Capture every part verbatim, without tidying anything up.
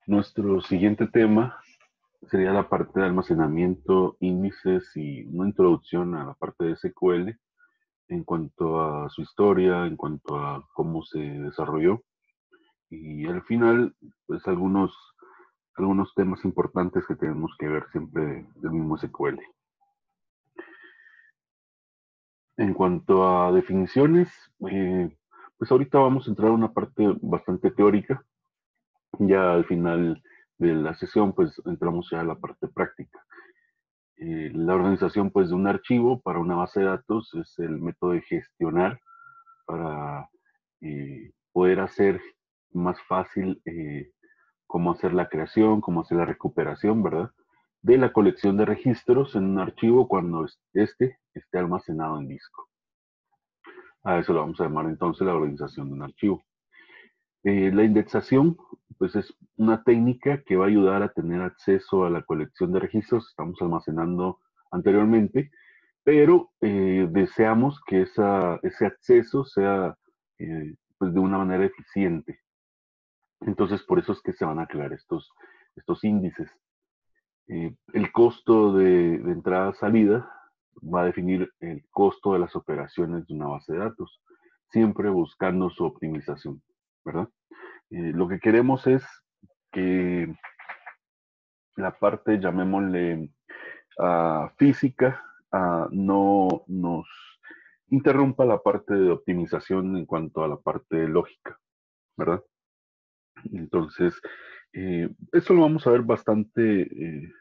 Nuestro siguiente tema sería la parte de almacenamiento, índices y una introducción a la parte de S Q L en cuanto a su historia, en cuanto a cómo se desarrolló y al final, pues algunos, algunos temas importantes que tenemos que ver siempre del mismo S Q L. En cuanto a definiciones, eh, pues ahorita vamos a entrar a una parte bastante teórica. Ya al final de la sesión, pues entramos ya a la parte práctica. Eh, la organización pues, de un archivo para una base de datos es el método de gestionar para eh, poder hacer más fácil eh, cómo hacer la creación, cómo hacer la recuperación, ¿verdad? De la colección de registros en un archivo cuando este esté almacenado en disco. A eso lo vamos a llamar entonces la organización de un archivo. Eh, la indexación, pues es una técnica que va a ayudar a tener acceso a la colección de registros que estamos almacenando anteriormente, pero eh, deseamos que esa, ese acceso sea eh, pues de una manera eficiente. Entonces, por eso es que se van a crear estos, estos índices. Eh, el costo de, de entrada-salida va a definir el costo de las operaciones de una base de datos, siempre buscando su optimización, ¿verdad? Eh, lo que queremos es que la parte, llamémosle uh, física, uh, no nos interrumpa la parte de optimización en cuanto a la parte lógica, ¿verdad? Entonces, eh, eso lo vamos a ver bastante, eh,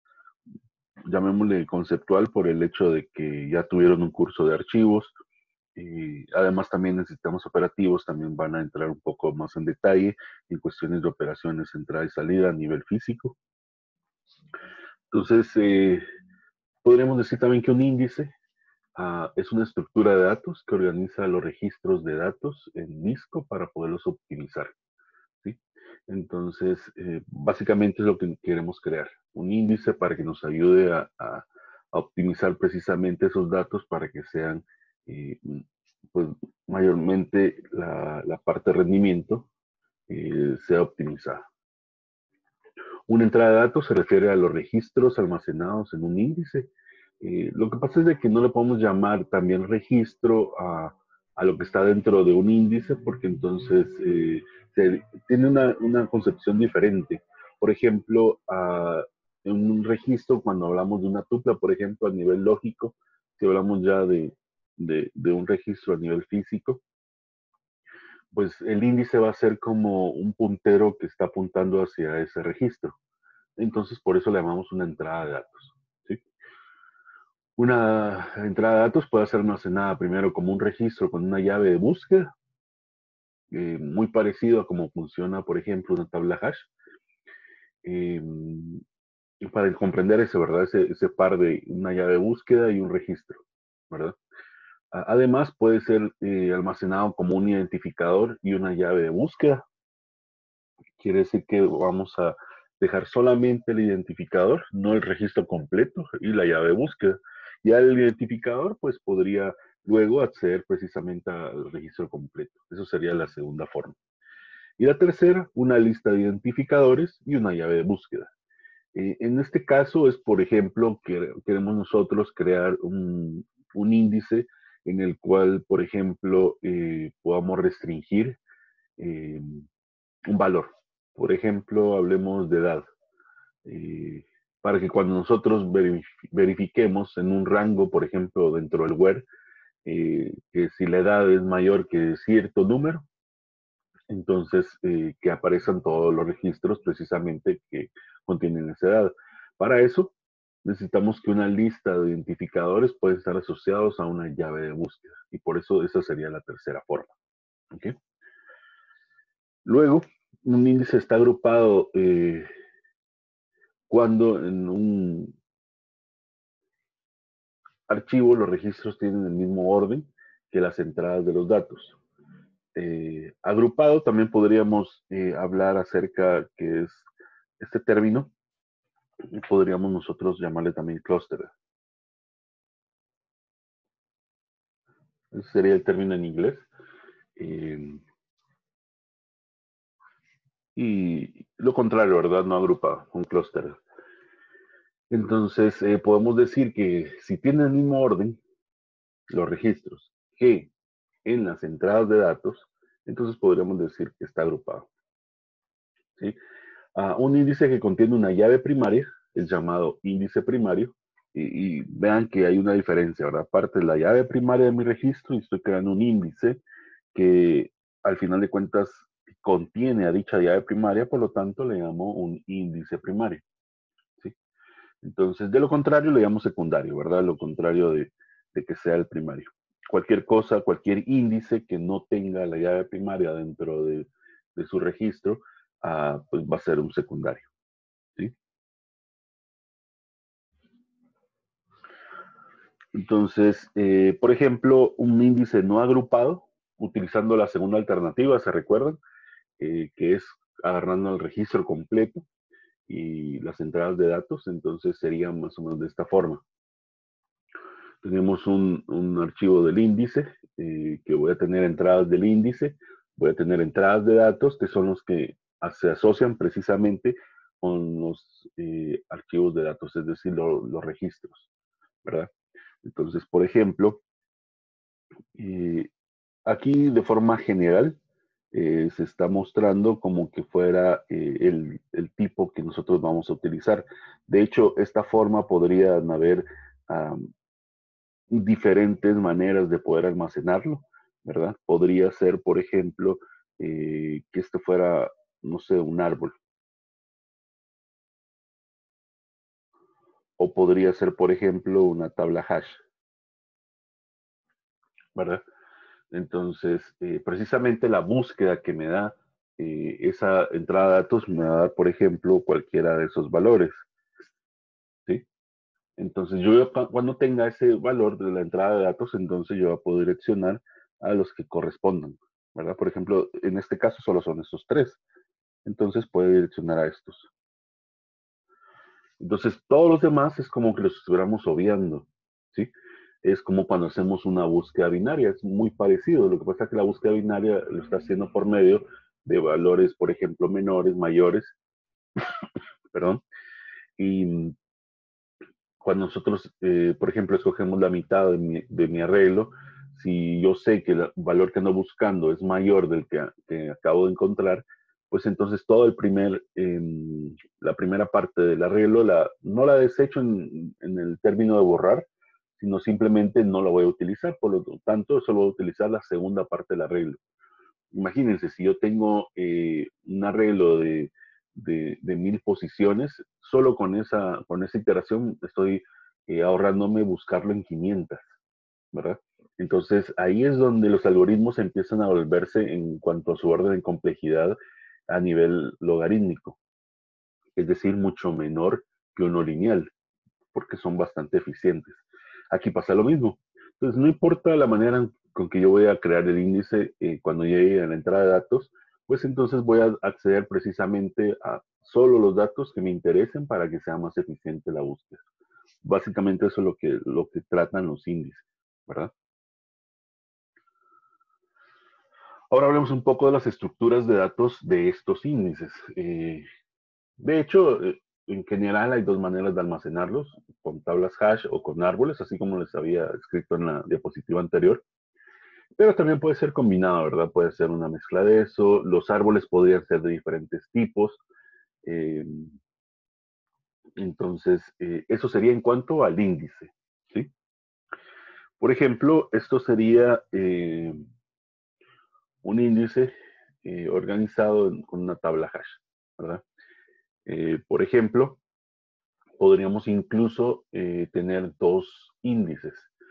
llamémosle conceptual, por el hecho de que ya tuvieron un curso de archivos. Y además también en sistemas operativos también van a entrar un poco más en detalle en cuestiones de operaciones entrada y salida a nivel físico. Entonces, eh, podríamos decir también que un índice uh, es una estructura de datos que organiza los registros de datos en disco para poderlos optimizar, ¿sí? Entonces, eh, básicamente es lo que queremos crear, un índice para que nos ayude a, a, a optimizar precisamente esos datos para que sean, eh, pues, mayormente la, la parte de rendimiento eh, sea optimizada. Una entrada de datos se refiere a los registros almacenados en un índice. Eh, lo que pasa es de que no le podemos llamar también registro a, a lo que está dentro de un índice, porque entonces eh, se, tiene una, una, concepción diferente. Por ejemplo, uh, en un registro, cuando hablamos de una tupla, por ejemplo, a nivel lógico, si hablamos ya de, de, de un registro a nivel físico, pues el índice va a ser como un puntero que está apuntando hacia ese registro. Entonces, por eso le llamamos una entrada de datos, ¿sí? Una entrada de datos puede ser almacenada primero como un registro con una llave de búsqueda, eh, muy parecido a cómo funciona, por ejemplo, una tabla hash. Eh, para comprender ese, ¿verdad? Ese, ese par de una llave de búsqueda y un registro, ¿verdad? Además, puede ser eh, almacenado como un identificador y una llave de búsqueda. Quiere decir que vamos a dejar solamente el identificador, no el registro completo y la llave de búsqueda. Ya el identificador, pues podría luego acceder precisamente al registro completo. Eso sería la segunda forma. Y la tercera, una lista de identificadores y una llave de búsqueda. Eh, en este caso es, por ejemplo, que queremos nosotros crear un, un índice en el cual, por ejemplo, eh, podamos restringir eh, un valor. Por ejemplo, hablemos de edad. Eh, para que cuando nosotros verif verifiquemos en un rango, por ejemplo, dentro del where, eh, que si la edad es mayor que cierto número, entonces eh, que aparezcan todos los registros precisamente que contienen esa edad. Para eso, necesitamos que una lista de identificadores pueda estar asociados a una llave de búsqueda. Y por eso esa sería la tercera forma. ¿Okay? Luego, un índice está agrupado eh, cuando en un archivo los registros tienen el mismo orden que las entradas de los datos. Eh, agrupado también podríamos eh, hablar acerca que es este término, podríamos nosotros llamarle también clúster. Ese sería el término en inglés. Eh, y lo contrario, ¿verdad? No agrupado, un clúster. Entonces, eh, podemos decir que si tiene el mismo orden, los registros, que en las entradas de datos, entonces podríamos decir que está agrupado. ¿Sí? Uh, un índice que contiene una llave primaria es llamado índice primario, y, y vean que hay una diferencia, ¿verdad? Aparte de la llave primaria de mi registro y estoy creando un índice que al final de cuentas contiene a dicha llave primaria, por lo tanto le llamo un índice primario. ¿Sí? Entonces, de lo contrario le llamo secundario, ¿verdad? Lo contrario de, de que sea el primario. Cualquier cosa, cualquier índice que no tenga la llave primaria dentro de, de su registro, uh, pues va a ser un secundario. ¿Sí? Entonces, eh, por ejemplo, un índice no agrupado, utilizando la segunda alternativa, ¿se recuerdan? Eh, que es agarrando el registro completo y las entradas de datos, entonces sería más o menos de esta forma. Tenemos un, un archivo del índice, eh, que voy a tener entradas del índice, voy a tener entradas de datos, que son los que se asocian precisamente con los eh, archivos de datos, es decir, lo, los registros, ¿verdad? Entonces, por ejemplo, eh, aquí de forma general eh, se está mostrando como que fuera eh, el, el, tipo que nosotros vamos a utilizar. De hecho, esta forma podrían haber um, diferentes maneras de poder almacenarlo, ¿verdad? Podría ser, por ejemplo, eh, que este fuera, no sé, un árbol. O podría ser, por ejemplo, una tabla hash, ¿verdad? Entonces, eh, precisamente la búsqueda que me da eh, esa entrada de datos me va a dar, por ejemplo, cualquiera de esos valores. ¿Sí? Entonces, yo cuando tenga ese valor de la entrada de datos, entonces yo puedo direccionar a los que correspondan, ¿verdad? Por ejemplo, en este caso solo son estos tres. Entonces, puede direccionar a estos. Entonces, todos los demás es como que los estuviéramos obviando, ¿sí? Es como cuando hacemos una búsqueda binaria, es muy parecido. Lo que pasa es que la búsqueda binaria lo está haciendo por medio de valores, por ejemplo, menores, mayores, perdón. Y cuando nosotros, eh, por ejemplo, escogemos la mitad de mi, de mi arreglo, si yo sé que el valor que ando buscando es mayor del que, que acabo de encontrar, pues entonces todo el primer, eh, la primera parte del arreglo, la, no la desecho en, en el término de borrar, sino simplemente no la voy a utilizar. Por lo tanto, solo voy a utilizar la segunda parte del arreglo. Imagínense, si yo tengo eh, un arreglo de, de, de, mil posiciones, solo con esa, con esa iteración estoy eh, ahorrándome buscarlo en quinientas, ¿verdad? Entonces ahí es donde los algoritmos empiezan a volverse en cuanto a su orden de complejidad a nivel logarítmico, es decir, mucho menor que uno lineal, porque son bastante eficientes. Aquí pasa lo mismo. Entonces, no importa la manera con que yo voy a crear el índice eh, cuando llegue a la entrada de datos, pues entonces voy a acceder precisamente a solo los datos que me interesen para que sea más eficiente la búsqueda. Básicamente eso es lo que, lo que tratan los índices, ¿verdad? Ahora hablemos un poco de las estructuras de datos de estos índices. Eh, de hecho, eh, en general hay dos maneras de almacenarlos, con tablas hash o con árboles, así como les había escrito en la diapositiva anterior. Pero también puede ser combinado, ¿verdad? Puede ser una mezcla de eso. Los árboles podrían ser de diferentes tipos. Eh, entonces, eh, eso sería en cuanto al índice, ¿sí? Por ejemplo, esto sería eh, un índice eh, organizado en, con una tabla hash, ¿verdad? Eh, por ejemplo, podríamos incluso eh, tener dos índices.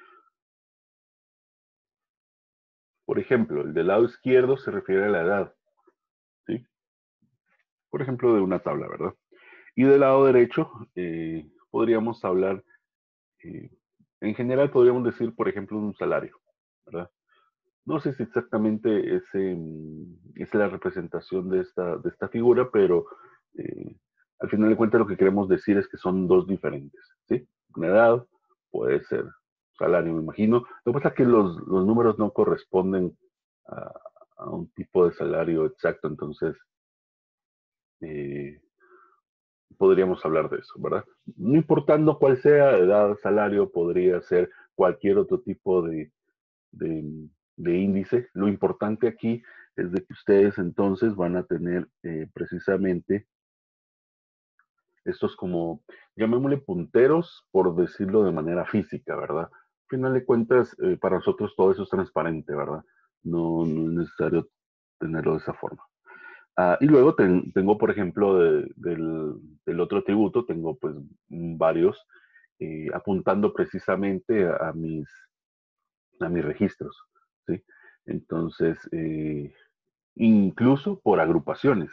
Por ejemplo, el del lado izquierdo se refiere a la edad, ¿sí? Por ejemplo, de una tabla, ¿verdad? Y del lado derecho eh, podríamos hablar, eh, en general podríamos decir, por ejemplo, un salario, ¿verdad? No sé si exactamente es, eh, es la representación de esta, de esta figura, pero eh, al final de cuentas lo que queremos decir es que son dos diferentes, ¿sí? Una edad puede ser salario, me imagino. Lo que pasa es que los, los números no corresponden a, a un tipo de salario exacto, entonces eh, podríamos hablar de eso, ¿verdad? No importando cuál sea, edad, salario, podría ser cualquier otro tipo de, de, de índice. Lo importante aquí es de que ustedes entonces van a tener eh, precisamente estos como, llamémosle punteros, por decirlo de manera física, ¿verdad? Al final de cuentas, eh, para nosotros todo eso es transparente, ¿verdad? No, no es necesario tenerlo de esa forma. Ah, y luego ten, tengo, por ejemplo, de, del, del, otro tributo, tengo pues varios eh, apuntando precisamente a, a, mis, a mis registros, ¿sí? Entonces, eh, incluso por agrupaciones.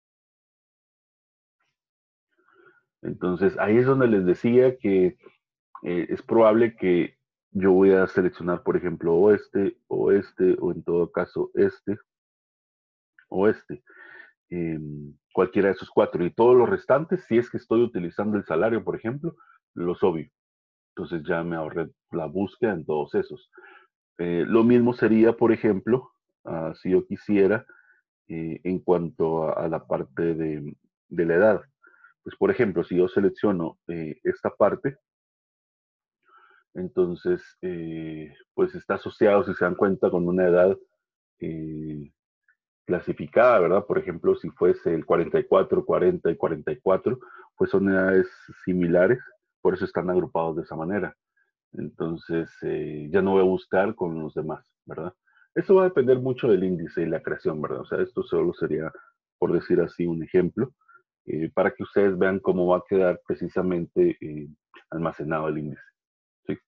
Entonces, ahí es donde les decía que eh, es probable que yo voy a seleccionar, por ejemplo, o este, o este, o en todo caso este, o este. Eh, cualquiera de esos cuatro. Y todos los restantes, si es que estoy utilizando el salario, por ejemplo, los obvio. Entonces ya me ahorré la búsqueda en todos esos. Eh, lo mismo sería, por ejemplo, uh, si yo quisiera, eh, en cuanto a, a la parte de, de, la edad. Pues, por ejemplo, si yo selecciono eh, esta parte, entonces, eh, pues está asociado, si se dan cuenta, con una edad eh, clasificada, ¿verdad? Por ejemplo, si fuese el cuarenta y cuatro, cuarenta y cuarenta y cuatro, pues son edades similares, por eso están agrupados de esa manera. Entonces, eh, ya no voy a buscar con los demás, ¿verdad? Eso va a depender mucho del índice y la creación, ¿verdad? O sea, esto solo sería, por decir así, un ejemplo, eh, para que ustedes vean cómo va a quedar precisamente eh, almacenado el índice. ¿Sí?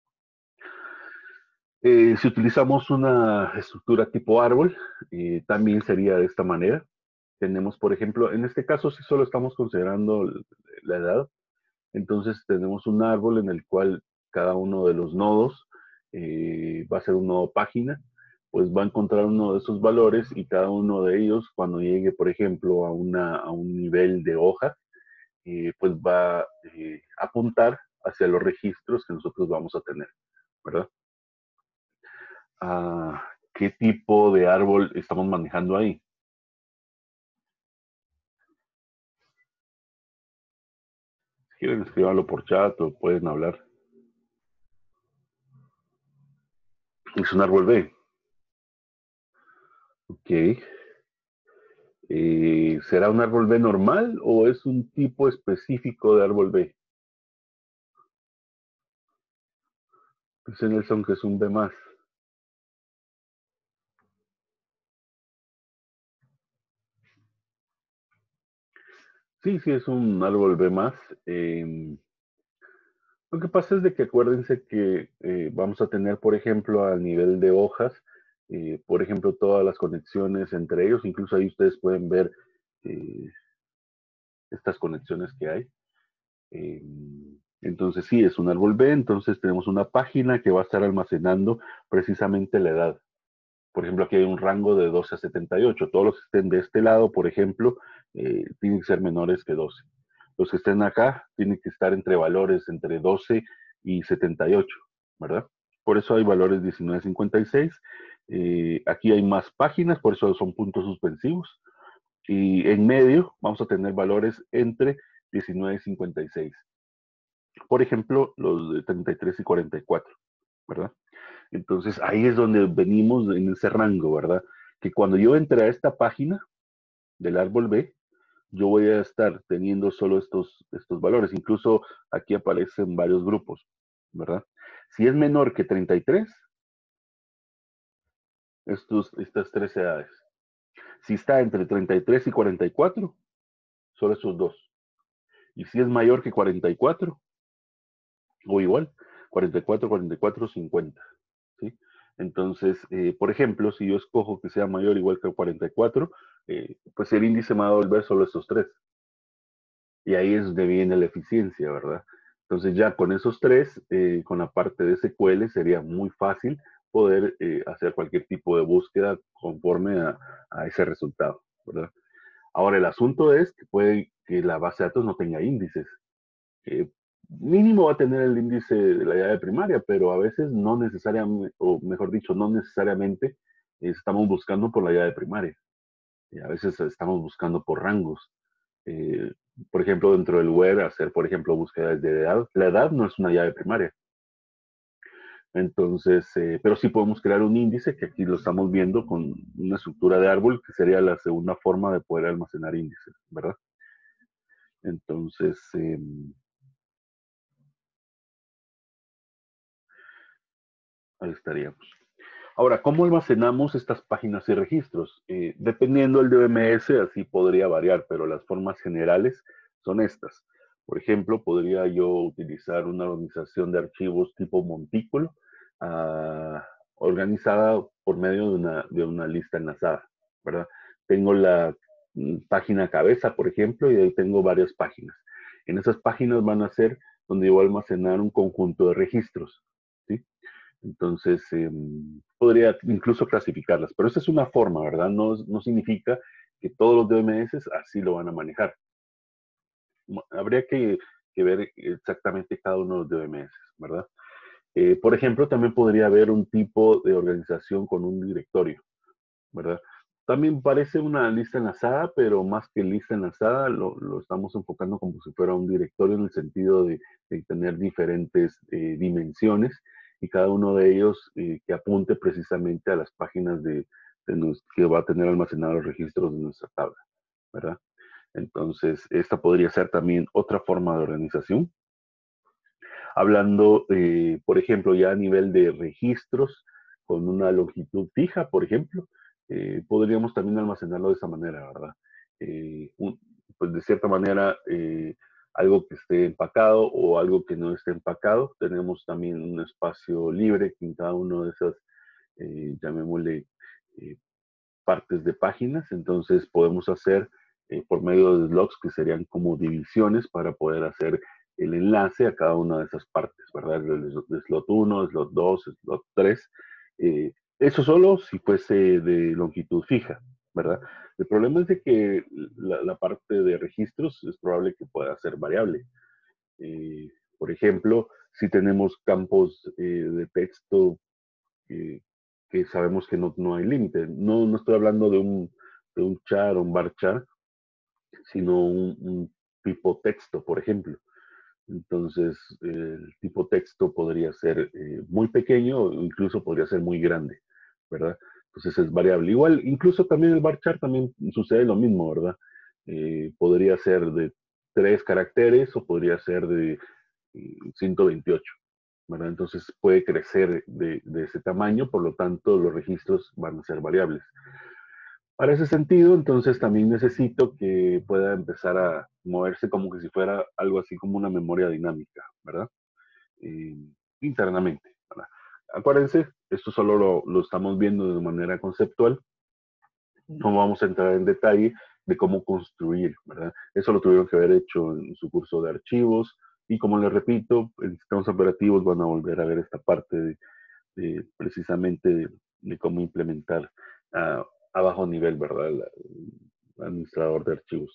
Eh, si utilizamos una estructura tipo árbol, eh, también sería de esta manera. Tenemos, por ejemplo, en este caso, si solo estamos considerando la edad, entonces tenemos un árbol en el cual cada uno de los nodos eh, va a ser un nodo página, pues va a encontrar uno de esos valores y cada uno de ellos, cuando llegue, por ejemplo, a, una, a un nivel de hoja, eh, pues va eh, a apuntar hacia los registros que nosotros vamos a tener, ¿verdad? Ah, ¿qué tipo de árbol estamos manejando ahí? Si quieren, escríbanlo por chat o pueden hablar. Es un árbol B. Ok. Eh, ¿será un árbol B normal o es un tipo específico de árbol B? Dice Nelson que es un B más. Sí, sí, es un árbol B más. Eh, lo que pasa es de que acuérdense que eh, vamos a tener, por ejemplo, a nivel de hojas, eh, por ejemplo, todas las conexiones entre ellos. Incluso ahí ustedes pueden ver eh, estas conexiones que hay. Eh, entonces, sí, es un árbol B. Entonces, tenemos una página que va a estar almacenando precisamente la edad. Por ejemplo, aquí hay un rango de doce a setenta y ocho. Todos los que estén de este lado, por ejemplo, eh, tienen que ser menores que doce. Los que estén acá tienen que estar entre valores entre doce y setenta y ocho, ¿verdad? Por eso hay valores diecinueve a cincuenta y seis. Eh, aquí hay más páginas, por eso son puntos suspensivos. Y en medio vamos a tener valores entre diecinueve y cincuenta y seis. Por ejemplo, los de treinta y tres y cuarenta y cuatro, ¿verdad? Entonces ahí es donde venimos en ese rango, ¿verdad? Que cuando yo entre a esta página del árbol B, yo voy a estar teniendo solo estos, estos valores. Incluso aquí aparecen varios grupos, ¿verdad? Si es menor que treinta y tres, estos, estas tres edades. Si está entre treinta y tres y cuarenta y cuatro, solo esos dos. Y si es mayor que cuarenta y cuatro, o igual, cuarenta y cuatro, cuarenta y cuatro, cincuenta. ¿Sí? Entonces, eh, por ejemplo, si yo escojo que sea mayor o igual que cuarenta y cuatro, eh, pues el índice me va a devolver solo estos tres. Y ahí es donde viene la eficiencia, ¿verdad? Entonces ya con esos tres, eh, con la parte de S Q L, sería muy fácil poder eh, hacer cualquier tipo de búsqueda conforme a, a ese resultado, ¿verdad? Ahora, el asunto es que puede que la base de datos no tenga índices. Eh, mínimo va a tener el índice de la llave primaria, pero a veces no necesariamente, o mejor dicho, no necesariamente estamos buscando por la llave primaria. Y a veces estamos buscando por rangos. Eh, por ejemplo, dentro del web, hacer, por ejemplo, búsquedas de edad. La edad no es una llave primaria. Entonces, eh, pero sí podemos crear un índice, que aquí lo estamos viendo con una estructura de árbol, que sería la segunda forma de poder almacenar índices, ¿verdad? Entonces, eh, ahí estaríamos. Ahora, ¿cómo almacenamos estas páginas y registros? Eh, dependiendo del D M S, así podría variar, pero las formas generales son estas. Por ejemplo, podría yo utilizar una organización de archivos tipo montículo, uh, organizada por medio de una, de una lista enlazada, ¿verdad? Tengo la mm, página cabeza, por ejemplo, y ahí tengo varias páginas. En esas páginas van a ser donde yo voy a almacenar un conjunto de registros, ¿sí? Entonces, eh, podría incluso clasificarlas, pero esa es una forma, ¿verdad? No, no significa que todos los D M S así lo van a manejar. Habría que, que ver exactamente cada uno de los D M S, ¿verdad? Eh, por ejemplo, también podría haber un tipo de organización con un directorio, ¿verdad? También parece una lista enlazada, pero más que lista enlazada, lo, lo estamos enfocando como si fuera un directorio en el sentido de, de tener diferentes eh, dimensiones y cada uno de ellos eh, que apunte precisamente a las páginas de, de nos, que va a tener almacenados los registros de nuestra tabla, ¿verdad? Entonces, esta podría ser también otra forma de organización. Hablando, eh, por ejemplo, ya a nivel de registros con una longitud fija, por ejemplo, eh, podríamos también almacenarlo de esa manera, ¿verdad? Eh, un, pues de cierta manera, eh, algo que esté empacado o algo que no esté empacado, tenemos también un espacio libre en cada uno de esas, eh, llamémosle, eh, partes de páginas, entonces podemos hacer eh, por medio de slots que serían como divisiones para poder hacer el enlace a cada una de esas partes, ¿verdad? El slot uno, slot dos, slot tres. Eh, eso solo si fuese de longitud fija, ¿verdad? El problema es de que la, la parte de registros es probable que pueda ser variable. Eh, por ejemplo, si tenemos campos eh, de texto eh, que sabemos que no, no hay límite. No, no estoy hablando de un, de un char o un bar char, sino un, un tipo texto, por ejemplo. Entonces, eh, el tipo texto podría ser eh, muy pequeño o incluso podría ser muy grande, ¿verdad? Entonces es variable. Igual, incluso también el bar chart también sucede lo mismo, ¿verdad? Eh, podría ser de tres caracteres o podría ser de eh, ciento veintiocho, ¿verdad? Entonces puede crecer de, de ese tamaño, por lo tanto los registros van a ser variables. Para ese sentido, entonces también necesito que pueda empezar a moverse como que si fuera algo así como una memoria dinámica, ¿verdad? Eh, internamente, ¿verdad? Acuérdense, esto solo lo, lo estamos viendo de manera conceptual, no vamos a entrar en detalle de cómo construir, ¿verdad? Eso lo tuvieron que haber hecho en su curso de archivos y como les repito, en sistemas operativos van a volver a ver esta parte de, de precisamente de, de, cómo implementar a, a bajo nivel, ¿verdad? El, el administrador de archivos.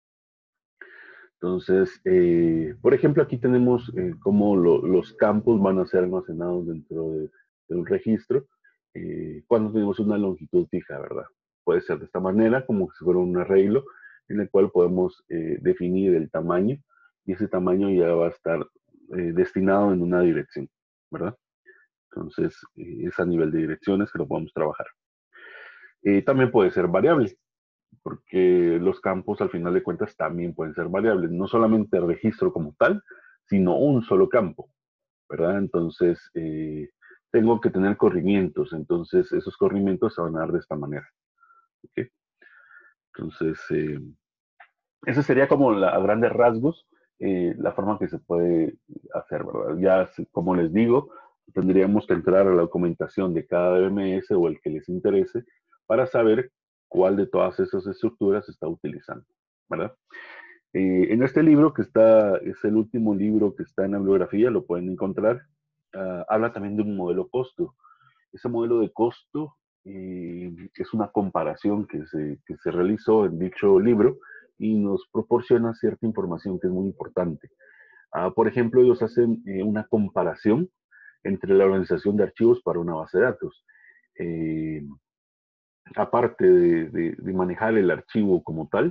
Entonces, eh, por ejemplo, aquí tenemos eh, cómo lo, los campos van a ser almacenados dentro de, de un registro eh, cuando tenemos una longitud fija, ¿verdad? Puede ser de esta manera, como si fuera un arreglo, en el cual podemos eh, definir el tamaño y ese tamaño ya va a estar eh, destinado en una dirección, ¿verdad? Entonces, eh, es a nivel de direcciones que lo podemos trabajar. Eh, también puede ser variable, porque los campos al final de cuentas también pueden ser variables, no solamente el registro como tal, sino un solo campo, ¿verdad? Entonces, eh, tengo que tener corrimientos, entonces esos corrimientos se van a dar de esta manera. ¿Okay? Entonces, eh, ese sería como la, a grandes rasgos eh, la forma que se puede hacer, ¿verdad? Ya, como les digo, tendríamos que entrar a la documentación de cada D M S o el que les interese para saber cuál de todas esas estructuras se está utilizando, ¿verdad? Eh, en este libro, que está, es el último libro que está en la bibliografía, lo pueden encontrar, uh, habla también de un modelo costo. Ese modelo de costo eh, es una comparación que se, que se realizó en dicho libro y nos proporciona cierta información que es muy importante. Uh, por ejemplo, ellos hacen eh, una comparación entre la organización de archivos para una base de datos. Eh, aparte de, de, de, manejar el archivo como tal,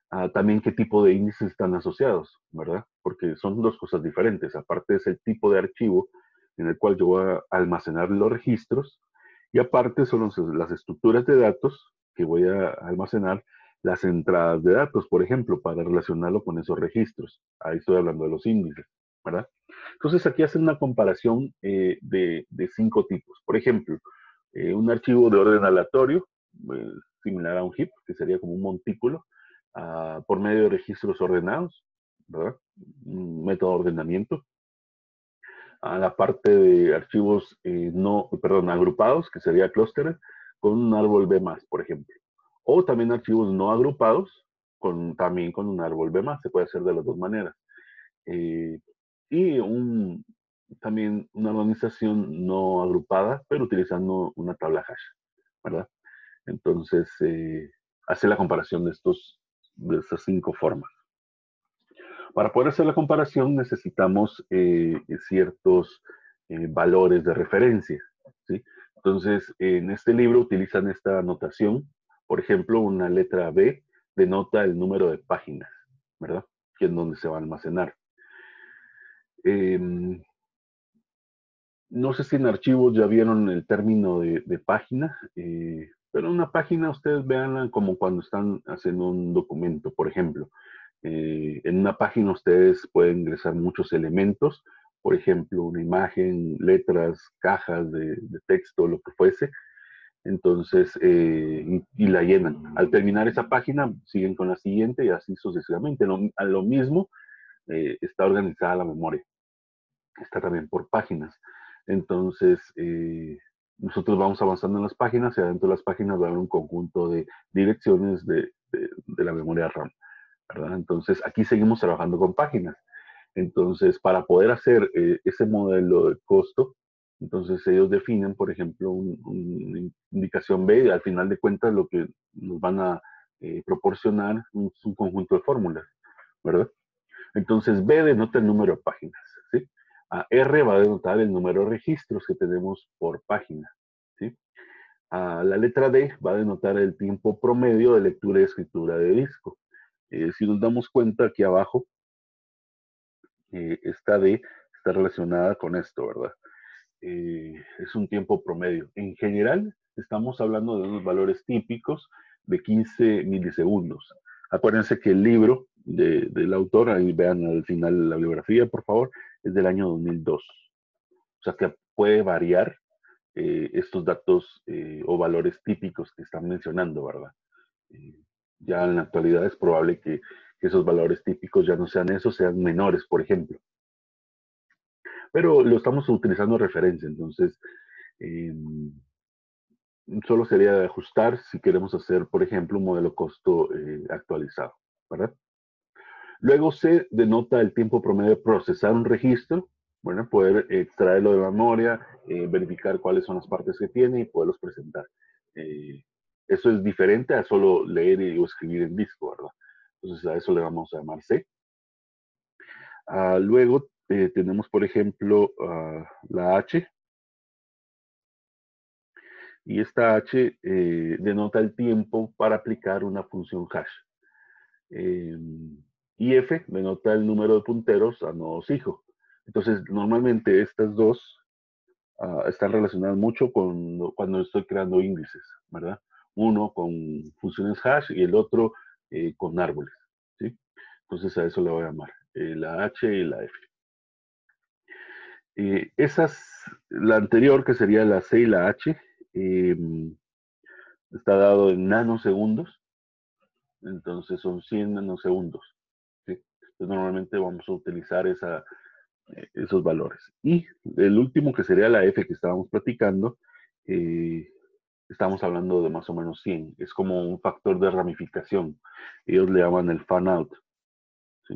Ah, también qué tipo de índices están asociados, ¿verdad? Porque son dos cosas diferentes. Aparte es el tipo de archivo en el cual yo voy a almacenar los registros y aparte son los, las estructuras de datos que voy a almacenar las entradas de datos, por ejemplo, para relacionarlo con esos registros. Ahí estoy hablando de los índices, ¿verdad? Entonces aquí hacen una comparación eh, de, de, cinco tipos. Por ejemplo, eh, un archivo de orden aleatorio, eh, similar a un heap, que sería como un montículo, uh, por medio de registros ordenados, ¿verdad? Un método de ordenamiento. A la parte de archivos eh, no, perdón, agrupados, que sería cluster, con un árbol B más, por ejemplo. O también archivos no agrupados, con, también con un árbol B más, se puede hacer de las dos maneras. Eh, y un, también una organización no agrupada, pero utilizando una tabla hash, ¿verdad? Entonces, eh, hace la comparación de, estos, de estas cinco formas. Para poder hacer la comparación necesitamos eh, ciertos eh, valores de referencia, ¿sí? Entonces, en este libro utilizan esta notación. Por ejemplo, una letra B denota el número de páginas, ¿verdad? Que es donde se va a almacenar. Eh, no sé si en archivos ya vieron el término de, de página, eh, pero una página ustedes veanla como cuando están haciendo un documento, por ejemplo. Eh, en una página ustedes pueden ingresar muchos elementos, por ejemplo, una imagen, letras, cajas de, de texto, lo que fuese. Entonces, eh, y, y, la llenan. Al terminar esa página, siguen con la siguiente y así sucesivamente. Lo, a lo mismo eh, está organizada la memoria. Está también por páginas. Entonces, eh, nosotros vamos avanzando en las páginas y adentro de las páginas va a haber un conjunto de direcciones de, de, de la memoria RAM, ¿verdad? Entonces, aquí seguimos trabajando con páginas. Entonces, para poder hacer eh, ese modelo de costo, entonces ellos definen, por ejemplo, una un indicación B y al final de cuentas lo que nos van a eh, proporcionar un, un conjunto de fórmulas, ¿verdad? Entonces, B denota el número de páginas, ¿sí? A R va a denotar el número de registros que tenemos por página, ¿sí? A la letra D va a denotar el tiempo promedio de lectura y escritura de disco. Eh, si nos damos cuenta aquí abajo, eh, esta D está relacionada con esto, ¿verdad? Eh, es un tiempo promedio. En general, estamos hablando de unos valores típicos de quince milisegundos. Acuérdense que el libro de, del autor, ahí vean al final la bibliografía, por favor, es del año dos mil dos. O sea que puede variar eh, estos datos eh, o valores típicos que están mencionando, ¿verdad? Eh, ya en la actualidad es probable que, que esos valores típicos ya no sean esos, sean menores, por ejemplo. Pero lo estamos utilizando de referencia, entonces eh, solo sería de ajustar si queremos hacer, por ejemplo, un modelo costo eh, actualizado, ¿verdad? Luego se denota el tiempo promedio de procesar un registro, bueno, poder extraerlo de memoria, eh, verificar cuáles son las partes que tiene y poderlos presentar. Eh, eso es diferente a solo leer y, o escribir en disco, ¿verdad? Entonces a eso le vamos a llamar C. Uh, luego eh, tenemos, por ejemplo, uh, la H, y esta H eh, denota el tiempo para aplicar una función hash. Eh, y F denota el número de punteros a nodos hijo. Entonces, normalmente estas dos uh, están relacionadas mucho con cuando estoy creando índices, ¿verdad? Uno con funciones hash y el otro eh, con árboles, ¿sí? Entonces a eso le voy a llamar eh, la H y la F. Eh, esas, la anterior que sería la C y la H, eh, está dado en nanosegundos, entonces son cien nanosegundos, ¿sí? Entonces normalmente vamos a utilizar esa, eh, esos valores. Y el último que sería la F que estábamos platicando, eh, estamos hablando de más o menos cien, es como un factor de ramificación, ellos le llaman el fan out, ¿sí?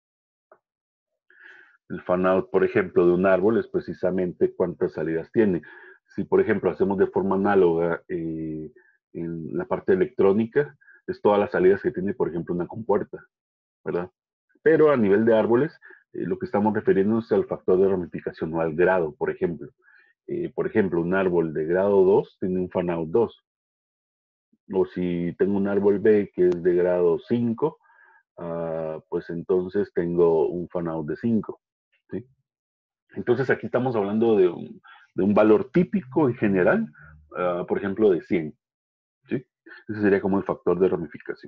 El fan out, por ejemplo, de un árbol es precisamente cuántas salidas tiene. Si, por ejemplo, hacemos de forma análoga eh, en la parte electrónica, es todas las salidas que tiene, por ejemplo, una compuerta, ¿verdad? Pero a nivel de árboles, eh, lo que estamos refiriéndonos es al factor de ramificación o al grado, por ejemplo. Eh, por ejemplo, un árbol de grado dos tiene un fan-out dos. O si tengo un árbol B que es de grado cinco, uh, pues entonces tengo un fanout de cinco, ¿sí? Entonces aquí estamos hablando de un, de un valor típico en general, uh, por ejemplo, de cien, ¿sí? Ese sería como el factor de ramificación.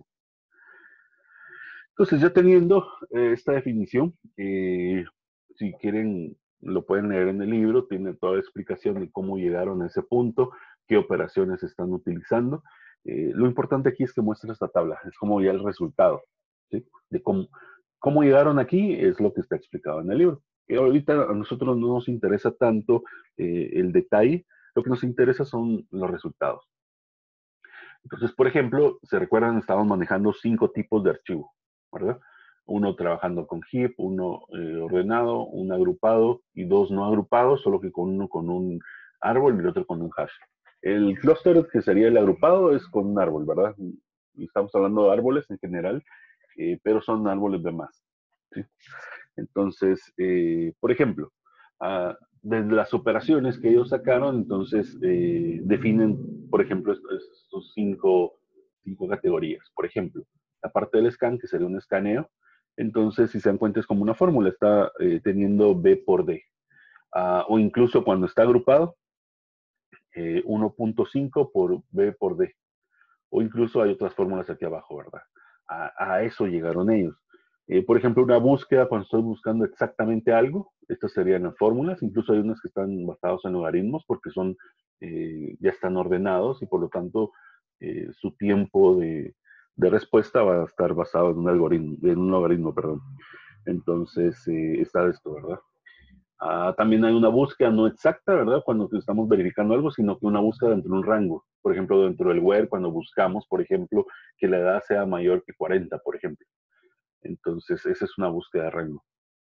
Entonces, ya teniendo eh, esta definición, eh, si quieren, lo pueden leer en el libro, tiene toda la explicación de cómo llegaron a ese punto, qué operaciones están utilizando. Eh, lo importante aquí es que muestre esta tabla, es como ya el resultado, ¿sí? De cómo, cómo llegaron aquí es lo que está explicado en el libro. Y ahorita a nosotros no nos interesa tanto eh, el detalle, lo que nos interesa son los resultados. Entonces, por ejemplo, se recuerdan, estábamos manejando cinco tipos de archivo, ¿verdad? Uno trabajando con heap, uno eh, ordenado, un agrupado y dos no agrupados, solo que con uno con un árbol y el otro con un hash. El cluster, que sería el agrupado, es con un árbol, ¿verdad? Y estamos hablando de árboles en general, eh, pero son árboles de más, ¿sí? Entonces, eh, por ejemplo, uh, desde las operaciones que ellos sacaron, entonces eh, definen, por ejemplo, estos cinco, cinco categorías. Por ejemplo, la parte del scan, que sería un escaneo, entonces, si se dan cuenta, es como una fórmula, está eh, teniendo B por D. Uh, o incluso cuando está agrupado, eh, uno punto cinco por B por D. O incluso hay otras fórmulas aquí abajo, ¿verdad? A, a eso llegaron ellos. Eh, por ejemplo, una búsqueda, cuando estoy buscando exactamente algo, estas serían las fórmulas, incluso hay unas que están basadas en logaritmos porque son, eh, ya están ordenados y por lo tanto eh, su tiempo de, de, respuesta va a estar basado en un algoritmo, en un logaritmo, perdón. Entonces, eh, está esto, ¿verdad? Uh, también hay una búsqueda no exacta, ¿verdad? Cuando estamos verificando algo, sino que una búsqueda dentro de un rango. Por ejemplo, dentro del where, cuando buscamos, por ejemplo, que la edad sea mayor que cuarenta, por ejemplo. Entonces, esa es una búsqueda de rango.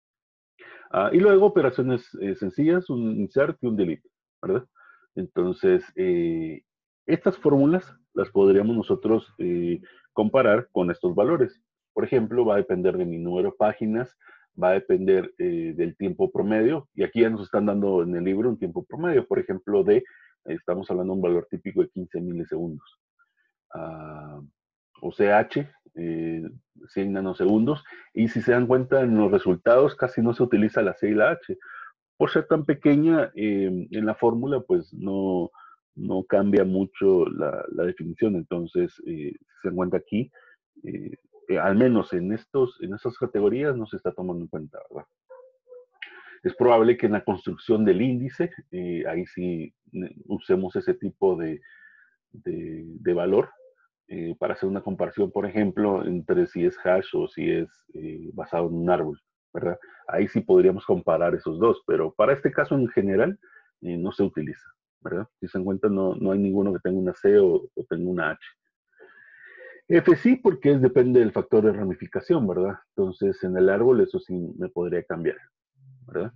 Uh, y luego operaciones eh, sencillas, un insert y un delete, ¿verdad? Entonces, eh, estas fórmulas las podríamos nosotros eh, comparar con estos valores. Por ejemplo, va a depender de mi número de páginas, va a depender eh, del tiempo promedio, y aquí ya nos están dando en el libro un tiempo promedio, por ejemplo, de, estamos hablando de un valor típico de quince milisegundos. Uh, o C H, eh, cien nanosegundos, y si se dan cuenta en los resultados casi no se utiliza la C y la H. Por ser tan pequeña eh, en la fórmula, pues no, no cambia mucho la, la definición. Entonces, eh, si se dan cuenta aquí, eh, eh, al menos en, estos, en estas categorías no se está tomando en cuenta, ¿verdad? Es probable que en la construcción del índice, eh, ahí sí usemos ese tipo de, de, de valor, eh, para hacer una comparación, por ejemplo, entre si es hash o si es eh, basado en un árbol, ¿verdad? Ahí sí podríamos comparar esos dos, pero para este caso en general eh, no se utiliza, ¿verdad? Si se encuentra, no, no hay ninguno que tenga una C o, o tenga una H. F sí, porque es, depende del factor de ramificación, ¿verdad? Entonces, en el árbol eso sí me podría cambiar, ¿verdad?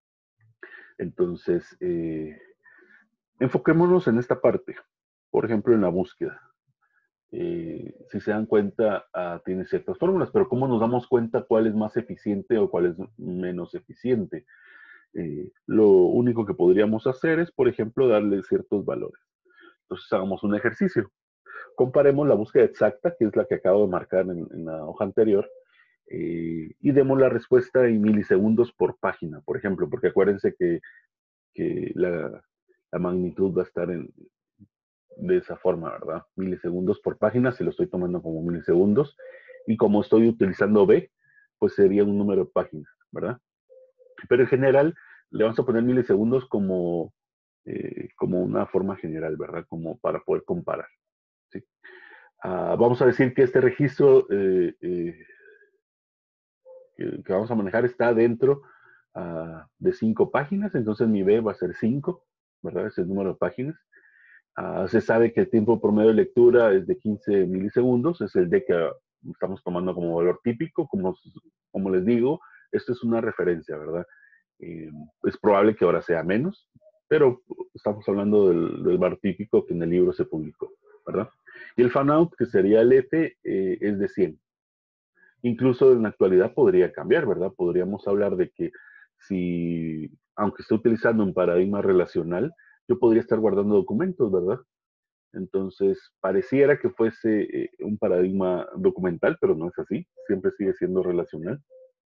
Entonces, eh, enfoquémonos en esta parte, por ejemplo, en la búsqueda. Eh, si se dan cuenta, uh, tiene ciertas fórmulas, pero ¿cómo nos damos cuenta cuál es más eficiente o cuál es menos eficiente? Eh, lo único que podríamos hacer es, por ejemplo, darle ciertos valores. Entonces, hagamos un ejercicio. Comparemos la búsqueda exacta, que es la que acabo de marcar en, en la hoja anterior, eh, y demos la respuesta en milisegundos por página, por ejemplo, porque acuérdense que, que la, la magnitud va a estar en, de esa forma, ¿verdad? Milisegundos por página, si lo estoy tomando como milisegundos, y como estoy utilizando B, pues sería un número de páginas, ¿verdad? Pero en general, le vamos a poner milisegundos como, eh, como una forma general, ¿verdad? Como para poder comparar, ¿sí? Uh, vamos a decir que este registro eh, eh, que, que, vamos a manejar está dentro uh, de cinco páginas, entonces mi B va a ser cinco, ¿verdad? Ese es el número de páginas. Uh, se sabe que el tiempo promedio de lectura es de quince milisegundos, es el D que estamos tomando como valor típico, como, como les digo, esto es una referencia, ¿verdad? Eh, es probable que ahora sea menos, pero estamos hablando del, del valor típico que en el libro se publicó, ¿verdad? Y el fanout, que sería el F, eh, es de cien. Incluso en la actualidad podría cambiar, ¿verdad? Podríamos hablar de que si, aunque esté utilizando un paradigma relacional, yo podría estar guardando documentos, ¿verdad? Entonces, pareciera que fuese eh, un paradigma documental, pero no es así, siempre sigue siendo relacional.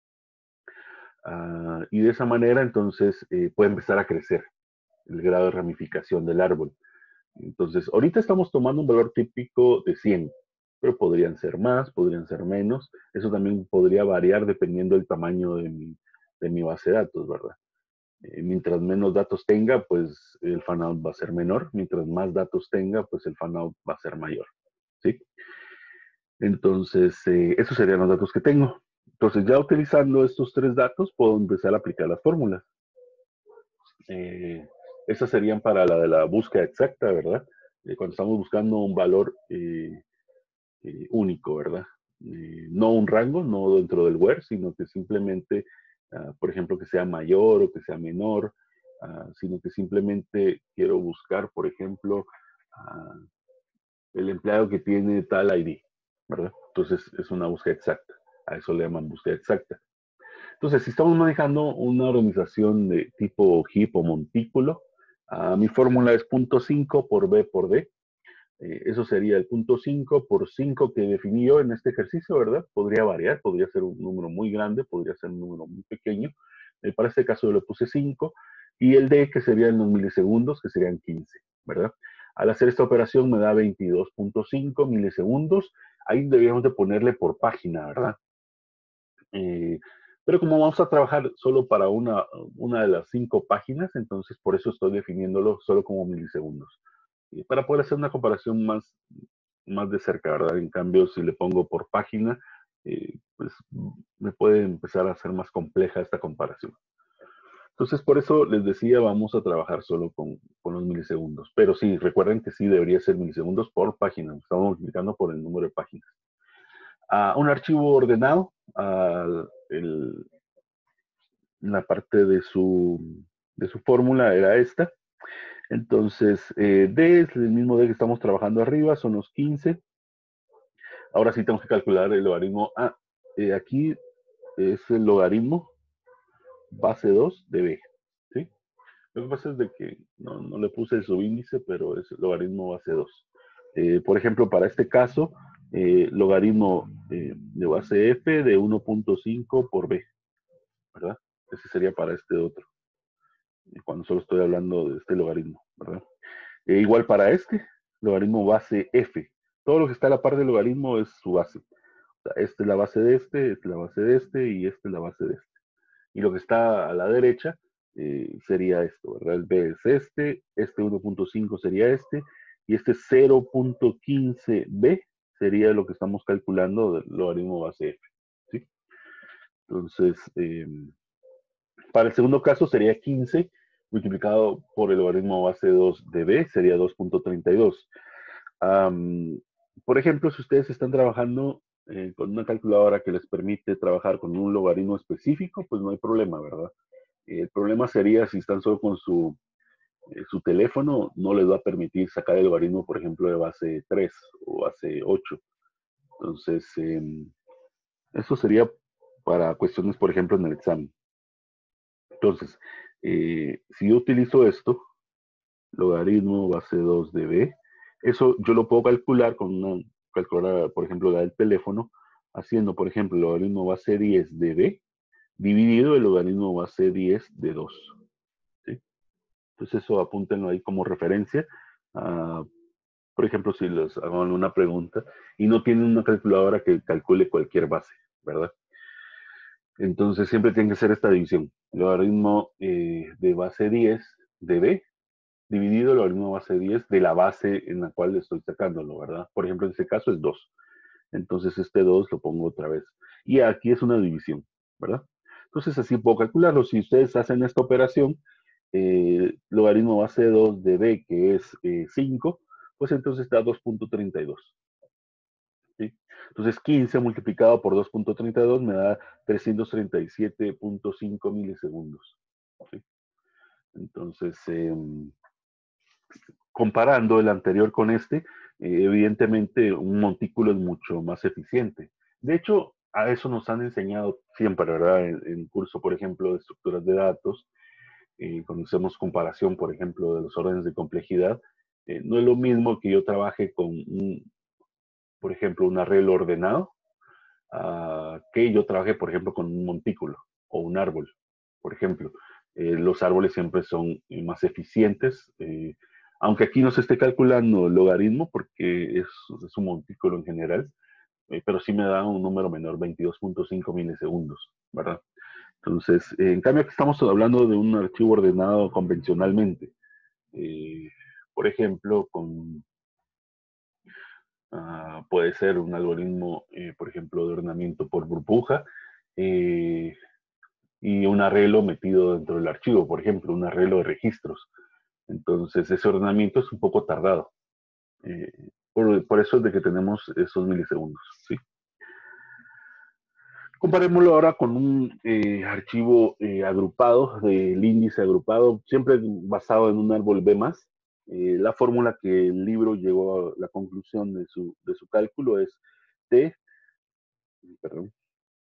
Uh, y de esa manera, entonces, eh, puede empezar a crecer el grado de ramificación del árbol. Entonces, ahorita estamos tomando un valor típico de cien, pero podrían ser más, podrían ser menos. Eso también podría variar dependiendo del tamaño de mi, de mi base de datos, ¿verdad? Eh, mientras menos datos tenga, pues el fanout va a ser menor. Mientras más datos tenga, pues el fanout va a ser mayor, ¿sí? Entonces, eh, esos serían los datos que tengo. Entonces, ya utilizando estos tres datos, puedo empezar a aplicar las fórmulas. Eh, esas serían para la de la búsqueda exacta, ¿verdad? Eh, cuando estamos buscando un valor eh, eh, único, ¿verdad? Eh, no un rango, no dentro del where, sino que simplemente, uh, por ejemplo, que sea mayor o que sea menor, uh, sino que simplemente quiero buscar, por ejemplo, uh, el empleado que tiene tal I D, ¿verdad? Entonces es una búsqueda exacta. A eso le llaman búsqueda exacta. Entonces, si estamos manejando una organización de tipo heap o montículo, uh, mi fórmula es punto cinco por B por D. Eh, eso sería el punto cinco por cinco que definí yo en este ejercicio, ¿verdad? Podría variar, podría ser un número muy grande, podría ser un número muy pequeño. Eh, para este caso yo le puse cinco. Y el D, que serían los milisegundos, que serían quince, ¿verdad? Al hacer esta operación me da veintidós punto cinco milisegundos. Ahí deberíamos de ponerle por página, ¿verdad? Eh, pero como vamos a trabajar solo para una, una de las cinco páginas, entonces por eso estoy definiéndolo solo como milisegundos. Y para poder hacer una comparación más, más de cerca, ¿verdad? En cambio, si le pongo por página, eh, pues me puede empezar a hacer más compleja esta comparación. Entonces, por eso les decía, vamos a trabajar solo con, con los milisegundos. Pero sí, recuerden que sí debería ser milisegundos por página. Estamos multiplicando por el número de páginas. Uh, un archivo ordenado, uh, el, la parte de su, de su fórmula era esta. Entonces, eh, D es el mismo D que estamos trabajando arriba, son los quince. Ahora sí tengo que calcular el logaritmo. Ah, eh, aquí es el logaritmo base dos de B. ¿Sí? Lo que pasa es de que no, no le puse el subíndice, pero es el logaritmo base dos. Eh, por ejemplo, para este caso, eh, logaritmo eh, de base F de uno punto cinco por B, ¿verdad? Ese sería para este otro, cuando solo estoy hablando de este logaritmo, ¿verdad? Eh, igual para este, logaritmo base F. Todo lo que está a la par del logaritmo es su base. O sea, esta es la base de este, esta es la base de este y esta es la base de este. Y lo que está a la derecha eh, sería esto, ¿verdad? El B es este, este uno punto cinco sería este, y este cero punto quince B sería lo que estamos calculando del logaritmo base F. ¿Sí? Entonces, eh, para el segundo caso sería quince multiplicado por el logaritmo base dos de B, sería dos punto treinta y dos. Um, por ejemplo, si ustedes están trabajando eh, con una calculadora que les permite trabajar con un logaritmo específico, pues no hay problema, ¿verdad? Eh, el problema sería si están solo con su, eh, su teléfono, no les va a permitir sacar el logaritmo, por ejemplo, de base tres o base ocho. Entonces, eh, eso sería para cuestiones, por ejemplo, en el examen. Entonces, eh, si yo utilizo esto, logaritmo base dos de B, eso yo lo puedo calcular con una calculadora, por ejemplo, la del teléfono, haciendo, por ejemplo, el logaritmo base diez de B dividido el logaritmo base diez de dos. ¿Sí? Entonces eso apúntenlo ahí como referencia. Uh, por ejemplo, si les hagan una pregunta y no tienen una calculadora que calcule cualquier base, ¿verdad? Entonces siempre tienen que hacer esta división. El logaritmo eh, de base diez de B dividido el logaritmo base diez de la base en la cual estoy sacándolo, ¿verdad? Por ejemplo, en este caso es dos. Entonces este dos lo pongo otra vez. Y aquí es una división, ¿verdad? Entonces así puedo calcularlo. Si ustedes hacen esta operación, eh, logaritmo base dos de B, que es eh, cinco, pues entonces da dos punto treinta y dos. ¿Sí? Entonces quince multiplicado por dos punto treinta y dos me da trescientos treinta y siete punto cinco milisegundos. ¿Sí? Entonces, eh, comparando el anterior con este, eh, evidentemente un montículo es mucho más eficiente. De hecho, a eso nos han enseñado siempre, ¿verdad? En, en curso, por ejemplo, de estructuras de datos, eh, cuando hacemos comparación, por ejemplo, de los órdenes de complejidad, Eh, no es lo mismo que yo trabaje con, un, por ejemplo, un arreglo ordenado, uh, que yo trabaje, por ejemplo, con un montículo o un árbol, por ejemplo. Eh, los árboles siempre son más eficientes, eh, aunque aquí no se esté calculando el logaritmo porque es, es un montículo en general, eh, pero sí me da un número menor, veintidós punto cinco milisegundos, ¿verdad? Entonces, eh, en cambio aquí estamos hablando de un archivo ordenado convencionalmente. Eh, por ejemplo, con, uh, puede ser un algoritmo, eh, por ejemplo, de ordenamiento por burbuja, eh, y un arreglo metido dentro del archivo, por ejemplo, un arreglo de registros. Entonces, ese ordenamiento es un poco tardado. Eh, por, por, eso es de que tenemos esos milisegundos, ¿sí? Comparémoslo ahora con un eh, archivo eh, agrupado, del índice agrupado, siempre basado en un árbol B más. Eh, la fórmula que el libro llegó a la conclusión de su, de su cálculo es T, perdón,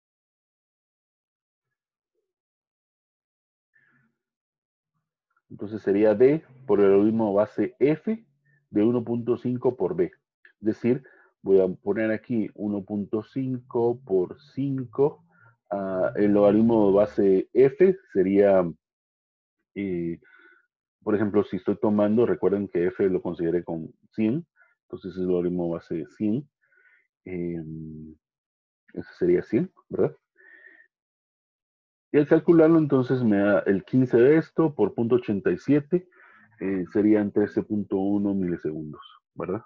entonces sería D por el logaritmo base F de uno punto cinco por B. Es decir, voy a poner aquí uno punto cinco por cinco. Uh, el logaritmo base F sería, eh, por ejemplo, si estoy tomando, recuerden que F lo consideré con cien, entonces el logaritmo base cien. Eh, ese sería cien, ¿verdad? Y al calcularlo, entonces me da el quince de esto por punto ochenta y siete, eh, serían trece punto uno milisegundos, ¿verdad?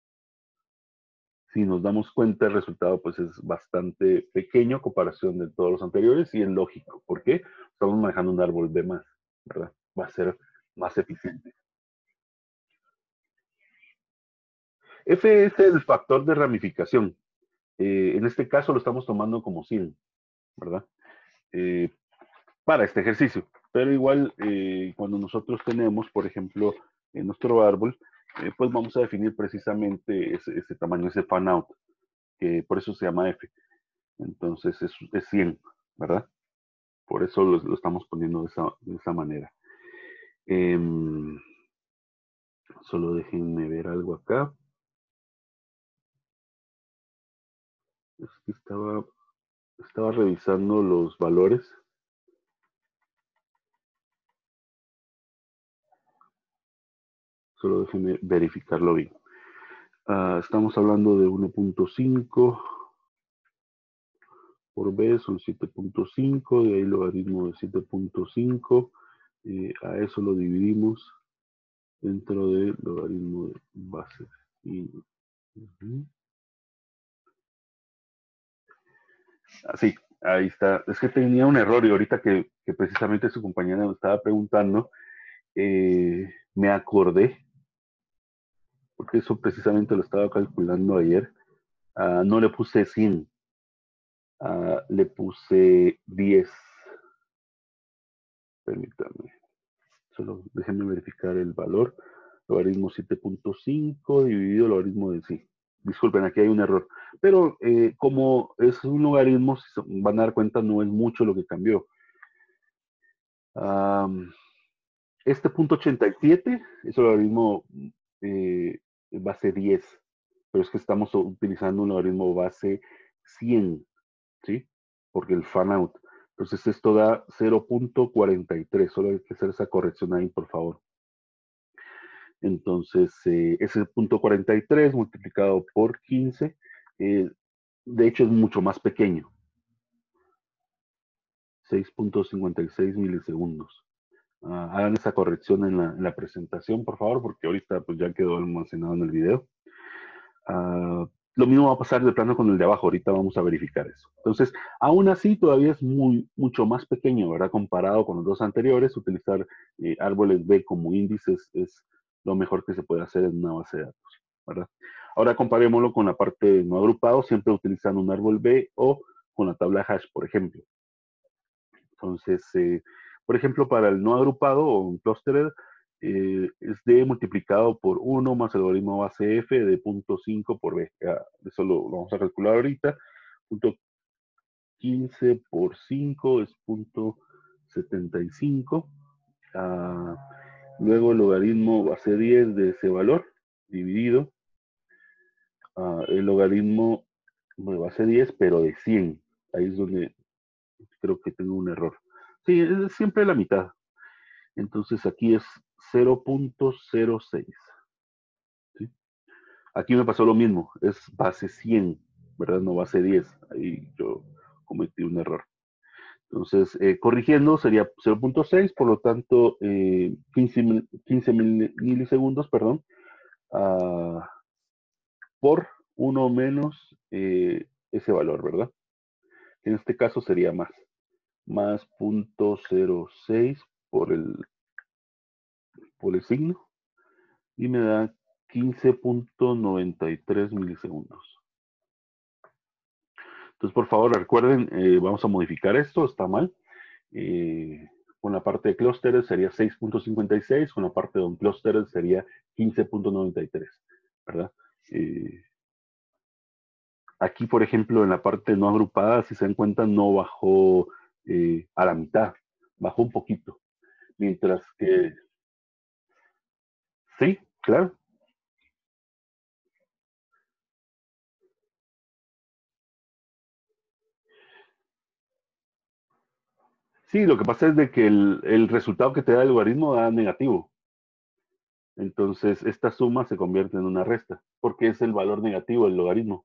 Si nos damos cuenta, el resultado pues es bastante pequeño a comparación de todos los anteriores y es lógico. ¿Por qué? Estamos manejando un árbol B más, ¿verdad? Va a ser más eficiente. F es el factor de ramificación. Eh, en este caso lo estamos tomando como cien, ¿verdad? Eh, para este ejercicio. Pero igual, eh, cuando nosotros tenemos, por ejemplo, en nuestro árbol, eh, pues vamos a definir precisamente ese, ese tamaño, ese fan out, que por eso se llama F. Entonces es, es cien, ¿verdad? Por eso lo, lo estamos poniendo de esa, de esa manera. Eh, solo déjenme ver algo acá. Es que estaba, estaba revisando los valores. Solo déjenme verificarlo bien. Uh, estamos hablando de uno punto cinco por B, son siete punto cinco, de ahí el logaritmo de siete punto cinco, eh, a eso lo dividimos dentro del logaritmo de base. Y, uh-huh. Así, ahí está. Es que tenía un error y ahorita que, que precisamente su compañera me estaba preguntando, eh, me acordé, porque eso precisamente lo estaba calculando ayer. Uh, no le puse cien, uh, le puse diez. Permítanme. Solo déjenme verificar el valor. Logaritmo siete punto cinco dividido el logaritmo de sí. Disculpen, aquí hay un error. Pero eh, como es un logaritmo, si se van a dar cuenta, no es mucho lo que cambió. Um, este punto ochenta y siete es el logaritmo eh, base diez, pero es que estamos utilizando un logaritmo base cien, ¿sí? Porque el fan out. Entonces esto da cero punto cuarenta y tres. Solo hay que hacer esa corrección ahí, por favor. Entonces, eh, ese punto cuarenta y tres multiplicado por quince, eh, de hecho es mucho más pequeño. seis punto cincuenta y seis milisegundos. Uh, hagan esa corrección en la, en la, presentación, por favor, porque ahorita pues ya quedó almacenado en el video. Uh, lo mismo va a pasar de plano con el de abajo, ahorita vamos a verificar eso. Entonces, aún así todavía es muy, mucho más pequeño, ¿verdad? Comparado con los dos anteriores, utilizar eh, árboles B como índices es lo mejor que se puede hacer en una base de datos, ¿verdad? Ahora comparémoslo con la parte no agrupado, siempre utilizando un árbol B o con la tabla hash, por ejemplo. Entonces, eh, por ejemplo, para el no agrupado o un cluster, eh, es D multiplicado por uno más el logaritmo base F de zero punto cinco por B. Ya, eso lo, lo vamos a calcular ahorita. Punto quince por cinco es punto setenta y cinco. Uh, luego el logaritmo base diez de ese valor, dividido uh, el logaritmo de base diez, pero de cien. Ahí es donde creo que tengo un error. Sí, es siempre la mitad. Entonces aquí es cero punto cero seis. ¿Sí? Aquí me pasó lo mismo, es base cien, ¿verdad? No base diez. Ahí yo cometí un error. Entonces, eh, corrigiendo sería cero punto seis, por lo tanto, eh, quince, quince milisegundos, perdón, uh, por uno menos eh, ese valor, ¿verdad? En este caso sería más. Más punto cero seis por el, por el signo y me da quince punto noventa y tres milisegundos. Entonces, por favor, recuerden, eh, vamos a modificar esto, está mal. Eh, con la parte de clústeres sería seis punto cincuenta y seis, con la parte de un clústeres sería quince punto noventa y tres, ¿verdad? Eh, aquí, por ejemplo, en la parte no agrupada, si se dan cuenta, no bajó eh, a la mitad, bajó un poquito. Mientras que, sí, claro. Sí, lo que pasa es de que el, el resultado que te da el logaritmo da negativo. Entonces, esta suma se convierte en una resta, porque es el valor negativo del logaritmo.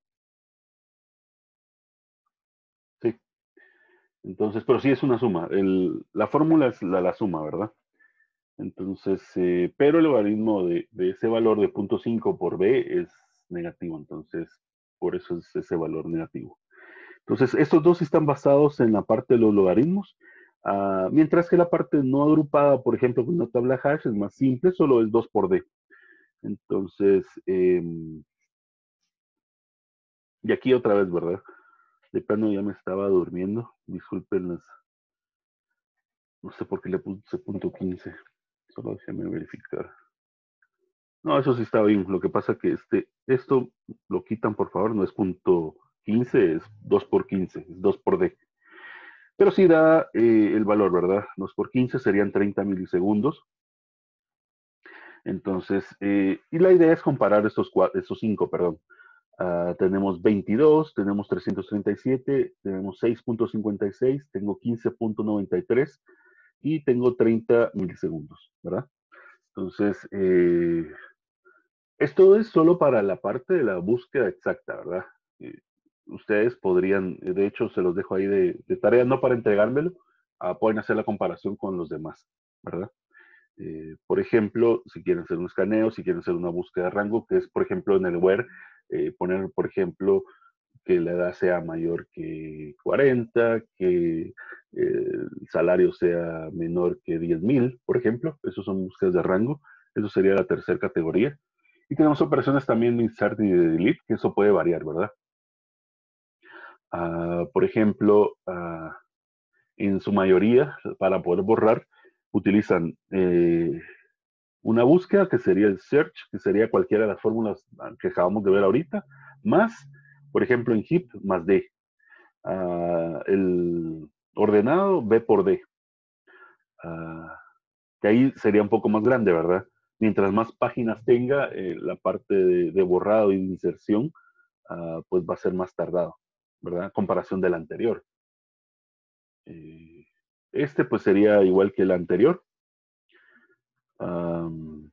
Sí. Entonces, pero sí es una suma. El, la fórmula es la, la suma, ¿verdad? Entonces, eh, pero el logaritmo de, de ese valor de punto cinco por b es negativo. Entonces, por eso es ese valor negativo. Entonces, estos dos están basados en la parte de los logaritmos, uh, mientras que la parte no agrupada, por ejemplo, con una tabla hash es más simple, solo es dos por d. Entonces, eh, y aquí otra vez, ¿verdad? De plano ya me estaba durmiendo. Disculpen las. No sé por qué le puse punto quince. Solo déjame verificar. No, eso sí está bien. Lo que pasa que este, esto lo quitan, por favor. No es punto quince, es dos por quince, es dos por d. Pero sí da eh, el valor, ¿verdad? dos por quince serían treinta milisegundos. Entonces, eh, y la idea es comparar estos, estos cinco, perdón. Uh, tenemos veintidós, tenemos trescientos treinta y siete, tenemos seis punto cincuenta y seis, tengo quince punto noventa y tres y tengo treinta milisegundos, ¿verdad? Entonces, eh, esto es solo para la parte de la búsqueda exacta, ¿verdad? Eh, ustedes podrían, de hecho, se los dejo ahí de, de tarea, no para entregármelo, uh, pueden hacer la comparación con los demás, ¿verdad? Eh, por ejemplo, si quieren hacer un escaneo, si quieren hacer una búsqueda de rango, que es, por ejemplo, en el where, eh, poner, por ejemplo, que la edad sea mayor que cuarenta, que eh, el salario sea menor que diez mil, por ejemplo. Esos son búsquedas de rango. Eso sería la tercera categoría. Y tenemos operaciones también de insert y de delete, que eso puede variar, ¿verdad? Uh, por ejemplo, uh, en su mayoría, para poder borrar, utilizan eh, una búsqueda que sería el search, que sería cualquiera de las fórmulas que acabamos de ver ahorita, más, por ejemplo, en heap, más D. Uh, el ordenado B por D. Uh, que ahí sería un poco más grande, ¿verdad? Mientras más páginas tenga, eh, la parte de, de, borrado y de inserción, uh, pues va a ser más tardado, ¿verdad? Comparación del anterior. Eh, este pues sería igual que el anterior. Um,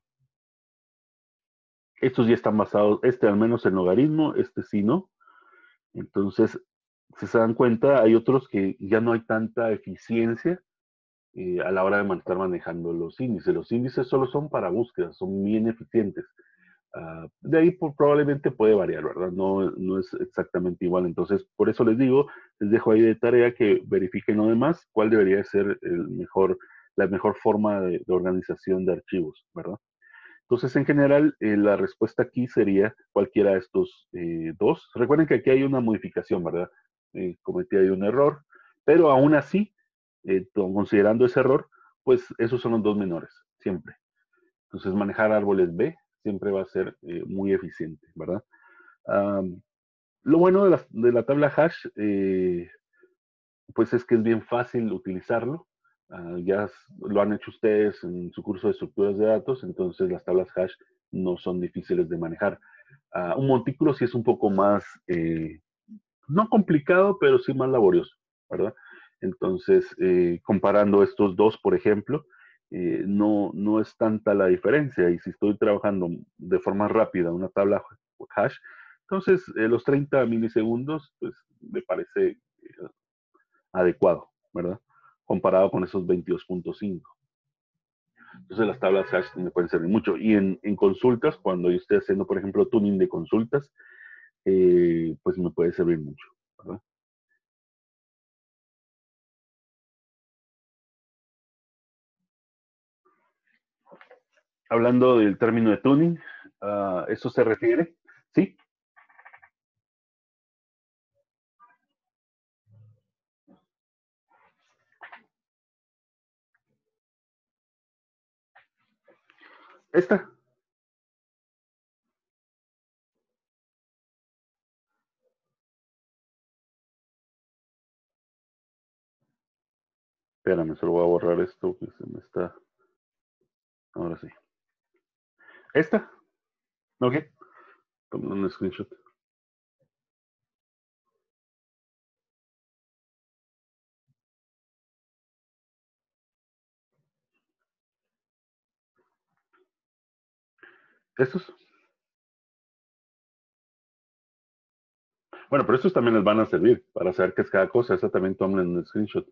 estos ya están basados, este al menos en logaritmo, este sí no. Entonces, si se dan cuenta, hay otros que ya no hay tanta eficiencia eh, a la hora de estar manejando los índices. Los índices solo son para búsquedas, son bien eficientes. Uh, de ahí por, probablemente puede variar, ¿verdad? No, no es exactamente igual. Entonces, por eso les digo, les dejo ahí de tarea que verifiquen lo demás, cuál debería ser el mejor, la mejor forma de, de organización de archivos, ¿verdad? Entonces, en general, eh, la respuesta aquí sería cualquiera de estos eh, dos. Recuerden que aquí hay una modificación, ¿verdad? Eh, cometí ahí un error, pero aún así, eh, considerando ese error, pues esos son los dos menores, siempre. Entonces, manejar árboles B siempre va a ser eh, muy eficiente, ¿verdad? Um, lo bueno de la, de la tabla hash, eh, pues es que es bien fácil utilizarlo. Uh, ya lo han hecho ustedes en su curso de estructuras de datos, entonces las tablas hash no son difíciles de manejar. Uh, un montículo sí es un poco más, eh, no complicado, pero sí más laborioso, ¿verdad? Entonces, eh, comparando estos dos, por ejemplo, eh, no, no es tanta la diferencia. Y si estoy trabajando de forma rápida una tabla hash, entonces eh, los treinta milisegundos, pues me parece eh, adecuado, ¿verdad? Comparado con esos veintidós punto cinco. Entonces las tablas hash me pueden servir mucho. Y en, en consultas, cuando yo esté haciendo, por ejemplo, tuning de consultas, eh, pues me puede servir mucho, ¿verdad? Hablando del término de tuning, ¿a eso se refiere? Sí. Esta. Espérame, solo voy a borrar esto que se me está. Ahora sí. ¿Esta? Ok. Toma un screenshot. ¿Estos? Bueno, pero estos también les van a servir para saber qué es cada cosa. Esta también tomen un screenshot.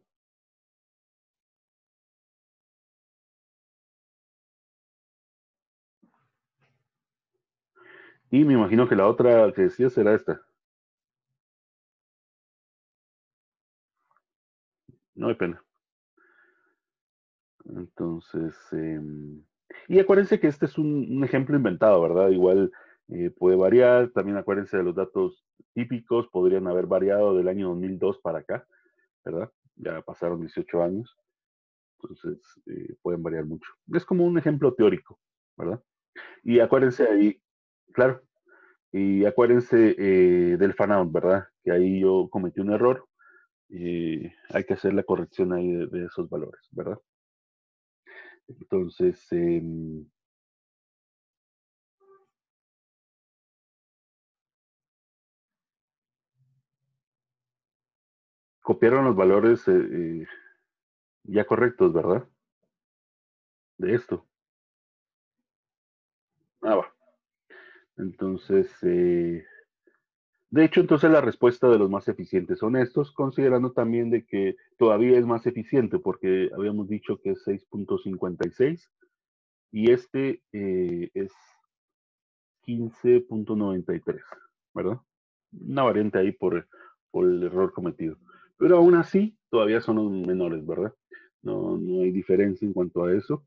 Y me imagino que la otra que decía será esta. No hay pena. Entonces, eh, y acuérdense que este es un, un ejemplo inventado, ¿verdad? Igual eh, puede variar. También acuérdense de los datos típicos, podrían haber variado del año dos mil dos para acá, ¿verdad? Ya pasaron dieciocho años, entonces eh, pueden variar mucho. Es como un ejemplo teórico, ¿verdad? Y acuérdense ahí, claro, y acuérdense eh, del fanout, ¿verdad? Que ahí yo cometí un error y hay que hacer la corrección ahí de, de esos valores, ¿verdad? Entonces, eh, copiaron los valores eh, eh, ya correctos, ¿verdad? De esto. Ah, va. Entonces, eh, de hecho, entonces la respuesta de los más eficientes son estos, considerando también de que todavía es más eficiente, porque habíamos dicho que es seis punto cincuenta y seis y este eh, es quince punto noventa y tres, ¿verdad? Una variante ahí por, por el error cometido. Pero aún así, todavía son los menores, ¿verdad? No, no hay diferencia en cuanto a eso.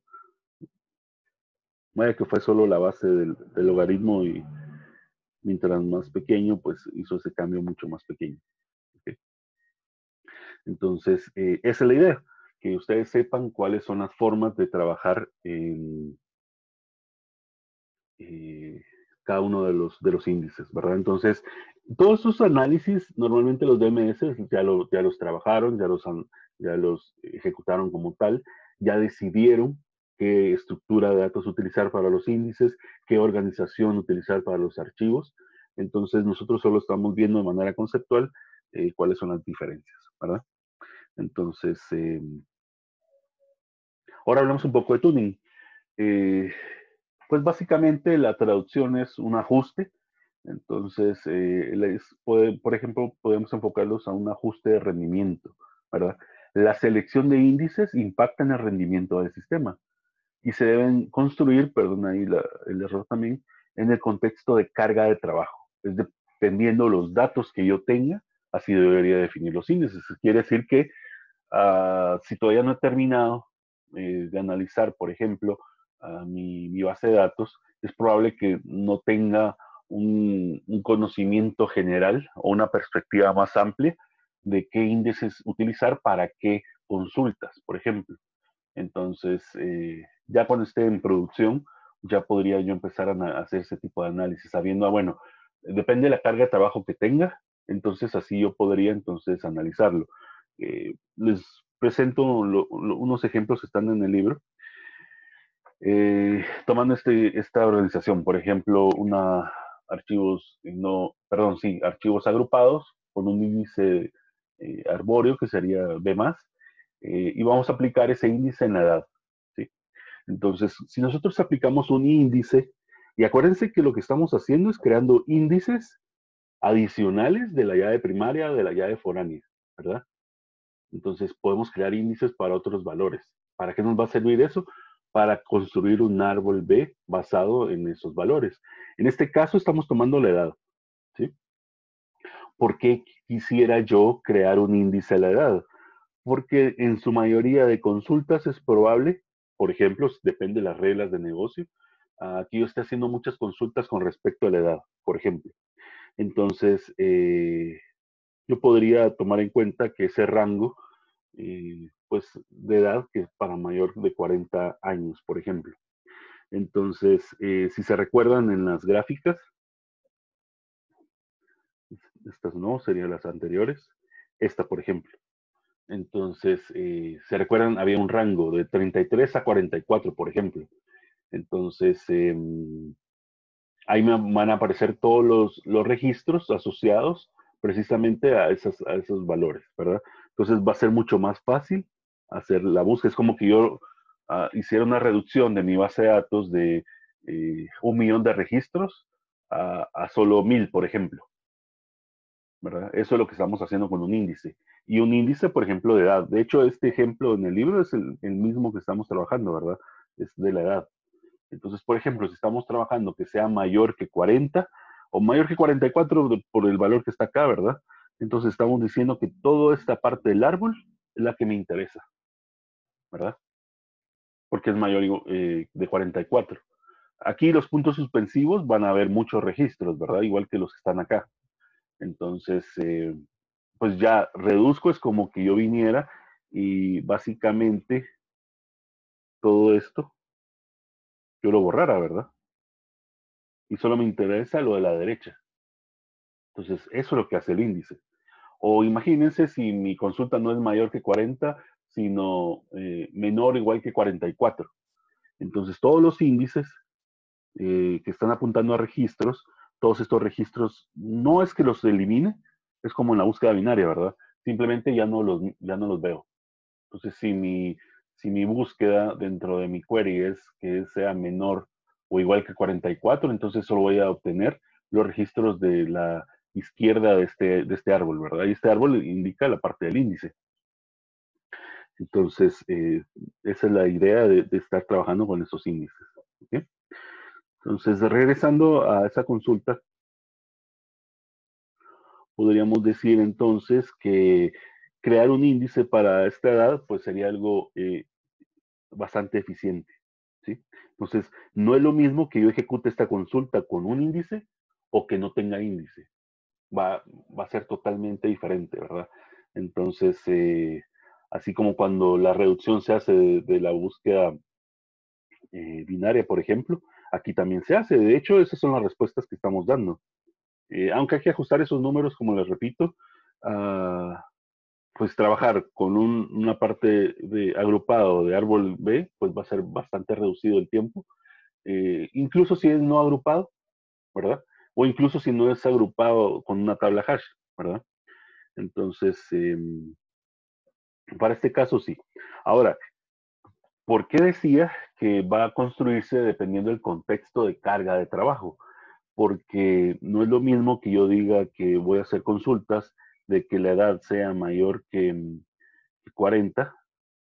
Vaya que fue solo la base del, del logaritmo y mientras más pequeño, pues hizo ese cambio mucho más pequeño. ¿Okay? Entonces, eh, esa es la idea, que ustedes sepan cuáles son las formas de trabajar en eh, cada uno de los, de los índices, ¿verdad? Entonces, todos esos análisis, normalmente los D M S ya, lo, ya los trabajaron, ya los, ya los ejecutaron como tal, ya decidieron qué estructura de datos utilizar para los índices, qué organización utilizar para los archivos. Entonces, nosotros solo estamos viendo de manera conceptual eh, cuáles son las diferencias, ¿verdad? Entonces, eh, ahora hablamos un poco de tuning. Eh, pues básicamente la traducción es un ajuste. Entonces, eh, les puede, por ejemplo, podemos enfocarlos a un ajuste de rendimiento, ¿verdad? La selección de índices impacta en el rendimiento del sistema y se deben construir, perdón ahí la, el error también, en el contexto de carga de trabajo. Es dependiendo los datos que yo tenga, así debería definir los índices. Quiere decir que uh, si todavía no he terminado eh, de analizar, por ejemplo, uh, mi, mi, base de datos, es probable que no tenga un, un, conocimiento general o una perspectiva más amplia de qué índices utilizar para qué consultas, por ejemplo. Entonces, eh, ya cuando esté en producción, ya podría yo empezar a hacer ese tipo de análisis, sabiendo, ah, bueno, depende de la carga de trabajo que tenga, entonces así yo podría entonces analizarlo. Eh, les presento lo, lo, unos ejemplos que están en el libro. Eh, tomando este, esta organización, por ejemplo, una archivos, no, perdón, sí, archivos agrupados con un índice eh, arbóreo que sería B más, eh, y vamos a aplicar ese índice en la edad. ¿Sí? Entonces, si nosotros aplicamos un índice, y acuérdense que lo que estamos haciendo es creando índices adicionales de la llave primaria, de la llave foránea, ¿verdad? Entonces podemos crear índices para otros valores. ¿Para qué nos va a servir eso? Para construir un árbol B basado en esos valores. En este caso estamos tomando la edad, ¿sí? ¿Por qué quisiera yo crear un índice de la edad? Porque en su mayoría de consultas es probable, por ejemplo, depende de las reglas de negocio, aquí yo estoy haciendo muchas consultas con respecto a la edad, por ejemplo. Entonces, eh, yo podría tomar en cuenta que ese rango eh, pues de edad que es para mayor de cuarenta años, por ejemplo. Entonces, eh, si se recuerdan en las gráficas, estas no, serían las anteriores, esta, por ejemplo. Entonces, eh, se recuerdan, había un rango de treinta y tres a cuarenta y cuatro, por ejemplo. Entonces, eh, ahí me van a aparecer todos los, los registros asociados precisamente a, esas, a esos valores, ¿verdad? Entonces va a ser mucho más fácil hacer la búsqueda. Es como que yo uh, hiciera una reducción de mi base de datos de eh, un millón de registros a, a solo mil, por ejemplo, ¿verdad? Eso es lo que estamos haciendo con un índice. Y un índice, por ejemplo, de edad. De hecho, este ejemplo en el libro es el, el mismo que estamos trabajando, ¿verdad? Es de la edad. Entonces, por ejemplo, si estamos trabajando que sea mayor que cuarenta o mayor que cuarenta y cuatro por el valor que está acá, ¿verdad? Entonces estamos diciendo que toda esta parte del árbol es la que me interesa, ¿verdad? Porque es mayor eh, de cuarenta y cuatro. Aquí los puntos suspensivos van a haber muchos registros, ¿verdad? Igual que los que están acá. Entonces, eh, pues ya reduzco, es como que yo viniera y básicamente todo esto yo lo borrara, ¿verdad? Y solo me interesa lo de la derecha. Entonces, eso es lo que hace el índice. O imagínense si mi consulta no es mayor que cuarenta, sino eh, menor o igual que cuarenta y cuatro. Entonces, todos los índices eh, que están apuntando a registros, todos estos registros, no es que los elimine, es como en la búsqueda binaria, ¿verdad? Simplemente ya no los, ya no los veo. Entonces, si mi, si mi búsqueda dentro de mi query es que sea menor o igual que cuarenta y cuatro, entonces solo voy a obtener los registros de la izquierda de este, de este árbol, ¿verdad? Y este árbol indica la parte del índice. Entonces, eh, esa es la idea de, de, estar trabajando con esos índices. ¿Okay? Entonces, regresando a esa consulta, podríamos decir entonces que crear un índice para esta edad, pues sería algo eh, bastante eficiente. ¿Sí? Entonces, no es lo mismo que yo ejecute esta consulta con un índice o que no tenga índice. Va, va a ser totalmente diferente, ¿verdad? Entonces, eh, así como cuando la reducción se hace de, de la búsqueda eh, binaria, por ejemplo, aquí también se hace. De hecho, esas son las respuestas que estamos dando. Eh, aunque hay que ajustar esos números, como les repito, uh, pues trabajar con un, una parte de agrupado de árbol B, pues va a ser bastante reducido el tiempo. Eh, incluso si es no agrupado, ¿verdad? O incluso si no es agrupado con una tabla hash, ¿verdad? Entonces, eh, para este caso sí. Ahora, ¿por qué decía que va a construirse dependiendo del contexto de carga de trabajo? Porque no es lo mismo que yo diga que voy a hacer consultas de que la edad sea mayor que, que cuarenta.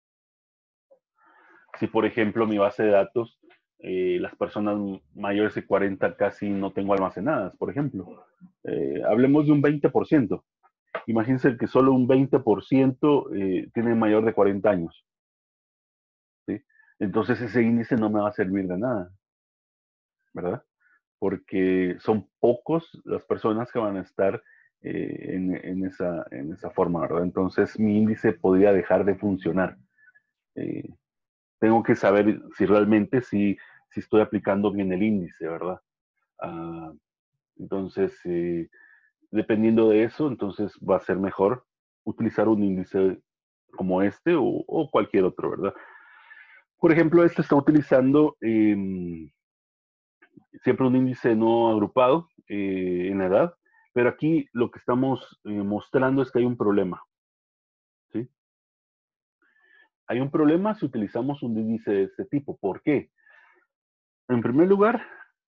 Si, por ejemplo, mi base de datos, eh, las personas mayores de cuarenta casi no tengo almacenadas, por ejemplo. Eh, hablemos de un veinte por ciento. Imagínense que solo un veinte por ciento eh, tiene mayor de cuarenta años. ¿Sí? Entonces ese índice no me va a servir de nada, ¿verdad? Porque son pocos las personas que van a estar eh, en, en, esa, en esa forma, ¿verdad? Entonces mi índice podría dejar de funcionar. Eh, tengo que saber si realmente si, si estoy aplicando bien el índice, ¿verdad? Uh, entonces, eh, dependiendo de eso, entonces va a ser mejor utilizar un índice como este o, o cualquier otro, ¿verdad? Por ejemplo, este está utilizando eh, siempre un índice no agrupado eh, en edad, pero aquí lo que estamos eh, mostrando es que hay un problema. ¿Sí? Hay un problema si utilizamos un índice de este tipo. ¿Por qué? En primer lugar,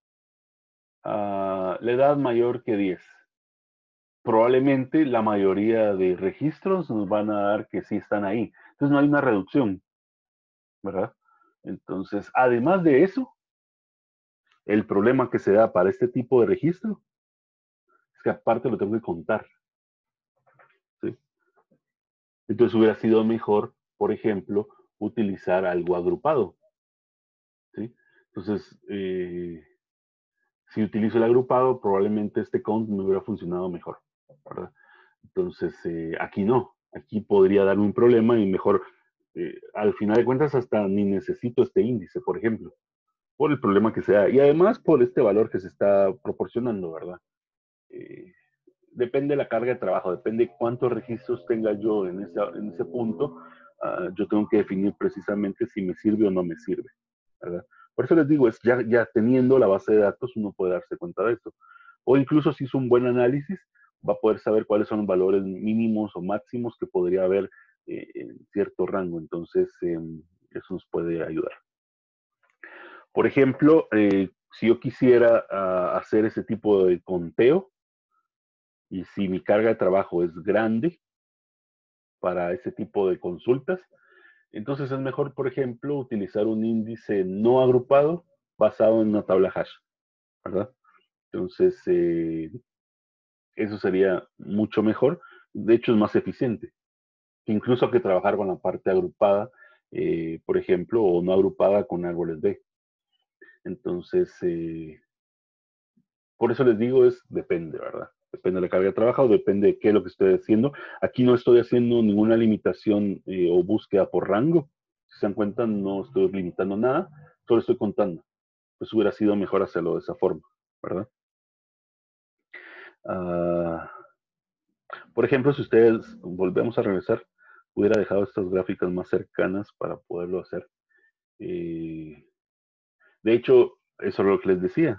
uh, la edad mayor que diez. Probablemente la mayoría de registros nos van a dar que sí están ahí. Entonces no hay una reducción, ¿verdad? Entonces, además de eso, el problema que se da para este tipo de registro es que aparte lo tengo que contar. ¿Sí? Entonces hubiera sido mejor, por ejemplo, utilizar algo agrupado. ¿Sí? Entonces, eh, si utilizo el agrupado, probablemente este count me hubiera funcionado mejor, ¿verdad? Entonces, eh, aquí no. Aquí podría darme un problema y mejor, eh, al final de cuentas, hasta ni necesito este índice, por ejemplo, por el problema que sea. Y además por este valor que se está proporcionando, ¿verdad? Eh, depende de la carga de trabajo, depende cuántos registros tenga yo en ese, en ese punto. Uh, yo tengo que definir precisamente si me sirve o no me sirve, ¿verdad? Por eso les digo, es ya, ya teniendo la base de datos uno puede darse cuenta de esto. O incluso si hizo un buen análisis, va a poder saber cuáles son los valores mínimos o máximos que podría haber eh, en cierto rango. Entonces, eh, eso nos puede ayudar. Por ejemplo, eh, si yo quisiera uh, hacer ese tipo de conteo, y si mi carga de trabajo es grande para ese tipo de consultas, entonces es mejor, por ejemplo, utilizar un índice no agrupado basado en una tabla hash, ¿verdad? Entonces, eh, eso sería mucho mejor. De hecho, es más eficiente. Incluso que trabajar con la parte agrupada, eh, por ejemplo, o no agrupada con árboles B. Entonces, eh, por eso les digo, es depende, ¿verdad? Depende de la carga de trabajo, depende de qué es lo que estoy haciendo. Aquí no estoy haciendo ninguna limitación eh, o búsqueda por rango. Si se dan cuenta, no estoy limitando nada, solo estoy contando. Pues hubiera sido mejor hacerlo de esa forma, ¿verdad? Uh, por ejemplo, si ustedes, volvemos a regresar, hubiera dejado estas gráficas más cercanas para poderlo hacer. Eh, de hecho, eso es lo que les decía.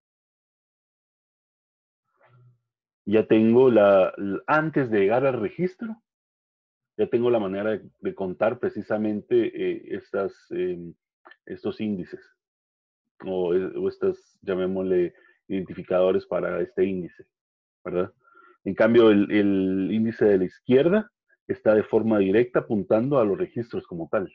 Ya tengo la, antes de llegar al registro, ya tengo la manera de, de contar precisamente eh, estas, eh, estos índices o, o estas, llamémosle, identificadores para este índice, ¿verdad? En cambio, el, el índice de la izquierda está de forma directa apuntando a los registros como tal.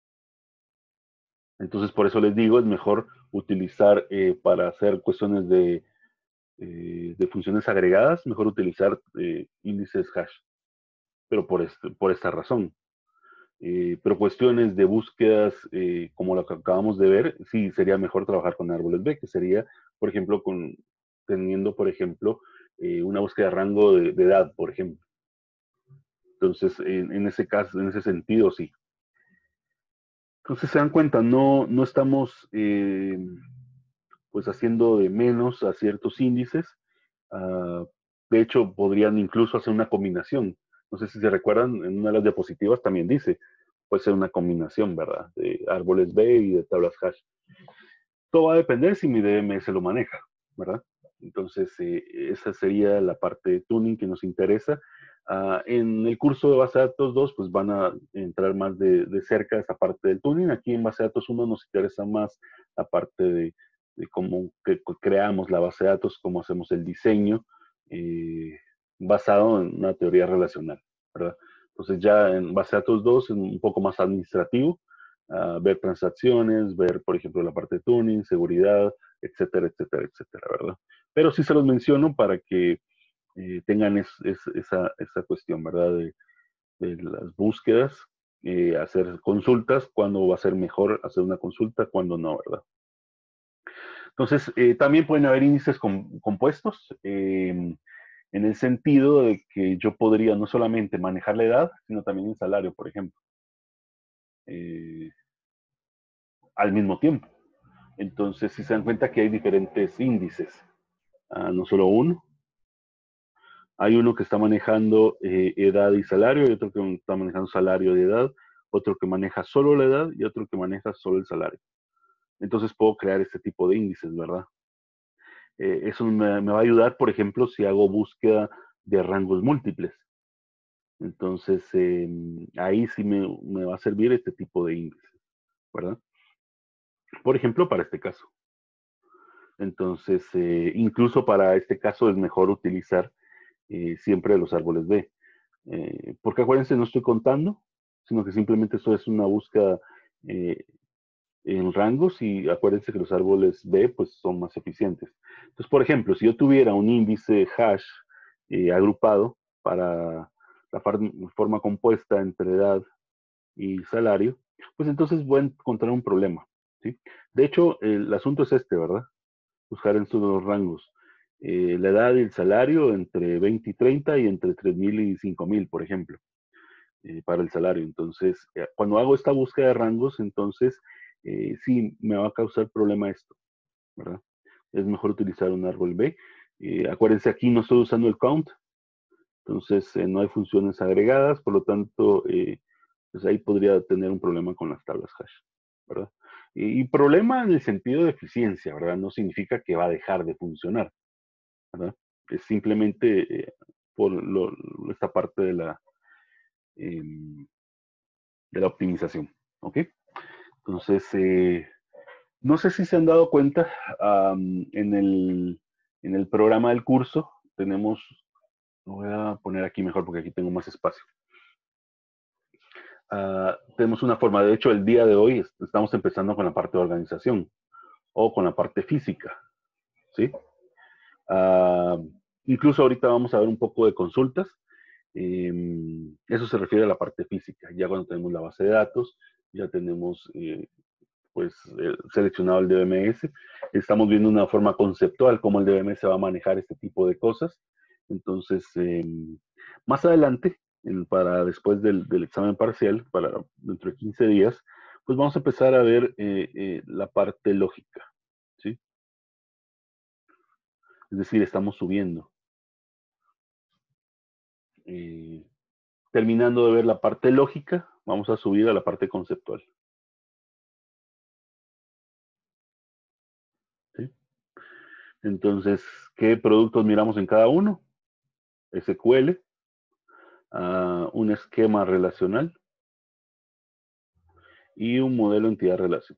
Entonces, por eso les digo, es mejor utilizar eh, para hacer cuestiones de, eh, de funciones agregadas, mejor utilizar eh, índices hash, pero por, este, por esta razón. Eh, pero cuestiones de búsquedas, eh, como lo que acabamos de ver, sí sería mejor trabajar con árboles B, que sería, por ejemplo, con, teniendo, por ejemplo, eh, una búsqueda de rango de, de edad, por ejemplo. Entonces, en, en, ese caso, en ese sentido, sí. Entonces, se dan cuenta, no, no estamos eh, pues haciendo de menos a ciertos índices. Uh, de hecho, podrían incluso hacer una combinación. No sé si se recuerdan, en una de las diapositivas también dice, puede ser una combinación, ¿verdad? De árboles B y de tablas hash. Todo va a depender si mi D M S lo maneja, ¿verdad? Entonces, eh, esa sería la parte de tuning que nos interesa. Uh, en el curso de base de datos dos, pues van a entrar más de, de cerca esa parte del tuning. Aquí en base de datos uno nos interesa más la parte de, de cómo que, creamos la base de datos, cómo hacemos el diseño, eh, basado en una teoría relacional, ¿verdad? Entonces ya en base de datos dos es un poco más administrativo, uh, ver transacciones, ver, por ejemplo, la parte de tuning, seguridad, etcétera, etcétera, etcétera, ¿verdad? Pero sí se los menciono para que eh, tengan es, es, esa, esa cuestión, ¿verdad? De, de las búsquedas, eh, hacer consultas, cuándo va a ser mejor hacer una consulta, cuándo no, ¿verdad? Entonces, eh, también pueden haber índices com compuestos, eh, en el sentido de que yo podría no solamente manejar la edad, sino también el salario, por ejemplo, eh, al mismo tiempo. Entonces, si se dan cuenta que hay diferentes índices, uh, no solo uno. Hay uno que está manejando eh, edad y salario, y otro que está manejando salario y edad, otro que maneja solo la edad y otro que maneja solo el salario. Entonces puedo crear este tipo de índices, ¿verdad? Eh, eso me, me va a ayudar, por ejemplo, si hago búsqueda de rangos múltiples. Entonces, eh, ahí sí me, me va a servir este tipo de índices, ¿verdad? Por ejemplo, para este caso. Entonces, eh, incluso para este caso es mejor utilizar eh, siempre los árboles B. Eh, porque acuérdense, no estoy contando, sino que simplemente eso es una búsqueda eh, en rangos y acuérdense que los árboles B pues son más eficientes. Entonces, por ejemplo, si yo tuviera un índice hash eh, agrupado para la forma compuesta entre edad y salario, pues entonces voy a encontrar un problema, ¿sí? De hecho, el asunto es este, ¿verdad? Buscar en estos dos rangos. Eh, la edad y el salario entre veinte y treinta y entre tres mil y cinco mil, por ejemplo, eh, para el salario. Entonces, eh, cuando hago esta búsqueda de rangos, entonces eh, sí me va a causar problema esto, ¿verdad? Es mejor utilizar un árbol B. Eh, acuérdense, aquí no estoy usando el count, entonces eh, no hay funciones agregadas, por lo tanto, eh, pues ahí podría tener un problema con las tablas hash, ¿verdad? Y, y problema en el sentido de eficiencia, ¿verdad? No significa que va a dejar de funcionar, ¿verdad? Es simplemente eh, por lo, esta parte de la, eh, de la optimización, ¿ok? Entonces, eh, no sé si se han dado cuenta, um, en, el, en el programa del curso tenemos, lo voy a poner aquí mejor porque aquí tengo más espacio. Uh, tenemos una forma, de hecho el día de hoy estamos empezando con la parte de organización o con la parte física, ¿sí? Uh, incluso ahorita vamos a ver un poco de consultas. Eh, eso se refiere a la parte física. Ya cuando tenemos la base de datos, ya tenemos eh, pues eh, seleccionado el D B M S. Estamos viendo una forma conceptual cómo el D B M S va a manejar este tipo de cosas. Entonces, eh, más adelante, en, para después del, del, examen parcial, para dentro de quince días, pues vamos a empezar a ver eh, eh, la parte lógica, ¿sí? Es decir, estamos subiendo. Eh, terminando de ver la parte lógica, vamos a subir a la parte conceptual. ¿Sí? Entonces, ¿qué productos miramos en cada uno? S Q L, uh, un esquema relacional y un modelo entidad-relación.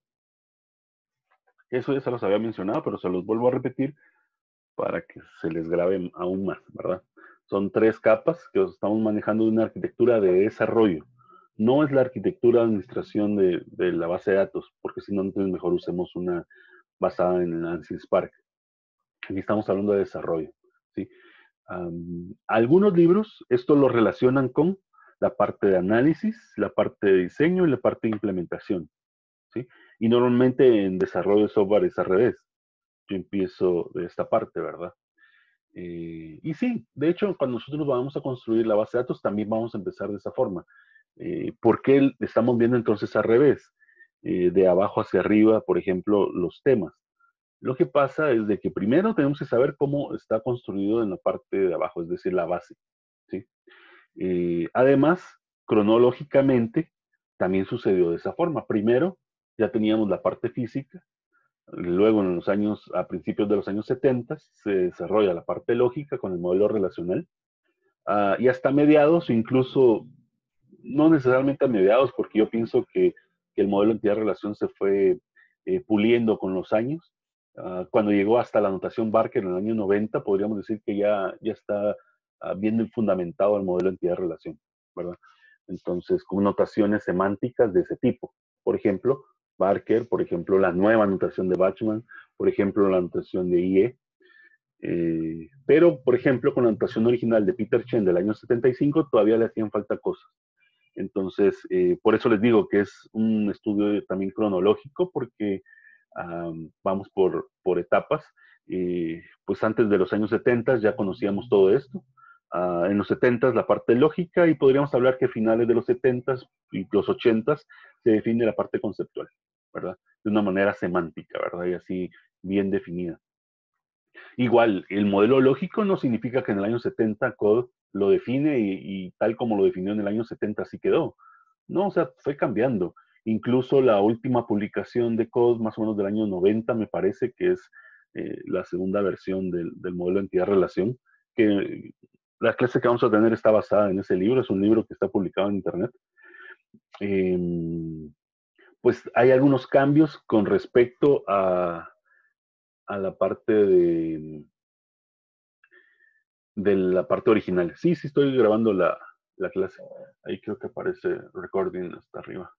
Eso ya se los había mencionado, pero se los vuelvo a repetir para que se les grabe aún más, ¿verdad? Son tres capas que estamos manejando de una arquitectura de desarrollo. No es la arquitectura de administración de, de la base de datos, porque si no, entonces mejor usemos una basada en Ansys Spark. Aquí estamos hablando de desarrollo, ¿sí? Um, algunos libros esto lo relacionan con la parte de análisis, la parte de diseño y la parte de implementación, ¿sí? Y normalmente en desarrollo de software es al revés. Yo empiezo de esta parte, ¿verdad? Eh, y sí, de hecho, cuando nosotros vamos a construir la base de datos, también vamos a empezar de esa forma. Eh, ¿Por qué estamos viendo entonces al revés? Eh, de abajo hacia arriba, por ejemplo, los temas. Lo que pasa es de que primero tenemos que saber cómo está construido en la parte de abajo, es decir, la base, ¿sí? Eh, además, cronológicamente, también sucedió de esa forma. Primero, ya teníamos la parte física, luego en los años, a principios de los años setenta, se desarrolla la parte lógica con el modelo relacional, uh, y hasta mediados, incluso, no necesariamente a mediados, porque yo pienso que, que el modelo de entidad-relación se fue eh, puliendo con los años. Uh, cuando llegó hasta la notación Barker en el año noventa, podríamos decir que ya, ya está uh, bien fundamentado el modelo de entidad-relación, ¿verdad? Entonces, con notaciones semánticas de ese tipo. Por ejemplo, Barker, por ejemplo, la nueva notación de Bachman, por ejemplo, la notación de I E. Eh, pero, por ejemplo, con la notación original de Peter Chen del año setenta y cinco, todavía le hacían falta cosas. Entonces, eh, por eso les digo que es un estudio también cronológico, porque um, vamos por, por etapas. Eh, pues antes de los años setenta ya conocíamos todo esto. Uh, en los setenta la parte lógica, y podríamos hablar que a finales de los setenta y los ochenta se define la parte conceptual, ¿verdad? De una manera semántica, ¿verdad? Y así bien definida. Igual, el modelo lógico no significa que en el año setenta Code lo define y, y tal como lo definió en el año setenta así quedó. No, o sea, fue cambiando. Incluso la última publicación de Code, más o menos del año noventa, me parece que es eh, la segunda versión del, del modelo de entidad-relación, que la clase que vamos a tener está basada en ese libro, es un libro que está publicado en Internet. Eh, pues hay algunos cambios con respecto a, a la parte de, de la parte original. Sí, sí estoy grabando la, la clase. Ahí creo que aparece recording hasta arriba.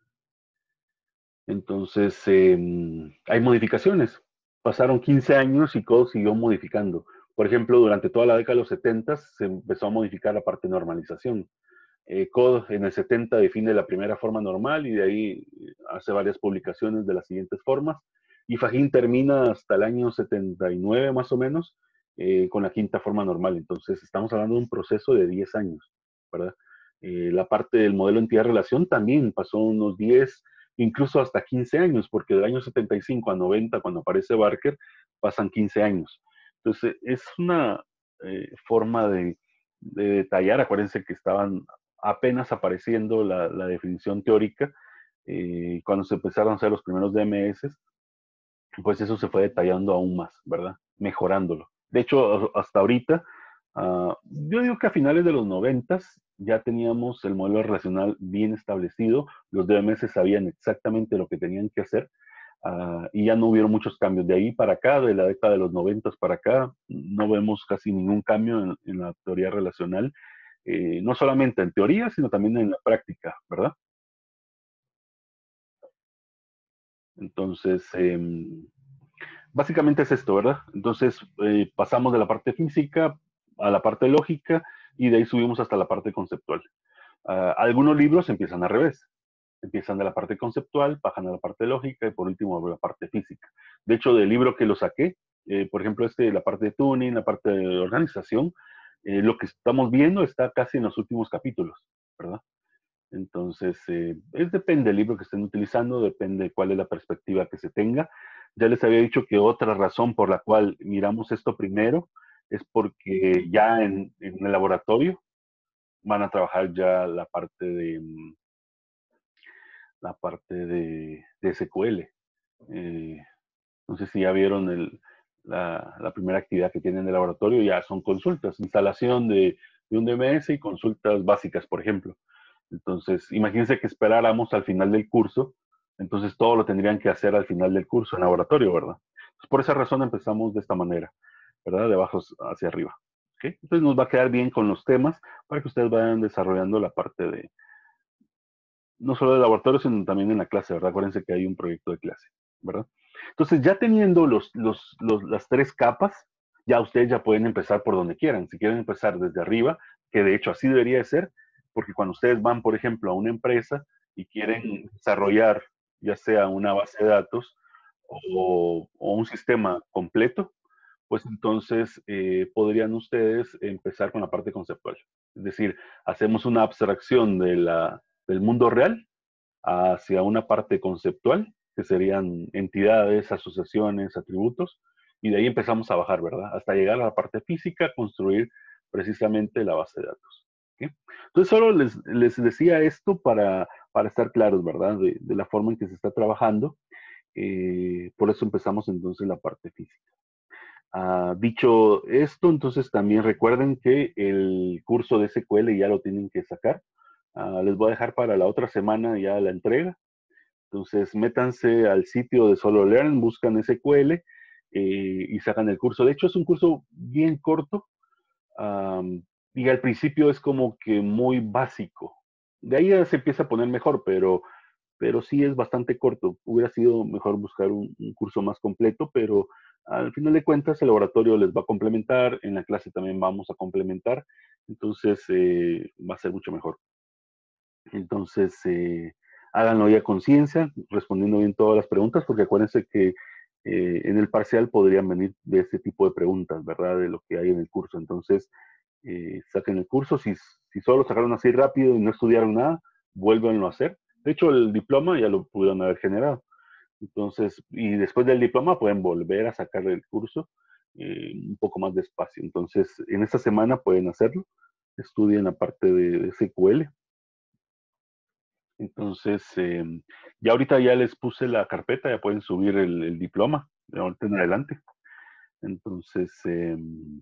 Entonces, eh, hay modificaciones. Pasaron quince años y Code siguió modificando. Por ejemplo, durante toda la década de los setenta se empezó a modificar la parte de normalización. Eh, Code en el setenta define la primera forma normal y de ahí hace varias publicaciones de las siguientes formas. Y Fajín termina hasta el año setenta y nueve más o menos eh, con la quinta forma normal. Entonces estamos hablando de un proceso de diez años, ¿verdad? Eh, la parte del modelo entidad-relación también pasó unos diez, incluso hasta quince años, porque del año setenta y cinco a noventa, cuando aparece Barker, pasan quince años. Entonces es una eh, forma de, de detallar. Acuérdense que estaban apenas apareciendo la, la definición teórica, eh, cuando se empezaron a hacer los primeros D M S, pues eso se fue detallando aún más, ¿verdad? Mejorándolo. De hecho, hasta ahorita, uh, yo digo que a finales de los noventas ya teníamos el modelo relacional bien establecido, los D M S sabían exactamente lo que tenían que hacer, uh, y ya no hubieron muchos cambios. De ahí para acá, de la década de los noventas para acá, no vemos casi ningún cambio en, en la teoría relacional, eh, no solamente en teoría, sino también en la práctica, ¿verdad? Entonces, eh, básicamente es esto, ¿verdad? Entonces, eh, pasamos de la parte física a la parte lógica y de ahí subimos hasta la parte conceptual. Uh, algunos libros empiezan al revés. Empiezan de la parte conceptual, bajan a la parte lógica y por último a la parte física. De hecho, del libro que lo saqué, eh, por ejemplo, este, la parte de tuning, la parte de organización, eh, lo que estamos viendo está casi en los últimos capítulos, ¿verdad? Entonces, eh, es depende del libro que estén utilizando, depende cuál es la perspectiva que se tenga. Ya les había dicho que otra razón por la cual miramos esto primero es porque ya en, en el laboratorio van a trabajar ya la parte de la parte de, de S Q L. Eh, no sé si ya vieron el, la, la, primera actividad que tienen en el laboratorio, ya son consultas, instalación de, de un D M S y consultas básicas, por ejemplo. Entonces, imagínense que esperáramos al final del curso, entonces todo lo tendrían que hacer al final del curso en laboratorio, ¿verdad? Entonces, por esa razón empezamos de esta manera, ¿verdad? De abajo hacia arriba. ¿Okay? Entonces nos va a quedar bien con los temas para que ustedes vayan desarrollando la parte de, no solo de laboratorio, sino también en la clase, ¿verdad? Acuérdense que hay un proyecto de clase, ¿verdad? Entonces, ya teniendo los, los, los, las tres capas, ya ustedes ya pueden empezar por donde quieran. Si quieren empezar desde arriba, que de hecho así debería de ser, porque cuando ustedes van, por ejemplo, a una empresa y quieren desarrollar ya sea una base de datos o, o un sistema completo, pues entonces eh, podrían ustedes empezar con la parte conceptual. Es decir, hacemos una abstracción de la, del mundo real hacia una parte conceptual, que serían entidades, asociaciones, atributos, y de ahí empezamos a bajar, ¿verdad? Hasta llegar a la parte física, construir precisamente la base de datos. ¿Okay? Entonces, solo les, les decía esto para, para estar claros, ¿verdad? De, de, la forma en que se está trabajando. Eh, por eso empezamos entonces la parte física. Uh, dicho esto, entonces también recuerden que el curso de S Q L ya lo tienen que sacar. Uh, les voy a dejar para la otra semana ya la entrega. Entonces, métanse al sitio de SoloLearn, buscan S Q L eh, y sacan el curso. De hecho, es un curso bien corto um, y al principio es como que muy básico. De ahí ya se empieza a poner mejor, pero, pero sí es bastante corto. Hubiera sido mejor buscar un, un curso más completo, pero al final de cuentas el laboratorio les va a complementar, en la clase también vamos a complementar, entonces eh, va a ser mucho mejor. Entonces, eh, háganlo ya con conciencia, respondiendo bien todas las preguntas, porque acuérdense que eh, en el parcial podrían venir de este tipo de preguntas, ¿verdad? De lo que hay en el curso. Entonces, eh, saquen el curso. Si, si solo sacaron así rápido y no estudiaron nada, vuélvanlo a hacer. De hecho, el diploma ya lo pudieron haber generado. Entonces, y después del diploma pueden volver a sacar el curso eh, un poco más despacio. Entonces, en esta semana pueden hacerlo. Estudien la parte de, de S Q L. Entonces, eh, ya ahorita ya les puse la carpeta, ya pueden subir el, el diploma de ahorita en adelante. Entonces, eh,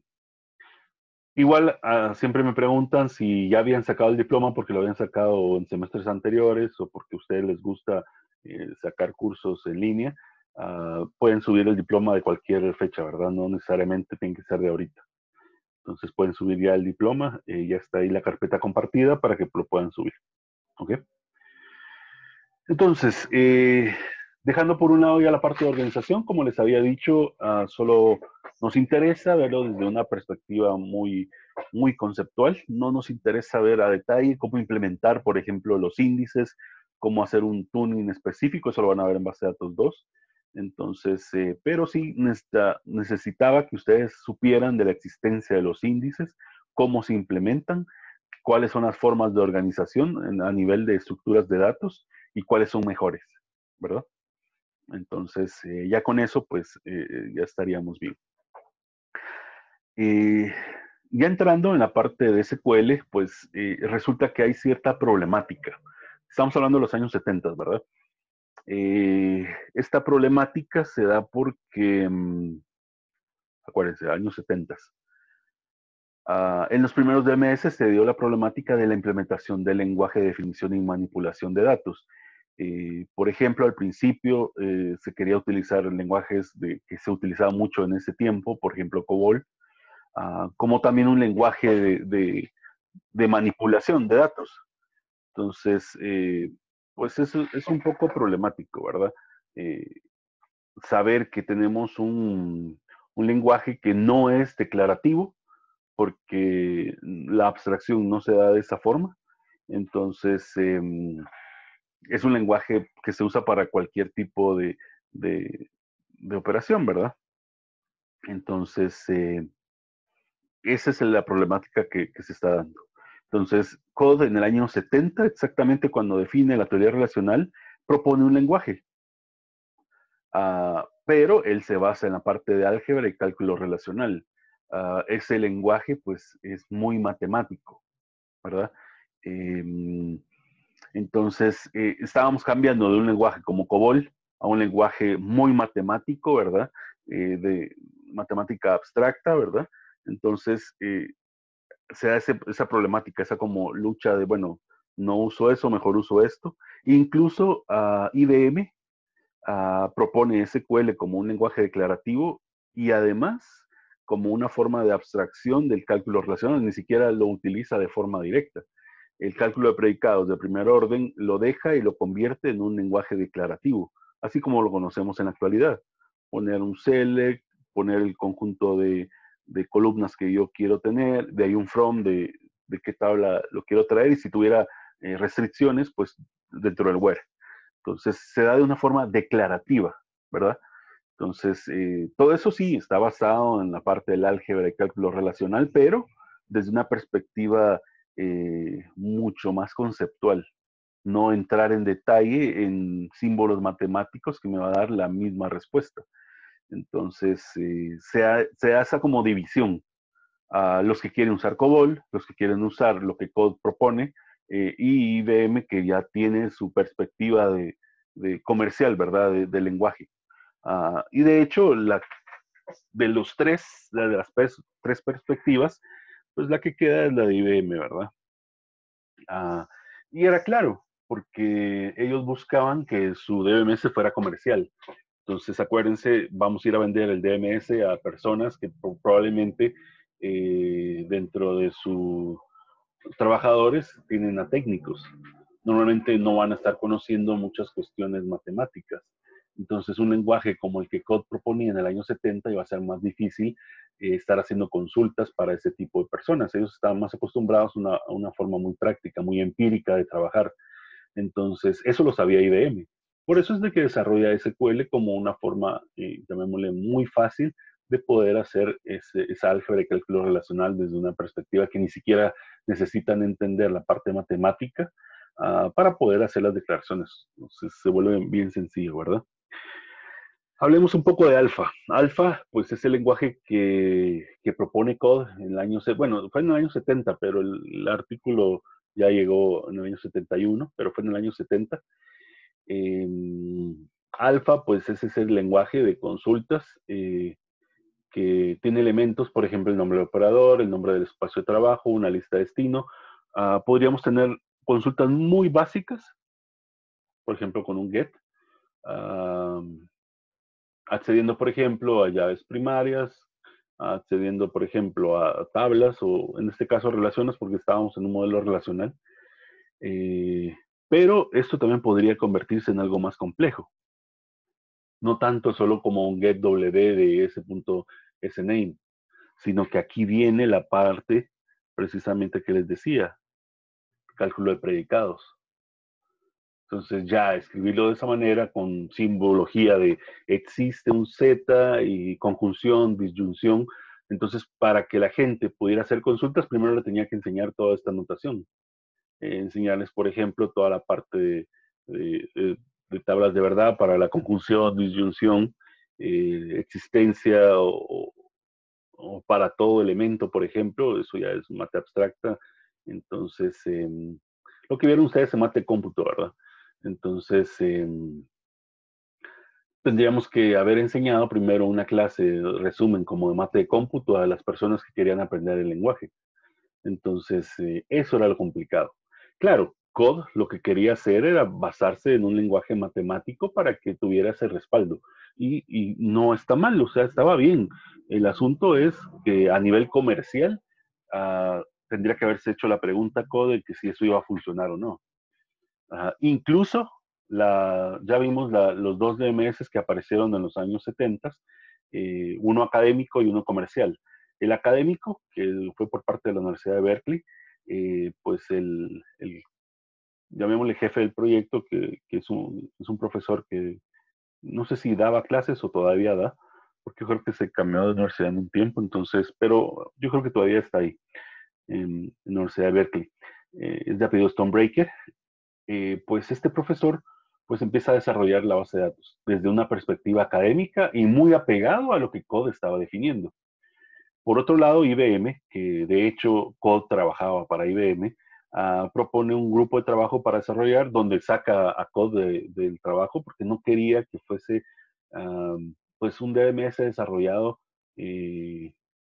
igual uh, siempre me preguntan si ya habían sacado el diploma porque lo habían sacado en semestres anteriores o porque a ustedes les gusta eh, sacar cursos en línea. Uh, pueden subir el diploma de cualquier fecha, ¿verdad? No necesariamente tiene que ser de ahorita. Entonces pueden subir ya el diploma, eh, ya está ahí la carpeta compartida para que lo puedan subir. ¿Ok? Entonces, eh, dejando por un lado ya la parte de organización, como les había dicho, uh, solo nos interesa verlo desde una perspectiva muy, muy conceptual. No nos interesa ver a detalle cómo implementar, por ejemplo, los índices, cómo hacer un tuning específico, eso lo van a ver en base de datos dos. Entonces, eh, pero sí necesita, necesitaba que ustedes supieran de la existencia de los índices, cómo se implementan, cuáles son las formas de organización en, a nivel de estructuras de datos y cuáles son mejores, ¿verdad? Entonces, eh, ya con eso, pues, eh, ya estaríamos bien. Eh, ya entrando en la parte de S Q L, pues, eh, resulta que hay cierta problemática. Estamos hablando de los años setenta, ¿verdad? Eh, esta problemática se da porque, mmm, acuérdense, años setenta. Uh, en los primeros D M S se dio la problemática de la implementación del lenguaje de definición y manipulación de datos. Eh, por ejemplo, al principio eh, se quería utilizar lenguajes de, que se utilizaba mucho en ese tiempo, por ejemplo, COBOL, uh, como también un lenguaje de, de, de manipulación de datos. Entonces, eh, pues eso es un poco problemático, ¿verdad? Eh, saber que tenemos un, un lenguaje que no es declarativo, porque la abstracción no se da de esa forma. Entonces, eh, es un lenguaje que se usa para cualquier tipo de, de, de operación, ¿verdad? Entonces, eh, esa es la problemática que, que, se está dando. Entonces, Code en el año setenta, exactamente cuando define la teoría relacional, propone un lenguaje. Uh, pero él se basa en la parte de álgebra y cálculo relacional. Uh, ese lenguaje, pues, es muy matemático, ¿verdad? Eh, entonces, eh, estábamos cambiando de un lenguaje como COBOL a un lenguaje muy matemático, ¿verdad? Eh, de matemática abstracta, ¿verdad? Entonces, eh, se da ese, esa problemática, esa como lucha de, bueno, no uso eso, mejor uso esto. Incluso uh, I B M uh, propone S Q L como un lenguaje declarativo y además como una forma de abstracción del cálculo relacional, ni siquiera lo utiliza de forma directa. El cálculo de predicados de primer orden lo deja y lo convierte en un lenguaje declarativo, así como lo conocemos en la actualidad. Poner un select, poner el conjunto de, de columnas que yo quiero tener, de ahí un from de, de qué tabla lo quiero traer y si tuviera eh, restricciones, pues dentro del where. Entonces se da de una forma declarativa, ¿verdad? Entonces, eh, todo eso sí está basado en la parte del álgebra y cálculo relacional, pero desde una perspectiva eh, mucho más conceptual. No entrar en detalle en símbolos matemáticos que me va a dar la misma respuesta. Entonces, eh, se, ha, se hace como división. A los que quieren usar COBOL, los que quieren usar lo que Code propone, eh, y I B M que ya tiene su perspectiva de, de comercial, ¿verdad? De, de lenguaje. Uh, y de hecho, la, de los tres, de las pers tres perspectivas, pues la que queda es la de I B M, ¿verdad? Uh, y era claro, porque ellos buscaban que su D M S fuera comercial. Entonces, acuérdense, vamos a ir a vender el D M S a personas que probablemente eh, dentro de sus trabajadores tienen a técnicos. Normalmente no van a estar conociendo muchas cuestiones matemáticas. Entonces, un lenguaje como el que Code proponía en el año setenta iba a ser más difícil eh, estar haciendo consultas para ese tipo de personas. Ellos estaban más acostumbrados a una, a una forma muy práctica, muy empírica de trabajar. Entonces, eso lo sabía I B M. Por eso es de que desarrolla S Q L como una forma, eh, llamémosle, muy fácil de poder hacer ese, esa álgebra de cálculo relacional desde una perspectiva que ni siquiera necesitan entender la parte matemática uh, para poder hacer las declaraciones. Entonces, se vuelve bien sencillo, ¿verdad? Hablemos un poco de Alpha. Alpha, pues es el lenguaje que, que propone Code en el año, bueno, fue en el año setenta, pero el, el artículo ya llegó en el año setenta y uno, pero fue en el año setenta. Eh, Alpha, pues ese es el lenguaje de consultas eh, que tiene elementos, por ejemplo, el nombre del operador, el nombre del espacio de trabajo, una lista de destino. Uh, podríamos tener consultas muy básicas, por ejemplo, con un get, uh, accediendo, por ejemplo, a llaves primarias, accediendo, por ejemplo, a tablas o, en este caso, relaciones, porque estábamos en un modelo relacional. Eh, pero esto también podría convertirse en algo más complejo. No tanto solo como un get W de s.sname, sino que aquí viene la parte precisamente que les decía, cálculo de predicados. Entonces ya escribirlo de esa manera con simbología de existe un Z y conjunción, disyunción. Entonces, para que la gente pudiera hacer consultas, primero le tenía que enseñar toda esta notación. Eh, enseñarles, por ejemplo, toda la parte de, de, de, de tablas de verdad para la conjunción, disyunción, eh, existencia o, o para todo elemento, por ejemplo. Eso ya es mate abstracta. Entonces, eh, lo que vieron ustedes es mate cómputo, ¿verdad? Entonces, eh, tendríamos que haber enseñado primero una clase de resumen como de mate de cómputo a las personas que querían aprender el lenguaje. Entonces, eh, eso era lo complicado. Claro, C O D lo que quería hacer era basarse en un lenguaje matemático para que tuviera ese respaldo. Y, y no está mal, o sea, estaba bien. El asunto es que a nivel comercial uh, tendría que haberse hecho la pregunta C O D de que si eso iba a funcionar o no. Uh, incluso, la, ya vimos la, los dos D M S que aparecieron en los años setenta, eh, uno académico y uno comercial. El académico, que fue por parte de la Universidad de Berkeley, eh, pues el, el, llamémosle jefe del proyecto, que, que es, un, es un profesor que no sé si daba clases o todavía da, porque yo creo que se cambió de universidad en un tiempo, entonces, pero yo creo que todavía está ahí, en, en la Universidad de Berkeley. Eh, es de apellido Stonebreaker. Eh, pues este profesor pues empieza a desarrollar la base de datos desde una perspectiva académica y muy apegado a lo que C O D estaba definiendo. Por otro lado, I B M, que de hecho C O D trabajaba para I B M, uh, propone un grupo de trabajo para desarrollar donde saca a C O D de, del trabajo porque no quería que fuese um, pues un D M S desarrollado eh,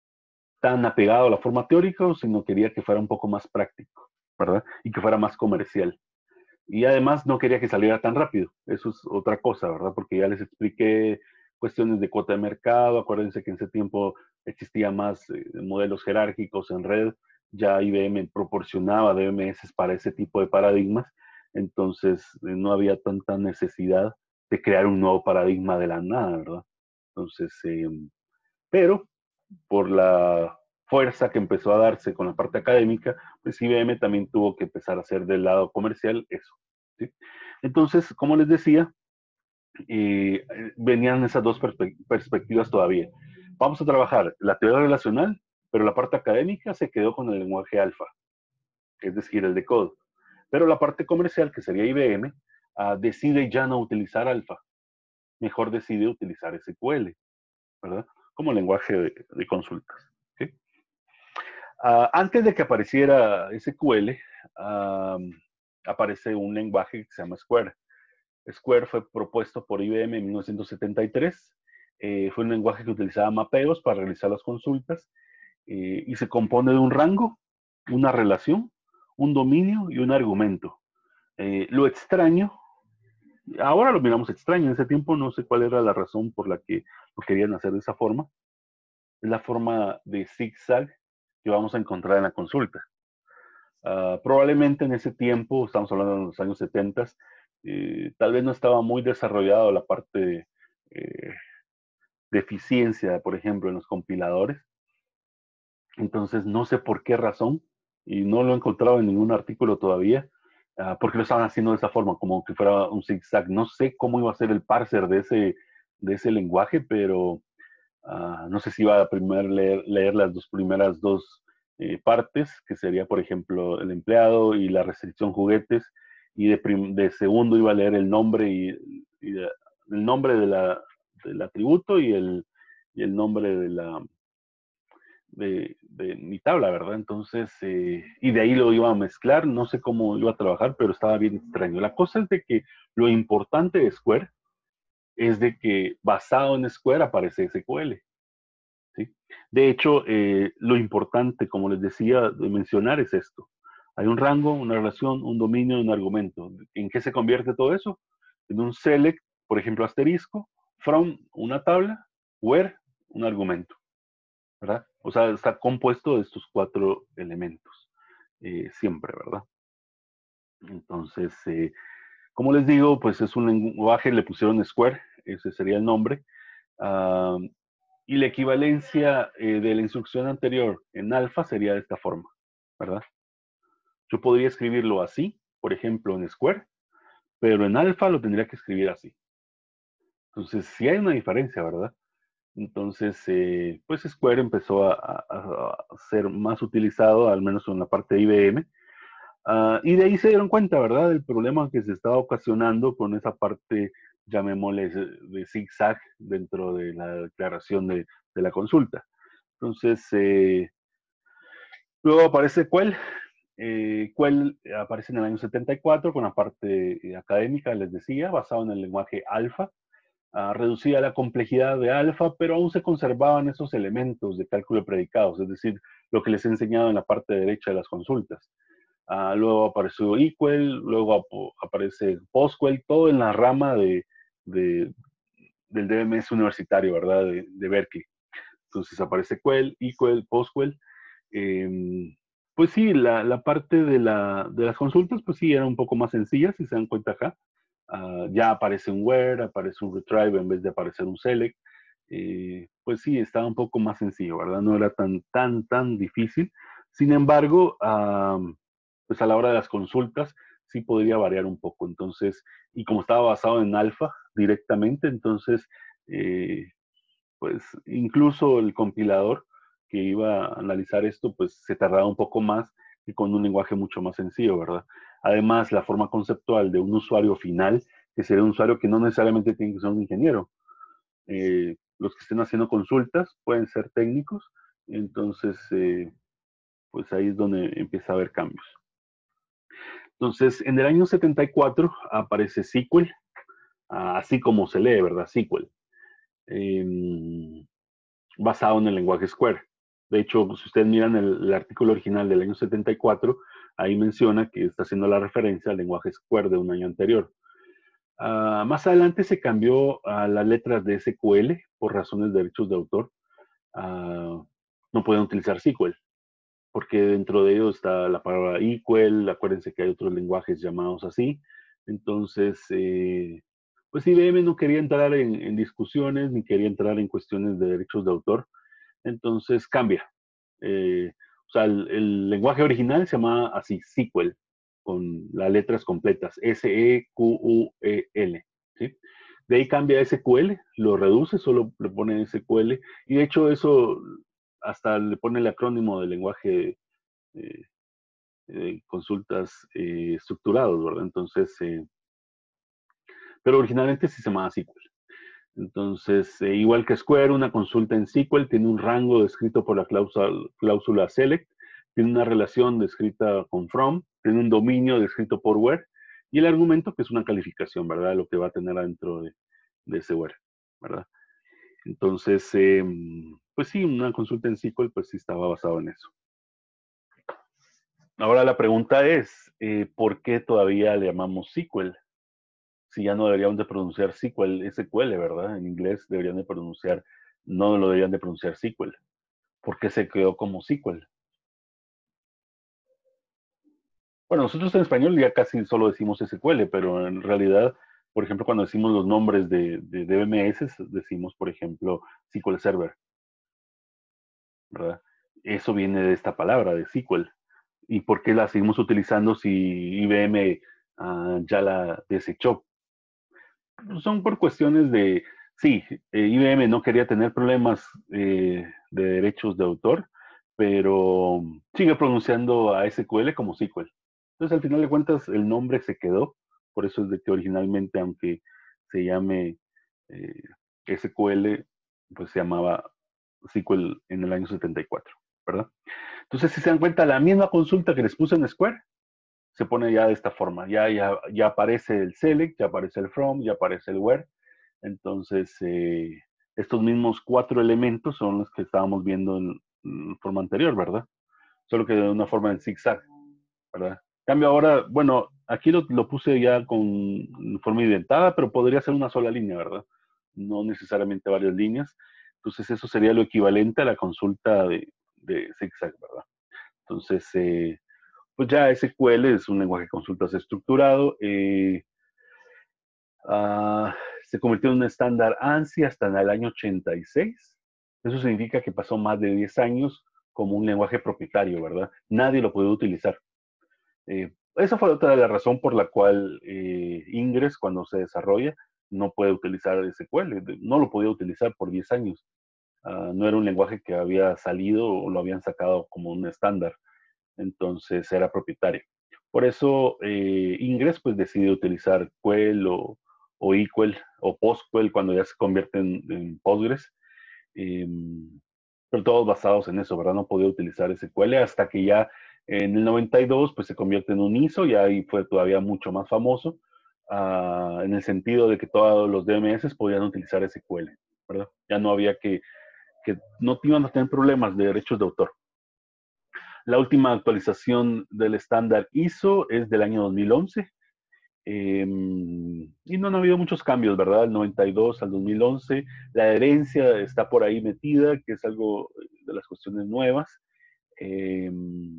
tan apegado a la forma teórica, sino quería que fuera un poco más práctico, ¿verdad? Y que fuera más comercial. Y además no quería que saliera tan rápido. Eso es otra cosa, ¿verdad? Porque ya les expliqué cuestiones de cuota de mercado. Acuérdense que en ese tiempo existía más eh, modelos jerárquicos en red. Ya I B M proporcionaba D M S para ese tipo de paradigmas. Entonces eh, no había tanta necesidad de crear un nuevo paradigma de la nada, ¿verdad? Entonces, eh, pero por la fuerza que empezó a darse con la parte académica, pues I B M también tuvo que empezar a hacer del lado comercial eso. ¿Sí? Entonces, como les decía, eh, venían esas dos perspe perspectivas todavía. Vamos a trabajar la teoría relacional, pero la parte académica se quedó con el lenguaje alfa, es decir, el de C O D. Pero la parte comercial, que sería I B M, uh, decide ya no utilizar alfa, mejor decide utilizar S Q L, ¿verdad? Como lenguaje de, de consultas. ¿Sí? Uh, antes de que apareciera S Q L, uh, aparece un lenguaje que se llama Square. Square fue propuesto por I B M en mil novecientos setenta y tres. Eh, fue un lenguaje que utilizaba mapeos para realizar las consultas eh, y se compone de un rango, una relación, un dominio y un argumento. Eh, lo extraño, ahora lo miramos extraño, en ese tiempo no sé cuál era la razón por la que lo querían hacer de esa forma. Es la forma de zigzag que vamos a encontrar en la consulta. Uh, probablemente en ese tiempo, estamos hablando de los años setenta, eh, tal vez no estaba muy desarrollado la parte de, eh, de eficiencia, por ejemplo, en los compiladores. Entonces, no sé por qué razón, y no lo he encontrado en ningún artículo todavía, uh, porque lo estaban haciendo de esa forma, como que fuera un zigzag. No sé cómo iba a ser el parser de ese, de ese lenguaje, pero uh, no sé si iba a primero leer, leer las dos primeras dos eh, partes, que sería, por ejemplo, el empleado y la restricción juguetes, y de, de segundo iba a leer el nombre y, y de, el nombre de la, del atributo y el, y el nombre de la, de, de mi tabla, ¿verdad? Entonces, eh, y de ahí lo iba a mezclar, no sé cómo iba a trabajar, pero estaba bien extraño. La cosa es de que lo importante de Square es de que basado en Square aparece S Q L. ¿Sí? De hecho, eh, lo importante, como les decía, de mencionar es esto. Hay un rango, una relación, un dominio y un argumento. ¿En qué se convierte todo eso? En un select, por ejemplo, asterisco, from, una tabla, where, un argumento. ¿Verdad? O sea, está compuesto de estos cuatro elementos. Eh, siempre, ¿verdad? Entonces, eh, como les digo, pues es un lenguaje, le pusieron Square, ese sería el nombre. Uh, y la equivalencia eh, de la instrucción anterior en alfa sería de esta forma, ¿verdad? Yo podría escribirlo así, por ejemplo, en Square, pero en alfa lo tendría que escribir así. Entonces, sí hay una diferencia, ¿verdad? Entonces, eh, pues Square empezó a, a, a, ser más utilizado, al menos en la parte de I B M, uh, y de ahí se dieron cuenta, ¿verdad?, del problema que se estaba ocasionando con esa parte, llamémosle, de zigzag dentro de la declaración de, de la consulta. Entonces, eh, luego aparece Quell. Eh, Quell aparece en el año setenta y cuatro con la parte eh, académica, les decía, basado en el lenguaje alfa. Uh, reducía la complejidad de alfa, pero aún se conservaban esos elementos de cálculo de predicados, es decir, lo que les he enseñado en la parte derecha de las consultas. Uh, luego apareció equal, luego ap aparece postquel, todo en la rama de, de, del D B M S universitario, ¿verdad? De, de Berkeley. Entonces aparece quel, equal, postquel. Eh, pues sí, la, la parte de, la, de las consultas, pues sí, era un poco más sencilla, si se dan cuenta acá. Uh, ya aparece un where, aparece un retrieve en vez de aparecer un select. Eh, pues sí, estaba un poco más sencillo, ¿verdad? No era tan, tan, tan difícil. Sin embargo, uh, pues a la hora de las consultas sí podría variar un poco. Entonces, y como estaba basado en alfa directamente, entonces, eh, pues incluso el compilador que iba a analizar esto, pues se tardaba un poco más que con un lenguaje mucho más sencillo, ¿verdad? Además, la forma conceptual de un usuario final, que sería un usuario que no necesariamente tiene que ser un ingeniero. Eh, los que estén haciendo consultas pueden ser técnicos, entonces, eh, pues ahí es donde empieza a haber cambios. Entonces, en el año setenta y cuatro aparece S Q L, así como se lee, ¿verdad? S Q L. Eh, basado en el lenguaje Square. De hecho, si ustedes miran el, el, artículo original del año setenta y cuatro, ahí menciona que está haciendo la referencia al lenguaje Square de un año anterior. Uh, más adelante se cambió a las letras de S Q L por razones de derechos de autor. Uh, no pueden utilizar S Q L, porque dentro de ellos está la palabra equal, acuérdense que hay otros lenguajes llamados así. Entonces, eh, pues I B M no quería entrar en, en discusiones ni quería entrar en cuestiones de derechos de autor. Entonces cambia. Eh, o sea, el, el, lenguaje original se llama así, S Q L, con las letras completas, S E Q U E L. ¿Sí? De ahí cambia a S Q L, lo reduce, solo le pone S Q L, y de hecho eso hasta le pone el acrónimo del lenguaje eh, eh, consultas eh, estructurados, ¿verdad? Entonces, eh, pero originalmente sí se llamaba S Q L. Entonces, eh, igual que Square, una consulta en S Q L tiene un rango descrito por la cláusula, cláusula select, tiene una relación descrita con from, tiene un dominio descrito por where, y el argumento que es una calificación, ¿verdad? Lo que va a tener adentro de, de ese where, ¿verdad? Entonces, eh, pues sí, una consulta en S Q L, pues sí estaba basado en eso. Ahora la pregunta es, eh, ¿por qué todavía le llamamos S Q L? Si ya no deberían de pronunciar S Q L, S Q L, ¿verdad? En inglés deberían de pronunciar, no lo deberían de pronunciar S Q L. ¿Por qué se quedó como S Q L? Bueno, nosotros en español ya casi solo decimos S Q L, pero en realidad, por ejemplo, cuando decimos los nombres de, de D B M S, decimos, por ejemplo, S Q L Server, ¿verdad? Eso viene de esta palabra, de S Q L. ¿Y por qué la seguimos utilizando si I B M uh, ya la desechó? Son por cuestiones de, sí, eh, I B M no quería tener problemas eh, de derechos de autor, pero sigue pronunciando a S Q L como S Q L. Entonces, al final de cuentas, el nombre se quedó, por eso es de que originalmente, aunque se llame eh, S Q L, pues se llamaba S Q L en el año setenta y cuatro, ¿verdad? Entonces, si se dan cuenta, la misma consulta que les puse en Square se pone ya de esta forma. Ya, ya, ya aparece el select, ya aparece el from, ya aparece el where. Entonces, eh, estos mismos cuatro elementos son los que estábamos viendo en, en forma anterior, ¿verdad? Solo que de una forma en zigzag, ¿verdad? Cambio ahora, bueno, aquí lo, lo puse ya con forma indentada, pero podría ser una sola línea, ¿verdad? No necesariamente varias líneas. Entonces, eso sería lo equivalente a la consulta de, de zigzag, ¿verdad? Entonces, eh, pues ya S Q L es un lenguaje de consultas estructurado. Eh, uh, se convirtió en un estándar ANSI hasta en el año ochenta y seis. Eso significa que pasó más de diez años como un lenguaje propietario, ¿verdad? Nadie lo puede utilizar. Eh, esa fue otra de la razón por la cual eh, Ingress, cuando se desarrolla, no puede utilizar S Q L. No lo podía utilizar por diez años. Uh, no era un lenguaje que había salido o lo habían sacado como un estándar. Entonces era propietario. Por eso eh, Ingress pues decide utilizar Quell o, o Equal o PostQuell cuando ya se convierte en, en Postgres. Eh, pero todos basados en eso, ¿verdad? No podía utilizar S Q L hasta que ya en el noventa y dos pues se convierte en un I S O y ahí fue todavía mucho más famoso uh, en el sentido de que todos los D M S podían utilizar S Q L, ¿verdad? Ya no había que, que no iban a tener problemas de derechos de autor. La última actualización del estándar I S O es del año dos mil once. Eh, y no han habido muchos cambios, ¿verdad? Del noventa y dos al dos mil once. La herencia está por ahí metida, que es algo de las cuestiones nuevas. Eh,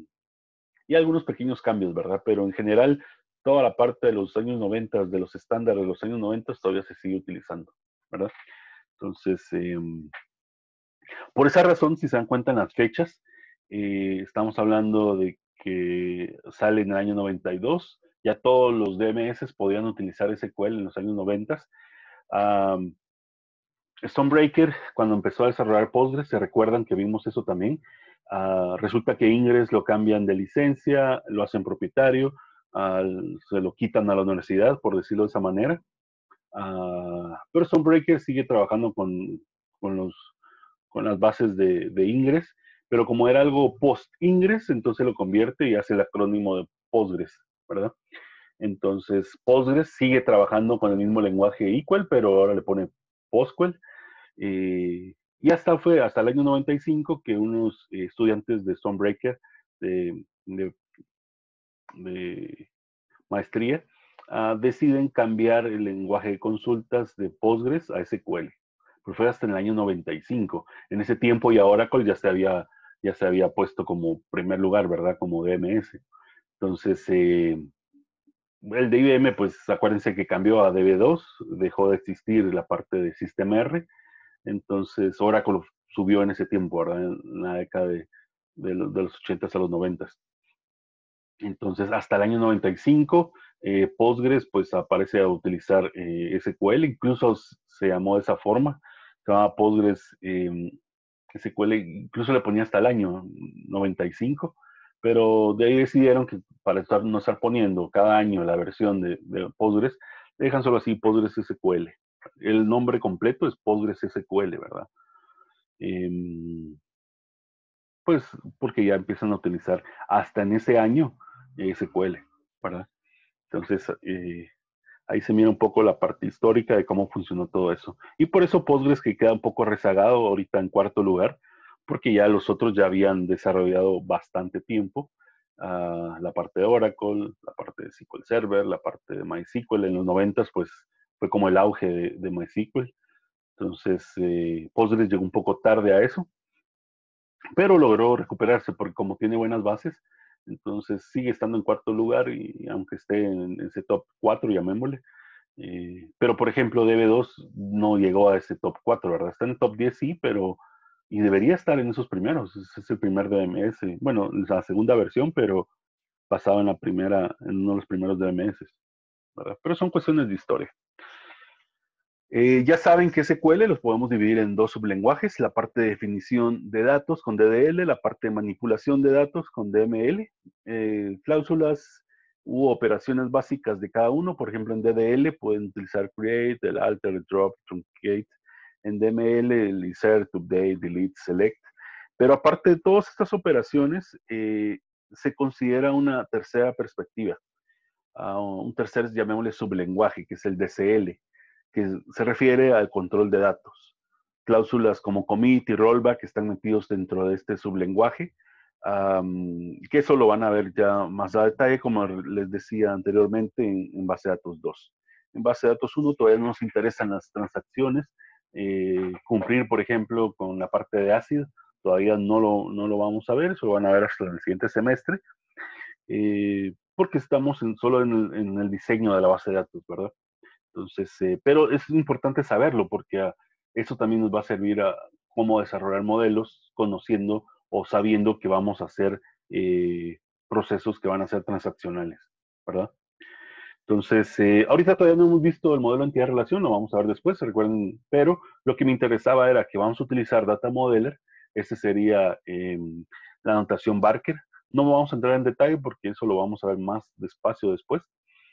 y algunos pequeños cambios, ¿verdad? Pero en general, toda la parte de los años noventa, de los estándares de los años noventa, todavía se sigue utilizando, ¿verdad? Entonces, eh, por esa razón, si se dan cuenta en las fechas, eh, estamos hablando de que sale en el año noventa y dos, ya todos los D M S podían utilizar S Q L en los años noventa. Um, Stonebreaker, cuando empezó a desarrollar Postgres, se recuerdan que vimos eso también. Uh, resulta que Ingress lo cambian de licencia, lo hacen propietario, uh, se lo quitan a la universidad, por decirlo de esa manera. Uh, pero Stonebreaker sigue trabajando con, con los con las bases de, de Ingress, pero como era algo post-Ingress, entonces lo convierte y hace el acrónimo de Postgres, ¿verdad? Entonces, Postgres sigue trabajando con el mismo lenguaje Equal, pero ahora le pone PostQuell. Eh, y hasta fue hasta el año noventa y cinco que unos eh, estudiantes de Stonebreaker de, de, de maestría uh, deciden cambiar el lenguaje de consultas de Postgres a S Q L. Pero fue hasta en el año noventa y cinco. En ese tiempo ya Oracle ya se había, ya se había puesto como primer lugar, ¿verdad? Como D M S. Entonces, eh, el de I B M, pues acuérdense que cambió a D B dos, dejó de existir la parte de System R. Entonces, Oracle subió en ese tiempo, ¿verdad? En la década de, de, los, de los ochentas a los noventas. Entonces, hasta el año noventa y cinco, eh, Postgres pues aparece a utilizar eh, S Q L, incluso se llamó de esa forma, se llamaba Postgres eh, S Q L, incluso le ponía hasta el año noventa y cinco, pero de ahí decidieron que para estar, no estar poniendo cada año la versión de, de Postgres, dejan solo así Postgres S Q L. El nombre completo es Postgres S Q L, ¿verdad? Eh, pues porque ya empiezan a utilizar hasta en ese año S Q L, ¿verdad? Entonces, eh, ahí se mira un poco la parte histórica de cómo funcionó todo eso. Y por eso Postgres que queda un poco rezagado ahorita en cuarto lugar, porque ya los otros ya habían desarrollado bastante tiempo. Uh, la parte de Oracle, la parte de S Q L Server, la parte de MySQL. En los noventas, pues, fue como el auge de, de MySQL. Entonces, eh, Postgres llegó un poco tarde a eso, pero logró recuperarse porque como tiene buenas bases, entonces sigue estando en cuarto lugar y aunque esté en ese top cuatro, llamémosle. Eh, pero por ejemplo, D B dos no llegó a ese top cuatro, ¿verdad? Está en el top diez, sí, pero y debería estar en esos primeros. Ese es el primer D M S. Bueno, la segunda versión, pero basado en la primera, en uno de los primeros D M S, ¿verdad? Pero son cuestiones de historia. Eh, ya saben que S Q L los podemos dividir en dos sublenguajes, la parte de definición de datos con D D L, la parte de manipulación de datos con D M L, eh, cláusulas u operaciones básicas de cada uno. Por ejemplo, en D D L pueden utilizar create, el alter, el drop, truncate. En D M L, el insert, update, delete, select. Pero aparte de todas estas operaciones, eh, se considera una tercera perspectiva, uh, un tercer, llamémosle sublenguaje, que es el D C L, que se refiere al control de datos. Cláusulas como commit y rollback están metidos dentro de este sublenguaje, um, que eso lo van a ver ya más a detalle, como les decía anteriormente, en, en base de datos dos. En base de datos uno todavía no nos interesan las transacciones, eh, cumplir, por ejemplo, con la parte de ACID, todavía no lo, no lo vamos a ver, eso lo van a ver hasta el siguiente semestre, eh, porque estamos en, solo en el, en el diseño de la base de datos, ¿verdad? Entonces, eh, pero es importante saberlo porque uh, eso también nos va a servir a cómo desarrollar modelos, conociendo o sabiendo que vamos a hacer eh, procesos que van a ser transaccionales, ¿verdad? Entonces, eh, ahorita todavía no hemos visto el modelo de entidad de relación, lo vamos a ver después, recuerden, pero lo que me interesaba era que vamos a utilizar Data Modeler, ese sería eh, la notación Barker. No vamos a entrar en detalle porque eso lo vamos a ver más despacio después.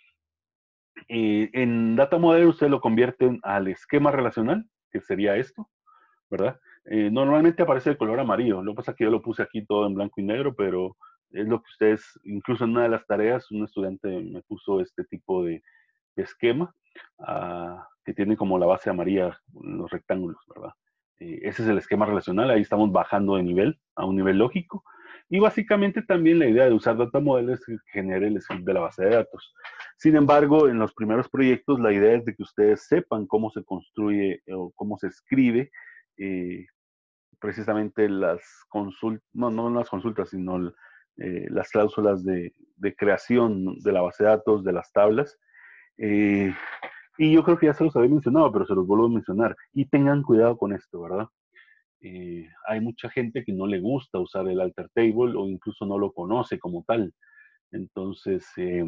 Eh, en Data Modeler ustedes lo convierten al esquema relacional, que sería esto, ¿verdad? Eh, normalmente aparece de color amarillo, lo que pasa es que yo lo puse aquí todo en blanco y negro, pero es lo que ustedes, incluso en una de las tareas, un estudiante me puso este tipo de, de esquema, uh, que tiene como la base amarilla, los rectángulos, ¿verdad? Eh, ese es el esquema relacional, ahí estamos bajando de nivel, a un nivel lógico, y básicamente también la idea de usar Data Model es que genere el script de la base de datos. Sin embargo, en los primeros proyectos, la idea es de que ustedes sepan cómo se construye o cómo se escribe eh, precisamente las consultas, no, no las consultas, sino eh, las cláusulas de, de, creación de la base de datos, de las tablas. Eh, y yo creo que ya se los había mencionado, pero se los vuelvo a mencionar. Y tengan cuidado con esto, ¿verdad? Eh, hay mucha gente que no le gusta usar el alter table o incluso no lo conoce como tal. Entonces, eh,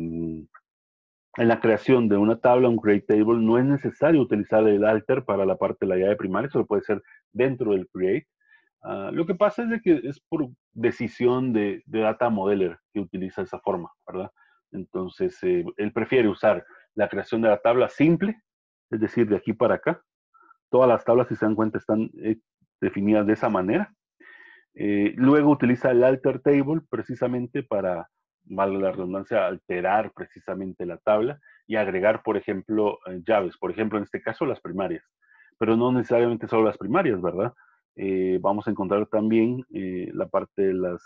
en la creación de una tabla, un create table, no es necesario utilizar el alter para la parte de la llave primaria, eso puede ser dentro del create. Uh, lo que pasa es de que es por decisión de, de Data Modeler que utiliza esa forma, ¿verdad? Entonces, eh, él prefiere usar la creación de la tabla simple, es decir, de aquí para acá. Todas las tablas, si se dan cuenta, están eh, definidas de esa manera. Eh, luego utiliza el alter table precisamente para, valga la redundancia, alterar precisamente la tabla y agregar, por ejemplo, eh, llaves. Por ejemplo, en este caso, las primarias. Pero no necesariamente solo las primarias, ¿verdad? Eh, vamos a encontrar también eh, la parte de las,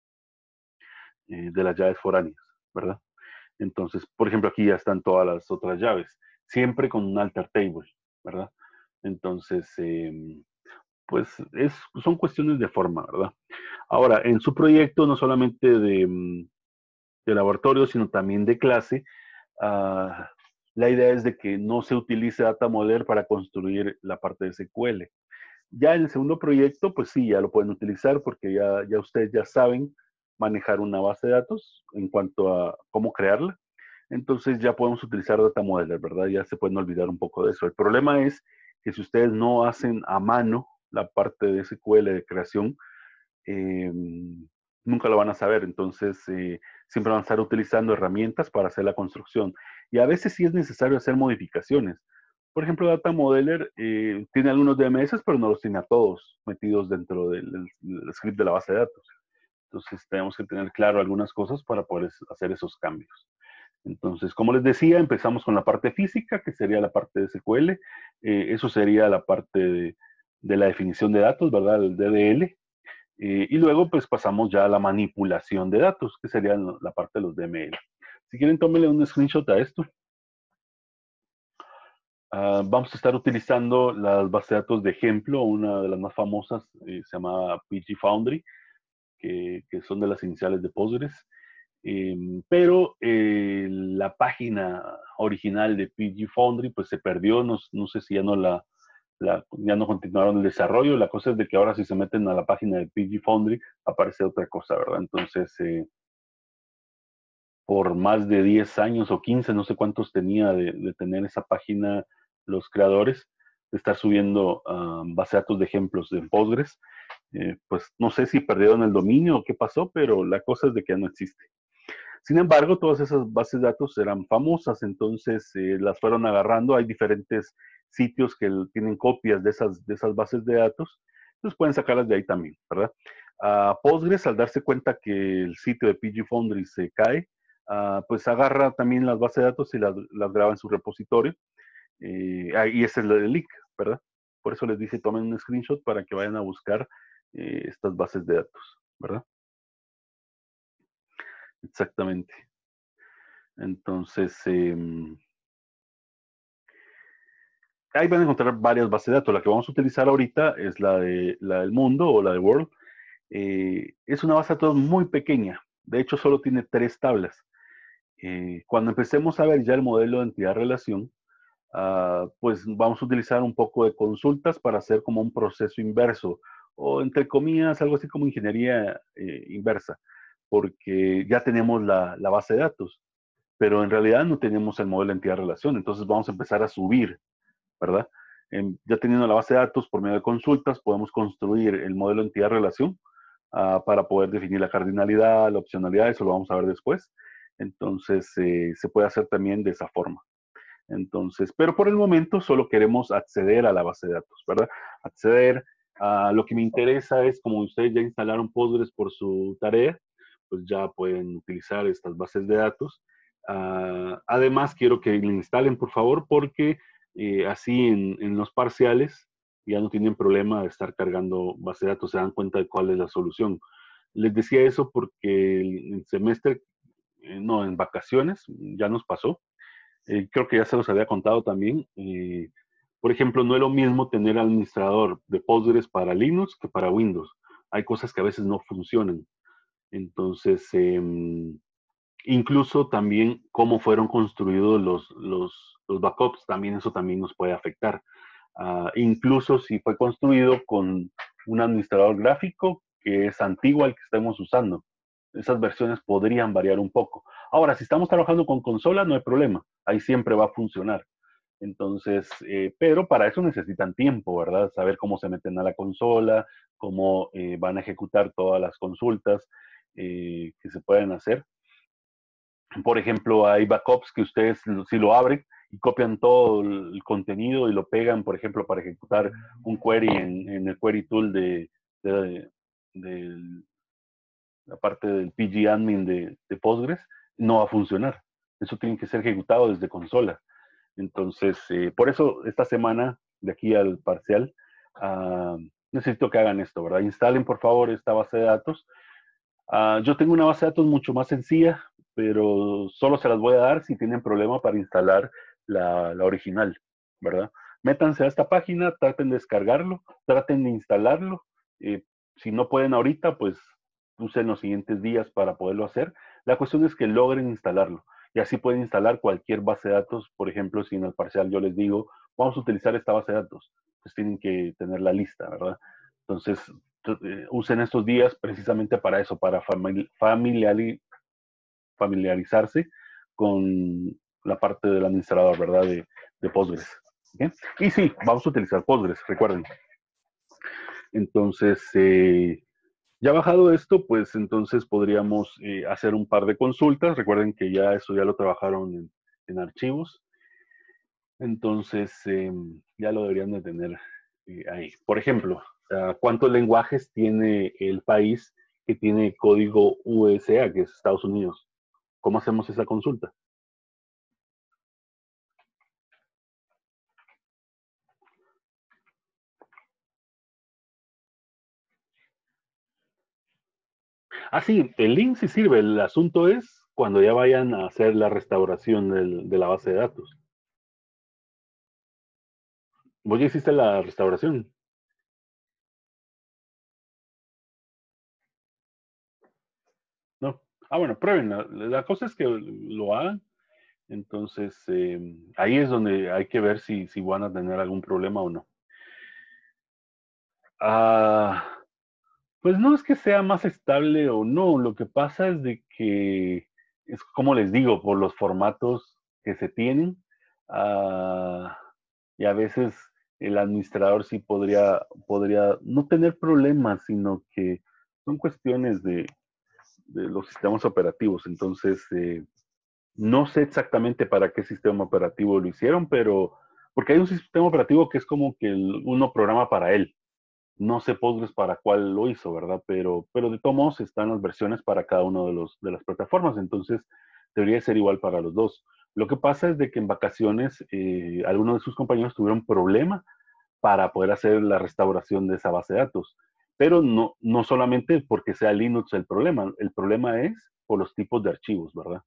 eh, de las llaves foráneas, ¿verdad? Entonces, por ejemplo, aquí ya están todas las otras llaves, siempre con un alter table, ¿verdad? Entonces, eh, pues es, son cuestiones de forma, ¿verdad? Ahora, en su proyecto, no solamente de, de laboratorio, sino también de clase, uh, la idea es de que no se utilice Data Modeler para construir la parte de S Q L. Ya en el segundo proyecto, pues sí, ya lo pueden utilizar porque ya, ya ustedes ya saben manejar una base de datos en cuanto a cómo crearla. Entonces ya podemos utilizar Data Modeler, ¿verdad? Ya se pueden olvidar un poco de eso. El problema es que si ustedes no hacen a mano la parte de S Q L de creación, eh, nunca lo van a saber. Entonces, eh, siempre van a estar utilizando herramientas para hacer la construcción. Y a veces sí es necesario hacer modificaciones. Por ejemplo, Data Modeler eh, tiene algunos D M S, pero no los tiene a todos metidos dentro del, del script de la base de datos. Entonces, tenemos que tener claro algunas cosas para poder hacer esos cambios. Entonces, como les decía, empezamos con la parte física, que sería la parte de S Q L. Eh, eso sería la parte de, de la definición de datos, ¿verdad? El D D L. Eh, y luego, pues, pasamos ya a la manipulación de datos, que sería la parte de los D M L. Si quieren, tómenle un screenshot a esto. Uh, vamos a estar utilizando las bases de datos de ejemplo, una de las más famosas eh, se llama P G Foundry, que, que son de las iniciales de Postgres. Eh, pero eh, la página original de P G Foundry pues se perdió, no, no sé si ya no la, la, ya no continuaron el desarrollo. La cosa es de que ahora si se meten a la página de P G Foundry aparece otra cosa, ¿verdad? Entonces, eh, por más de diez años o quince, no sé cuántos tenía de, de tener esa página los creadores, de estar subiendo uh, base de datos de ejemplos de Postgres, eh, pues no sé si perdieron el dominio o qué pasó, pero la cosa es de que ya no existe. Sin embargo, todas esas bases de datos eran famosas, entonces eh, las fueron agarrando. Hay diferentes sitios que tienen copias de esas, de esas bases de datos, entonces pueden sacarlas de ahí también, ¿verdad? Uh, Postgres, al darse cuenta que el sitio de P G Foundry se cae, uh, pues agarra también las bases de datos y las, las graba en su repositorio. Eh, y ese es el link, ¿verdad? Por eso les dije, tomen un screenshot para que vayan a buscar eh, estas bases de datos, ¿verdad? Exactamente. Entonces, eh, ahí van a encontrar varias bases de datos. La que vamos a utilizar ahorita es la, de, la del mundo o la de World. Eh, es una base de datos muy pequeña. De hecho, solo tiene tres tablas. Eh, cuando empecemos a ver ya el modelo de entidad-relación, uh, pues vamos a utilizar un poco de consultas para hacer como un proceso inverso, o entre comillas, algo así como ingeniería eh, inversa, porque ya tenemos la, la base de datos, pero en realidad no tenemos el modelo de entidad-relación. Entonces vamos a empezar a subir, ¿verdad? Eh, ya teniendo la base de datos por medio de consultas, podemos construir el modelo de entidad-relación uh, para poder definir la cardinalidad, la opcionalidad, eso lo vamos a ver después. Entonces, eh, se puede hacer también de esa forma. Entonces, pero por el momento solo queremos acceder a la base de datos, ¿verdad? Acceder a lo que me interesa es, como ustedes ya instalaron Postgres por su tarea, pues ya pueden utilizar estas bases de datos. Uh, además, quiero que la instalen, por favor, porque eh, así en, en los parciales ya no tienen problema de estar cargando base de datos, se dan cuenta de cuál es la solución. Les decía eso porque el, el semestre, eh, no, en vacaciones, ya nos pasó. Eh, creo que ya se los había contado también. Eh, por ejemplo, no es lo mismo tener administrador de Postgres para Linux que para Windows. Hay cosas que a veces no funcionan. Entonces, eh, incluso también cómo fueron construidos los, los, los backups, también eso también nos puede afectar. Uh, incluso si fue construido con un administrador gráfico que es antiguo al que estemos usando. Esas versiones podrían variar un poco. Ahora, si estamos trabajando con consola, no hay problema. Ahí siempre va a funcionar. Entonces, eh, pero para eso necesitan tiempo, ¿verdad? Saber cómo se meten a la consola, cómo eh, van a ejecutar todas las consultas eh, que se pueden hacer. Por ejemplo, hay backups que ustedes, si lo abren y copian todo el contenido y lo pegan, por ejemplo, para ejecutar un query en, en el query tool de, de, de la parte del P G admin de, de Postgres, no va a funcionar. Eso tiene que ser ejecutado desde consola. Entonces, eh, por eso esta semana, de aquí al parcial, uh, necesito que hagan esto, ¿verdad? Instalen, por favor, esta base de datos. Uh, yo tengo una base de datos mucho más sencilla, pero solo se las voy a dar si tienen problema para instalar la, la original, ¿verdad? Métanse a esta página, traten de descargarlo, traten de instalarlo. Eh, si no pueden ahorita, pues usen los siguientes días para poderlo hacer. La cuestión es que logren instalarlo. Y así pueden instalar cualquier base de datos. Por ejemplo, si en el parcial yo les digo, vamos a utilizar esta base de datos, pues tienen que tener la lista, ¿verdad? Entonces, usen estos días precisamente para eso, para familiar, familiarizarse con la parte del administrador, ¿verdad? De, de Postgres. ¿Okay? Y sí, vamos a utilizar Postgres, recuerden. Entonces, eh, ya bajado esto, pues entonces podríamos eh, hacer un par de consultas. Recuerden que ya eso ya lo trabajaron en, en archivos. Entonces, eh, ya lo deberían de tener eh, ahí. Por ejemplo, uh, ¿cuántos lenguajes tiene el país que tiene código U S A, que es Estados Unidos? ¿Cómo hacemos esa consulta? Ah, sí, el link sí sirve. El asunto es cuando ya vayan a hacer la restauración del, de la base de datos. ¿Vos ya hiciste la restauración? No. Ah, bueno, prueben. La, la cosa es que lo hagan. Entonces, eh, ahí es donde hay que ver si, si van a tener algún problema o no. Ah, pues no es que sea más estable o no. Lo que pasa es de que, es como les digo, por los formatos que se tienen, ah, y a veces el administrador sí podría, podría no tener problemas, sino que son cuestiones de, de los sistemas operativos. Entonces, eh, no sé exactamente para qué sistema operativo lo hicieron, pero porque hay un sistema operativo que es como que el, uno programa para él, No sé Postgres para cuál lo hizo, ¿verdad? Pero, pero de todos modos están las versiones para cada una de, los, de las plataformas, entonces debería ser igual para los dos. Lo que pasa es de que en vacaciones eh, algunos de sus compañeros tuvieron problema para poder hacer la restauración de esa base de datos. Pero no, no solamente porque sea Linux el problema, el problema es por los tipos de archivos, ¿verdad?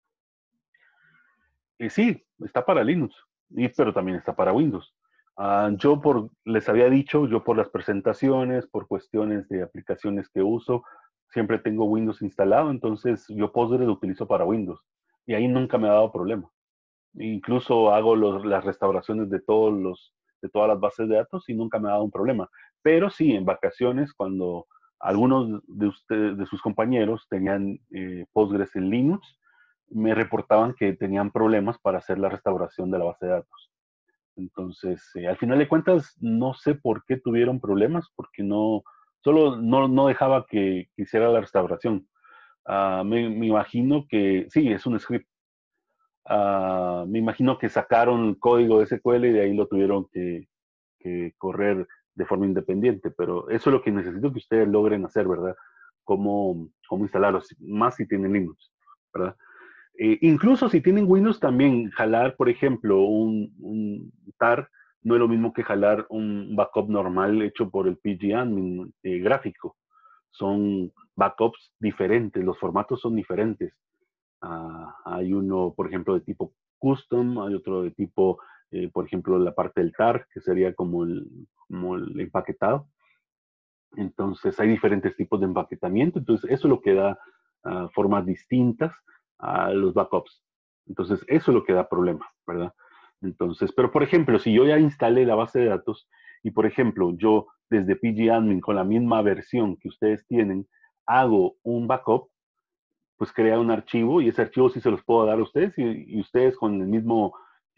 Y sí, está para Linux, y, pero también está para Windows. Uh, yo por, les había dicho, yo por las presentaciones, por cuestiones de aplicaciones que uso, siempre tengo Windows instalado, entonces yo Postgres lo utilizo para Windows. Y ahí nunca me ha dado problema. Incluso hago los, las restauraciones de, todos los, de todas las bases de datos y nunca me ha dado un problema. Pero sí, en vacaciones, cuando algunos de, usted, de sus compañeros tenían eh, Postgres en Linux, me reportaban que tenían problemas para hacer la restauración de la base de datos. Entonces, eh, al final de cuentas, no sé por qué tuvieron problemas, porque no, solo no, no dejaba que, que hiciera la restauración. Uh, me, me imagino que, sí, es un script. Uh, me imagino que sacaron el código de S Q L y de ahí lo tuvieron que, que, correr de forma independiente, pero eso es lo que necesito que ustedes logren hacer, ¿verdad? Cómo, cómo instalarlo, más si tienen Linux, ¿verdad? Eh, incluso si tienen Windows también, jalar, por ejemplo, un, un tar no es lo mismo que jalar un backup normal hecho por el pgadmin eh, gráfico. Son backups diferentes, los formatos son diferentes. Uh, hay uno, por ejemplo, de tipo custom, hay otro de tipo, eh, por ejemplo, la parte del tar, que sería como el, como el empaquetado. Entonces, hay diferentes tipos de empaquetamiento. Entonces, eso es lo que da uh, formas distintas a los backups. Entonces, eso es lo que da problema, ¿verdad? Entonces, pero por ejemplo, si yo ya instalé la base de datos y, por ejemplo, yo desde pgadmin con la misma versión que ustedes tienen, hago un backup, pues crea un archivo y ese archivo sí se los puedo dar a ustedes y, y ustedes con el mismo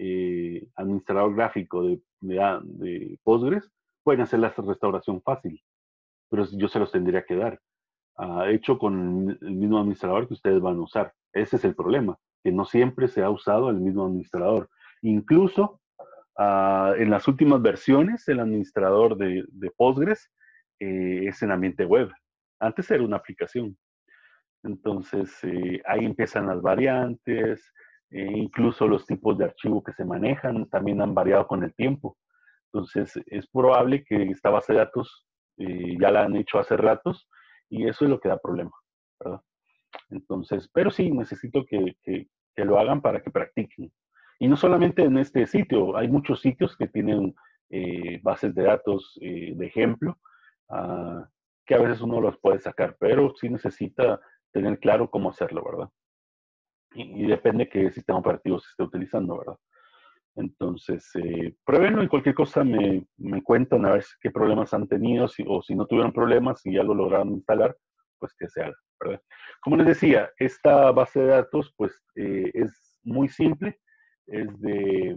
eh, administrador gráfico de, de, de, Postgres pueden hacer la restauración fácil, pero yo se los tendría que dar, uh, hecho con el mismo administrador que ustedes van a usar. Ese es el problema, que no siempre se ha usado el mismo administrador. Incluso uh, en las últimas versiones, el administrador de, de Postgres eh, es en ambiente web. Antes era una aplicación. Entonces, eh, ahí empiezan las variantes, eh, incluso los tipos de archivo que se manejan también han variado con el tiempo. Entonces, es probable que esta base de datos eh, ya la han hecho hace ratos y eso es lo que da problema, ¿verdad? Entonces, pero sí, necesito que, que, que lo hagan para que practiquen. Y no solamente en este sitio, hay muchos sitios que tienen eh, bases de datos eh, de ejemplo, uh, que a veces uno los puede sacar, pero sí necesita tener claro cómo hacerlo, ¿verdad? Y, y depende qué sistema operativo se esté utilizando, ¿verdad? Entonces, eh, pruébenlo y cualquier cosa me, me cuentan a ver qué problemas han tenido si, o si no tuvieron problemas, si ya lo lograron instalar, pues que se haga, ¿verdad? Como les decía, esta base de datos pues eh, es muy simple, es de,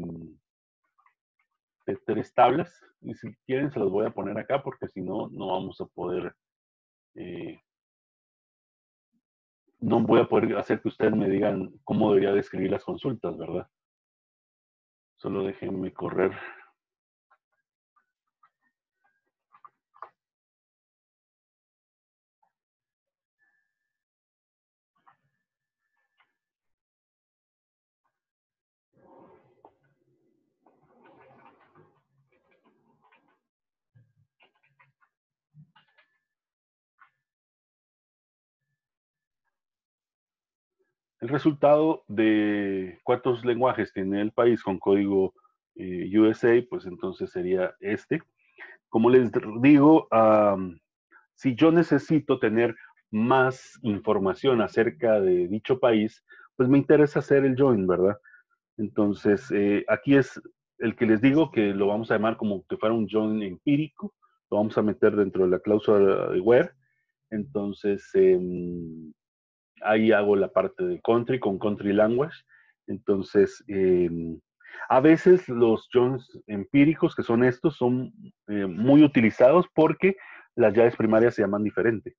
de tres tablas y si quieren se los voy a poner acá porque si no, no vamos a poder, eh, no voy a poder hacer que ustedes me digan cómo debería describir las consultas, ¿verdad? Solo déjenme correr. El resultado de cuántos lenguajes tiene el país con código eh, U S A, pues entonces sería este. Como les digo, um, si yo necesito tener más información acerca de dicho país, pues me interesa hacer el join, ¿verdad? Entonces, eh, aquí es el que les digo que lo vamos a llamar como que fuera un join empírico, lo vamos a meter dentro de la cláusula de where. Entonces, eh, ahí hago la parte de country con country language. Entonces, eh, a veces los joins empíricos, que son estos, son eh, muy utilizados porque las llaves primarias se llaman diferente.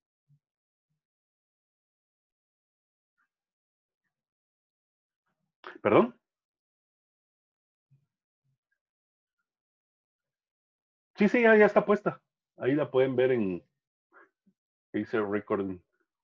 ¿Perdón? Sí, sí, ya, ya está puesta. Ahí la pueden ver en, dice recording.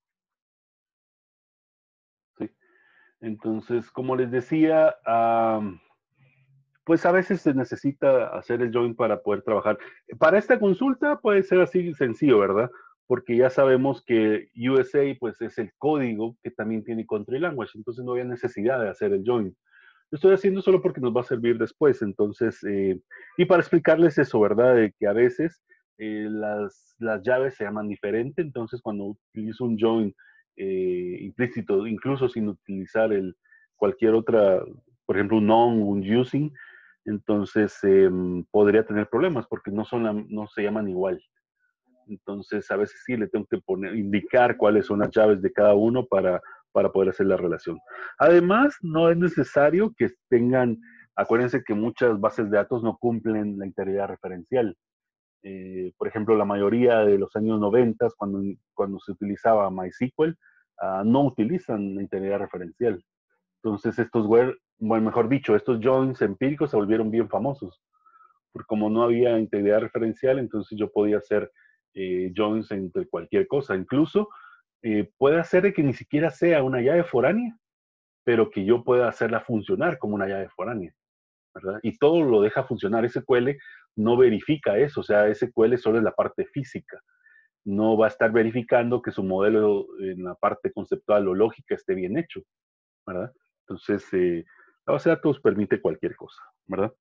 ¿Sí? Entonces, como les decía, um, pues a veces se necesita hacer el join para poder trabajar. Para esta consulta puede ser así sencillo, ¿verdad? Porque ya sabemos que U S A pues es el código que también tiene country language, entonces no había necesidad de hacer el join. Lo estoy haciendo solo porque nos va a servir después, entonces, eh, y para explicarles eso, ¿verdad? De que a veces eh, las, las llaves se llaman diferente, entonces cuando utilizo un join eh, implícito, incluso sin utilizar el, cualquier otra, por ejemplo, un on, un using, entonces eh, podría tener problemas porque no, son, no se llaman igual. Entonces, a veces sí le tengo que poner, indicar cuáles son las llaves de cada uno para, para poder hacer la relación. Además, no es necesario que tengan, acuérdense que muchas bases de datos no cumplen la integridad referencial. Eh, por ejemplo, la mayoría de los años noventa, cuando, cuando se utilizaba MySQL, uh, no utilizan la integridad referencial. Entonces, estos were, bueno, mejor dicho, estos joins empíricos se volvieron bien famosos porque como no había integridad referencial, entonces yo podía hacer eh, joins entre cualquier cosa. Incluso eh, puede hacer de que ni siquiera sea una llave foránea, pero que yo pueda hacerla funcionar como una llave foránea, ¿verdad? Y todo lo deja funcionar. S Q L no verifica eso, o sea, S Q L solo es la parte física. No va a estar verificando que su modelo en la parte conceptual o lógica esté bien hecho, ¿verdad? Entonces, eh, la base de datos permite cualquier cosa, ¿verdad?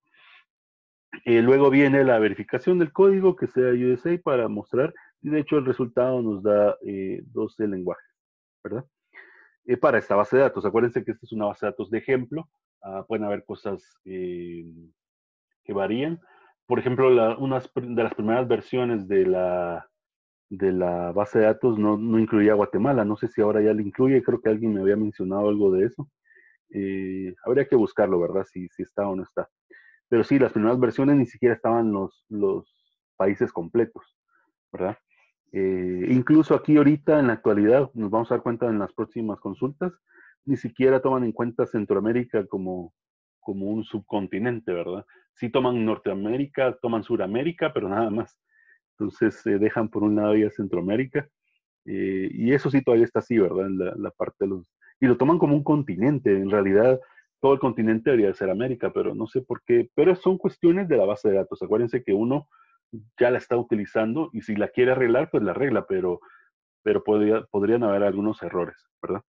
Eh, luego viene la verificación del código que sea U S A para mostrar, y de hecho el resultado nos da eh, doce lenguajes, ¿verdad? Eh, para esta base de datos, acuérdense que esta es una base de datos de ejemplo, uh, pueden haber cosas eh, que varían. Por ejemplo, la, unas de las primeras versiones de la, de la base de datos no, no incluía Guatemala, no sé si ahora ya la incluye, creo que alguien me había mencionado algo de eso. Eh, habría que buscarlo, ¿verdad? Si, si está o no está. Pero sí, las primeras versiones ni siquiera estaban los, los países completos, ¿verdad? Eh, incluso aquí ahorita, en la actualidad, nos vamos a dar cuenta en las próximas consultas, ni siquiera toman en cuenta Centroamérica como, como un subcontinente, ¿verdad? Sí toman Norteamérica, toman Suramérica, pero nada más. Entonces se eh, dejan por un lado ya Centroamérica. Eh, y eso sí todavía está así, ¿verdad? En la, la parte de los... Y lo toman como un continente. En realidad, todo el continente debería ser América, pero no sé por qué. Pero son cuestiones de la base de datos. Acuérdense que uno ya la está utilizando y si la quiere arreglar, pues la arregla, pero, pero podría, podrían haber algunos errores, ¿verdad?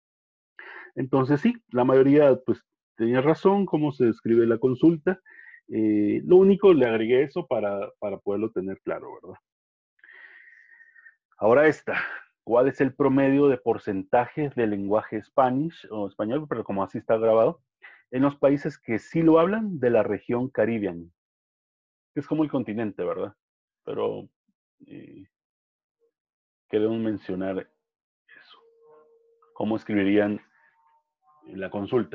Entonces sí, la mayoría pues tenía razón cómo se describe la consulta. Eh, lo único, le agregué eso para, para poderlo tener claro, ¿verdad? Ahora esta, ¿cuál es el promedio de porcentaje de lenguaje Spanish o español, pero como así está grabado, en los países que sí lo hablan de la región Caribbean? Es como el continente, ¿verdad? Pero eh, queremos mencionar eso. ¿Cómo escribirían la consulta?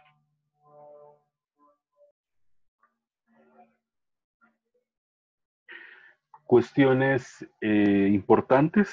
Cuestiones eh, importantes.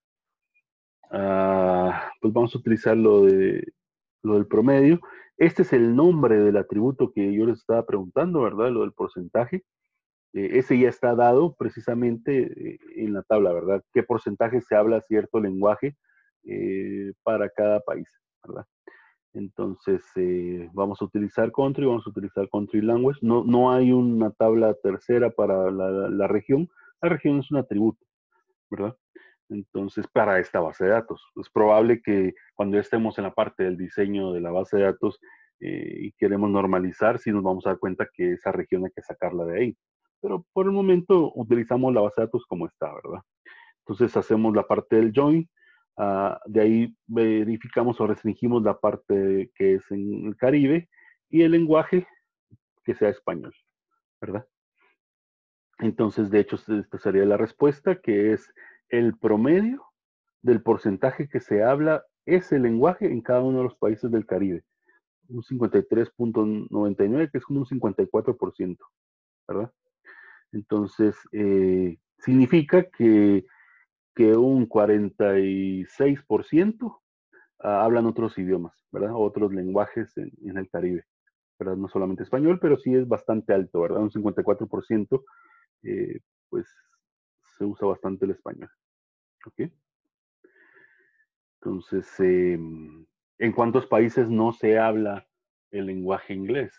Ah, pues vamos a utilizar lo, de, lo del promedio. Este es el nombre del atributo que yo les estaba preguntando, ¿verdad? Lo del porcentaje. Eh, ese ya está dado precisamente eh, en la tabla, ¿verdad? ¿Qué porcentaje se habla cierto lenguaje eh, para cada país, ¿verdad? Entonces, eh, vamos a utilizar country, vamos a utilizar country language. No, no hay una tabla tercera para la, la región. La región es un atributo, ¿verdad? Entonces, para esta base de datos. Es probable que cuando ya estemos en la parte del diseño de la base de datos eh, y queremos normalizar, sí nos vamos a dar cuenta que esa región hay que sacarla de ahí. Pero por el momento utilizamos la base de datos como está, ¿verdad? Entonces hacemos la parte del join, uh, de ahí verificamos o restringimos la parte que es en el Caribe y el lenguaje que sea español, ¿verdad? Entonces, de hecho, esta sería la respuesta, que es el promedio del porcentaje que se habla ese lenguaje en cada uno de los países del Caribe. Un cincuenta y tres punto noventa y nueve, que es como un cincuenta y cuatro por ciento, ¿verdad? Entonces, eh, significa que, que un cuarenta y seis por ciento uh, hablan otros idiomas, ¿verdad? Otros lenguajes en, en el Caribe, ¿verdad? No solamente español, pero sí es bastante alto, ¿verdad? Un cincuenta y cuatro por ciento, eh, pues se usa bastante el español. ¿Ok? Entonces, eh, ¿en cuántos países no se habla el lenguaje inglés?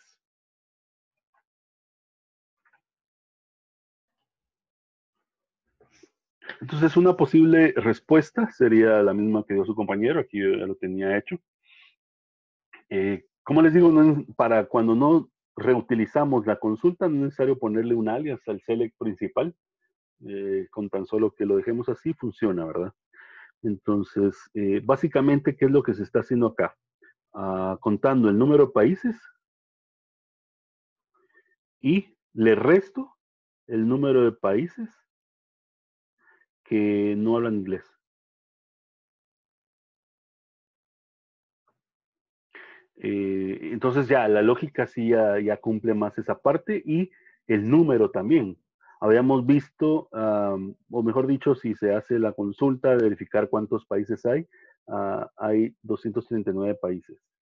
Entonces, una posible respuesta sería la misma que dio su compañero, aquí yo ya lo tenía hecho. Eh, como les digo, no, para cuando no reutilizamos la consulta, no es necesario ponerle un alias al select principal, eh, con tan solo que lo dejemos así, funciona, ¿verdad? Entonces, eh, básicamente, ¿qué es lo que se está haciendo acá? Uh, contando el número de países y le resto el número de países que no hablan inglés. Eh, entonces ya la lógica sí ya, ya, cumple más esa parte y el número también. Habíamos visto, um, o mejor dicho, si se hace la consulta de verificar cuántos países hay, uh, hay doscientos treinta y nueve países.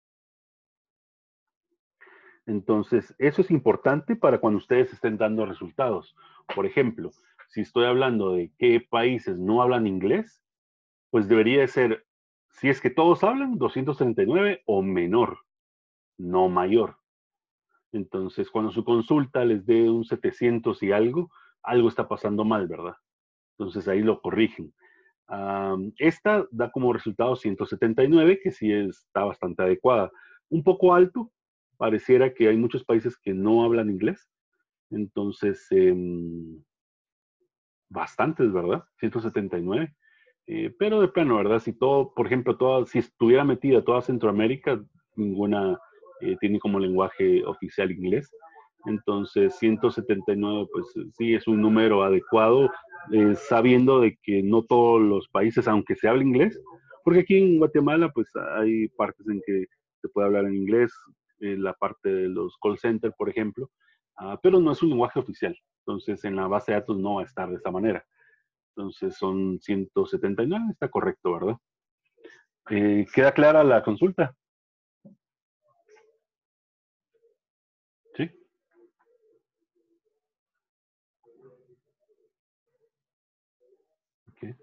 Entonces, eso es importante para cuando ustedes estén dando resultados. Por ejemplo, si estoy hablando de qué países no hablan inglés, pues debería de ser, si es que todos hablan, doscientos treinta y nueve o menor, no mayor. Entonces, cuando su consulta les dé un setecientos y algo, algo está pasando mal, ¿verdad? Entonces ahí lo corrigen. Um, esta da como resultado ciento setenta y nueve, que sí está bastante adecuada. Un poco alto, pareciera que hay muchos países que no hablan inglés. Entonces, eh, bastantes, ¿verdad? ciento setenta y nueve. Eh, pero de plano, ¿verdad? Si todo, por ejemplo, toda, si estuviera metida toda Centroamérica, ninguna eh, tiene como lenguaje oficial inglés. Entonces, ciento setenta y nueve, pues sí, es un número adecuado, eh, sabiendo de que no todos los países, aunque se hable inglés, porque aquí en Guatemala, pues hay partes en que se puede hablar en inglés, eh, la parte de los call centers, por ejemplo, uh, pero no es un lenguaje oficial. Entonces, en la base de datos no va a estar de esa manera. Entonces, son ciento setenta y nueve, está correcto, ¿verdad? Eh, ¿Queda clara la consulta? Sí. Okay.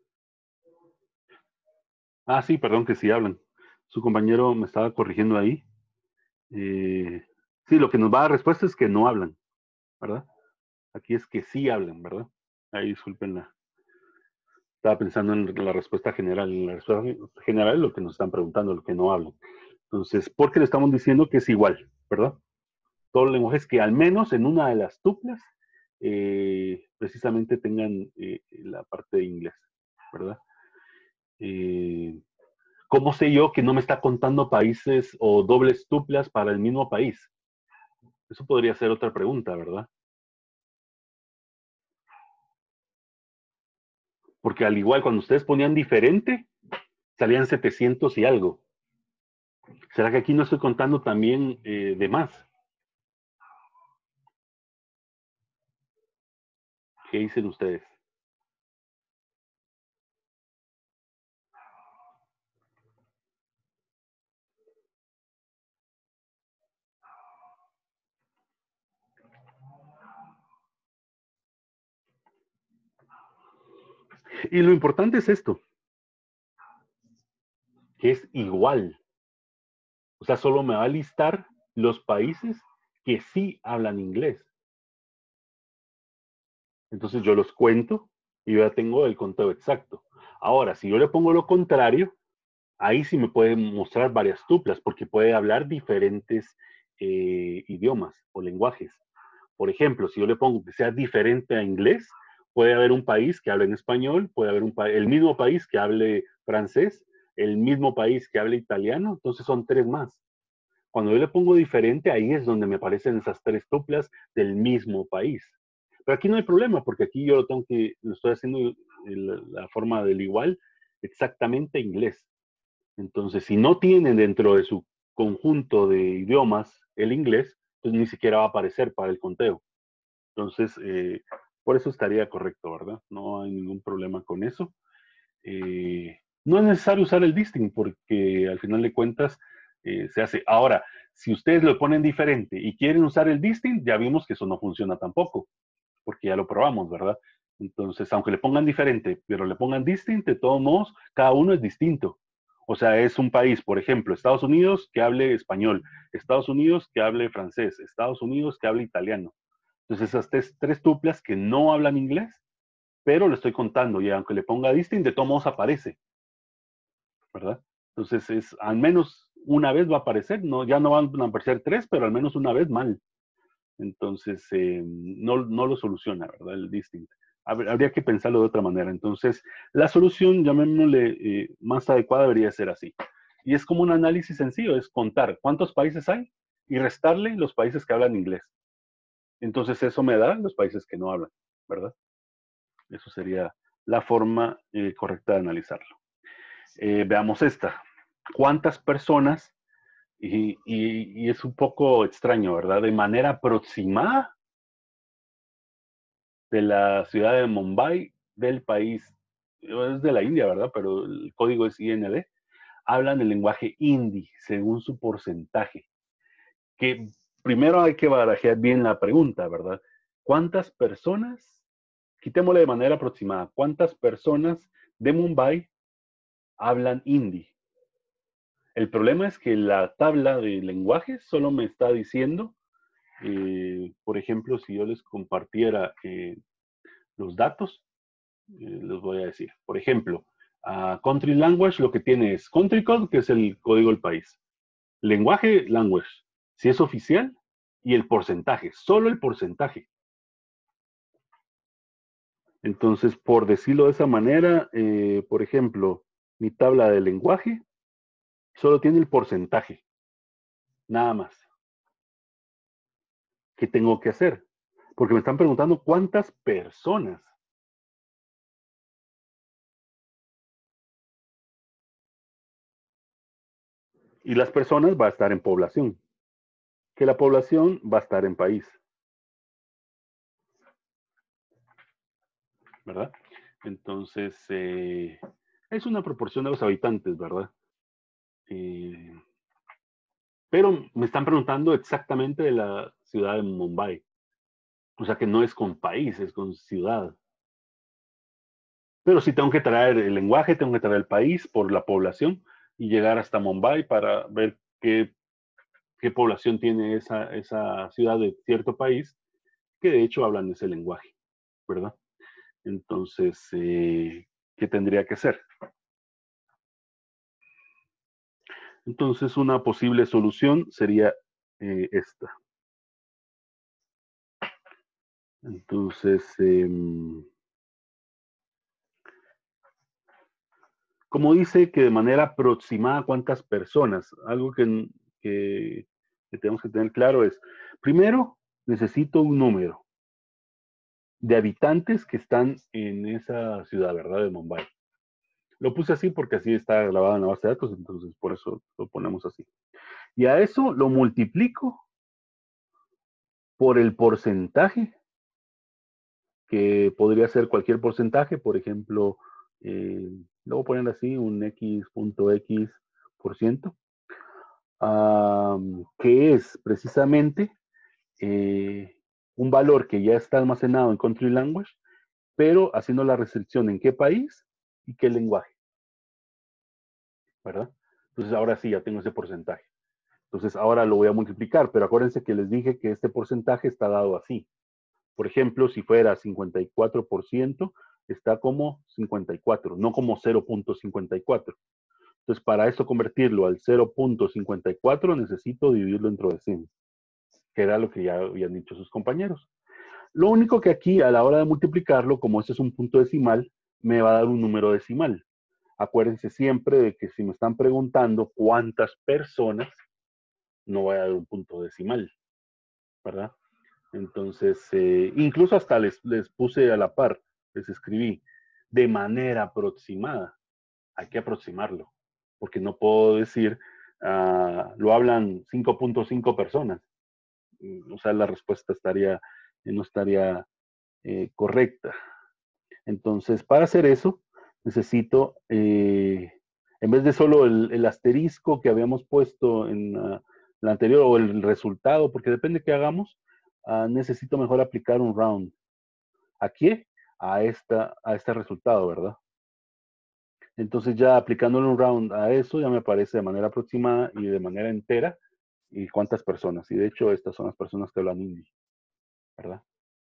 Ah, sí, perdón, que sí hablan. Su compañero me estaba corrigiendo ahí. Eh, sí, lo que nos va a dar respuesta es que no hablan, ¿verdad? Aquí es que sí hablan, ¿verdad? Ahí disculpen, estaba pensando en la respuesta general. En la respuesta general es lo que nos están preguntando, lo que no hablan. Entonces, ¿por qué le estamos diciendo que es igual, ¿verdad? Todos los lenguajes que al menos en una de las tuplas eh, precisamente tengan eh, la parte de inglés, ¿verdad? Eh, ¿Cómo sé yo que no me está contando países o dobles tuplas para el mismo país? Eso podría ser otra pregunta, ¿verdad? Porque al igual, cuando ustedes ponían diferente, salían setecientos y algo. ¿Será que aquí no estoy contando también eh, de más? ¿Qué dicen ustedes? Y lo importante es esto, que es igual. O sea, solo me va a listar los países que sí hablan inglés. Entonces yo los cuento y yo ya tengo el conteo exacto. Ahora, si yo le pongo lo contrario, ahí sí me puede mostrar varias tuplas, porque puede hablar diferentes eh, idiomas o lenguajes. Por ejemplo, si yo le pongo que sea diferente a inglés, puede haber un país que hable en español, puede haber un el mismo país que hable francés, el mismo país que hable italiano, entonces son tres más. Cuando yo le pongo diferente, ahí es donde me aparecen esas tres tuplas del mismo país. Pero aquí no hay problema, porque aquí yo lo tengo que, lo estoy haciendo la, la forma del igual, exactamente inglés. Entonces, si no tienen dentro de su conjunto de idiomas el inglés, pues ni siquiera va a aparecer para el conteo. Entonces, eh, por eso estaría correcto, ¿verdad? No hay ningún problema con eso. Eh, no es necesario usar el distinct porque al final de cuentas eh, se hace. Ahora, si ustedes lo ponen diferente y quieren usar el distinct, ya vimos que eso no funciona tampoco, porque ya lo probamos, ¿verdad? Entonces, aunque le pongan diferente, pero le pongan distinto, de todos modos, cada uno es distinto. O sea, es un país, por ejemplo, Estados Unidos que hable español, Estados Unidos que hable francés, Estados Unidos que hable italiano. Entonces, esas tres, tres duplas que no hablan inglés, pero lo estoy contando y aunque le ponga distinto, de todos modos aparece, ¿verdad? Entonces, es al menos una vez va a aparecer, no, ya no van a aparecer tres, pero al menos una vez mal. Entonces, eh, no, no lo soluciona, ¿verdad? El distinct. Habría que pensarlo de otra manera. Entonces, la solución, llamémosle eh, más adecuada, debería ser así. Y es como un análisis sencillo, es contar cuántos países hay y restarle los países que hablan inglés. Entonces, eso me da los países que no hablan, ¿verdad? Eso sería la forma eh, correcta de analizarlo. Eh, veamos esta. ¿Cuántas personas, y, y, y es un poco extraño, ¿verdad? De manera aproximada, de la ciudad de Mumbai, del país, es de la India, ¿verdad? Pero el código es I N D, hablan el lenguaje hindi, según su porcentaje. Que primero hay que barajear bien la pregunta, ¿verdad? ¿Cuántas personas, quitémosle de manera aproximada, cuántas personas de Mumbai hablan hindi? El problema es que la tabla de lenguajes solo me está diciendo, eh, por ejemplo, si yo les compartiera eh, los datos, eh, les voy a decir. Por ejemplo, uh, Country Language lo que tiene es Country Code, que es el código del país. Lenguaje, Language, si es oficial, y el porcentaje, solo el porcentaje. Entonces, por decirlo de esa manera, eh, por ejemplo, mi tabla de lenguaje solo tiene el porcentaje, nada más. ¿Qué tengo que hacer? Porque me están preguntando cuántas personas. Y las personas va a estar en población. Que la población va a estar en país. ¿Verdad? Entonces, eh, es una proporción de los habitantes, ¿verdad? Eh, pero me están preguntando exactamente de la ciudad de Mumbai. O sea que no es con país, es con ciudad. Pero sí tengo que traer el lenguaje, tengo que traer el país por la población y llegar hasta Mumbai para ver qué, qué población tiene esa, esa ciudad de cierto país, que de hecho hablan ese lenguaje, ¿verdad? Entonces, eh, ¿qué tendría que ser? Entonces, una posible solución sería eh, esta. Entonces, eh, como dice que de manera aproximada cuántas personas, algo que, que, que tenemos que tener claro es, primero, necesito un número de habitantes que están en esa ciudad, ¿verdad? De Mumbai. Lo puse así porque así está grabado en la base de datos, entonces por eso lo ponemos así. Y a eso lo multiplico por el porcentaje, que podría ser cualquier porcentaje, por ejemplo, eh, lo voy a poner así, un x.x por ciento, um, que es precisamente eh, un valor que ya está almacenado en Country Language, pero haciendo la restricción en qué país y qué lenguaje, ¿verdad? Entonces ahora sí ya tengo ese porcentaje. Entonces ahora lo voy a multiplicar, pero acuérdense que les dije que este porcentaje está dado así. Por ejemplo, si fuera cincuenta y cuatro por ciento, está como cincuenta y cuatro, no como cero punto cincuenta y cuatro. Entonces, para esto convertirlo al cero punto cincuenta y cuatro, necesito dividirlo entre cien, que era lo que ya habían dicho sus compañeros. Lo único que aquí, a la hora de multiplicarlo, como este es un punto decimal, me va a dar un número decimal. Acuérdense siempre de que si me están preguntando cuántas personas, no voy a dar un punto decimal, ¿verdad? Entonces, eh, incluso hasta les, les puse a la par, les escribí, de manera aproximada. Hay que aproximarlo, porque no puedo decir, uh, lo hablan cinco punto cinco personas. O sea, la respuesta estaría, no estaría eh, correcta. Entonces, para hacer eso, necesito, eh, en vez de solo el, el, asterisco que habíamos puesto en uh, la anterior, o el resultado, porque depende de qué hagamos, uh, necesito mejor aplicar un round. ¿A qué? a, esta, a este resultado, ¿verdad? Entonces ya aplicándole un round a eso, ya me aparece de manera aproximada y de manera entera y cuántas personas. Y de hecho, estas son las personas que hablan hindi, ¿verdad?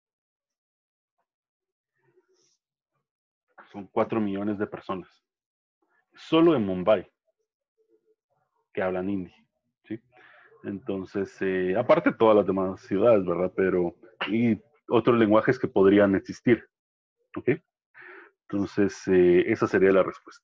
Son cuatro millones de personas. Solo en Mumbai que hablan hindi, ¿sí? Entonces, eh, aparte de todas las demás ciudades, ¿verdad? Pero, y otros lenguajes que podrían existir, ¿ok? Entonces, eh, esa sería la respuesta.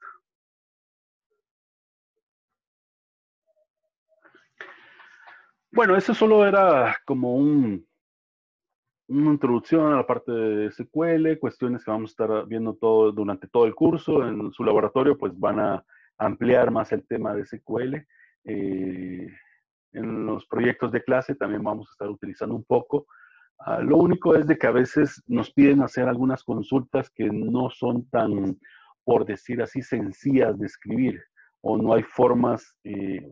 Bueno, eso solo era como un, una introducción a la parte de S Q L, cuestiones que vamos a estar viendo todo durante todo el curso. En su laboratorio, pues van a ampliar más el tema de S Q L. Eh, en los proyectos de clase también vamos a estar utilizando un poco. Uh, lo único es de que a veces nos piden hacer algunas consultas que no son tan, por decir así, sencillas de escribir, o no hay formas eh,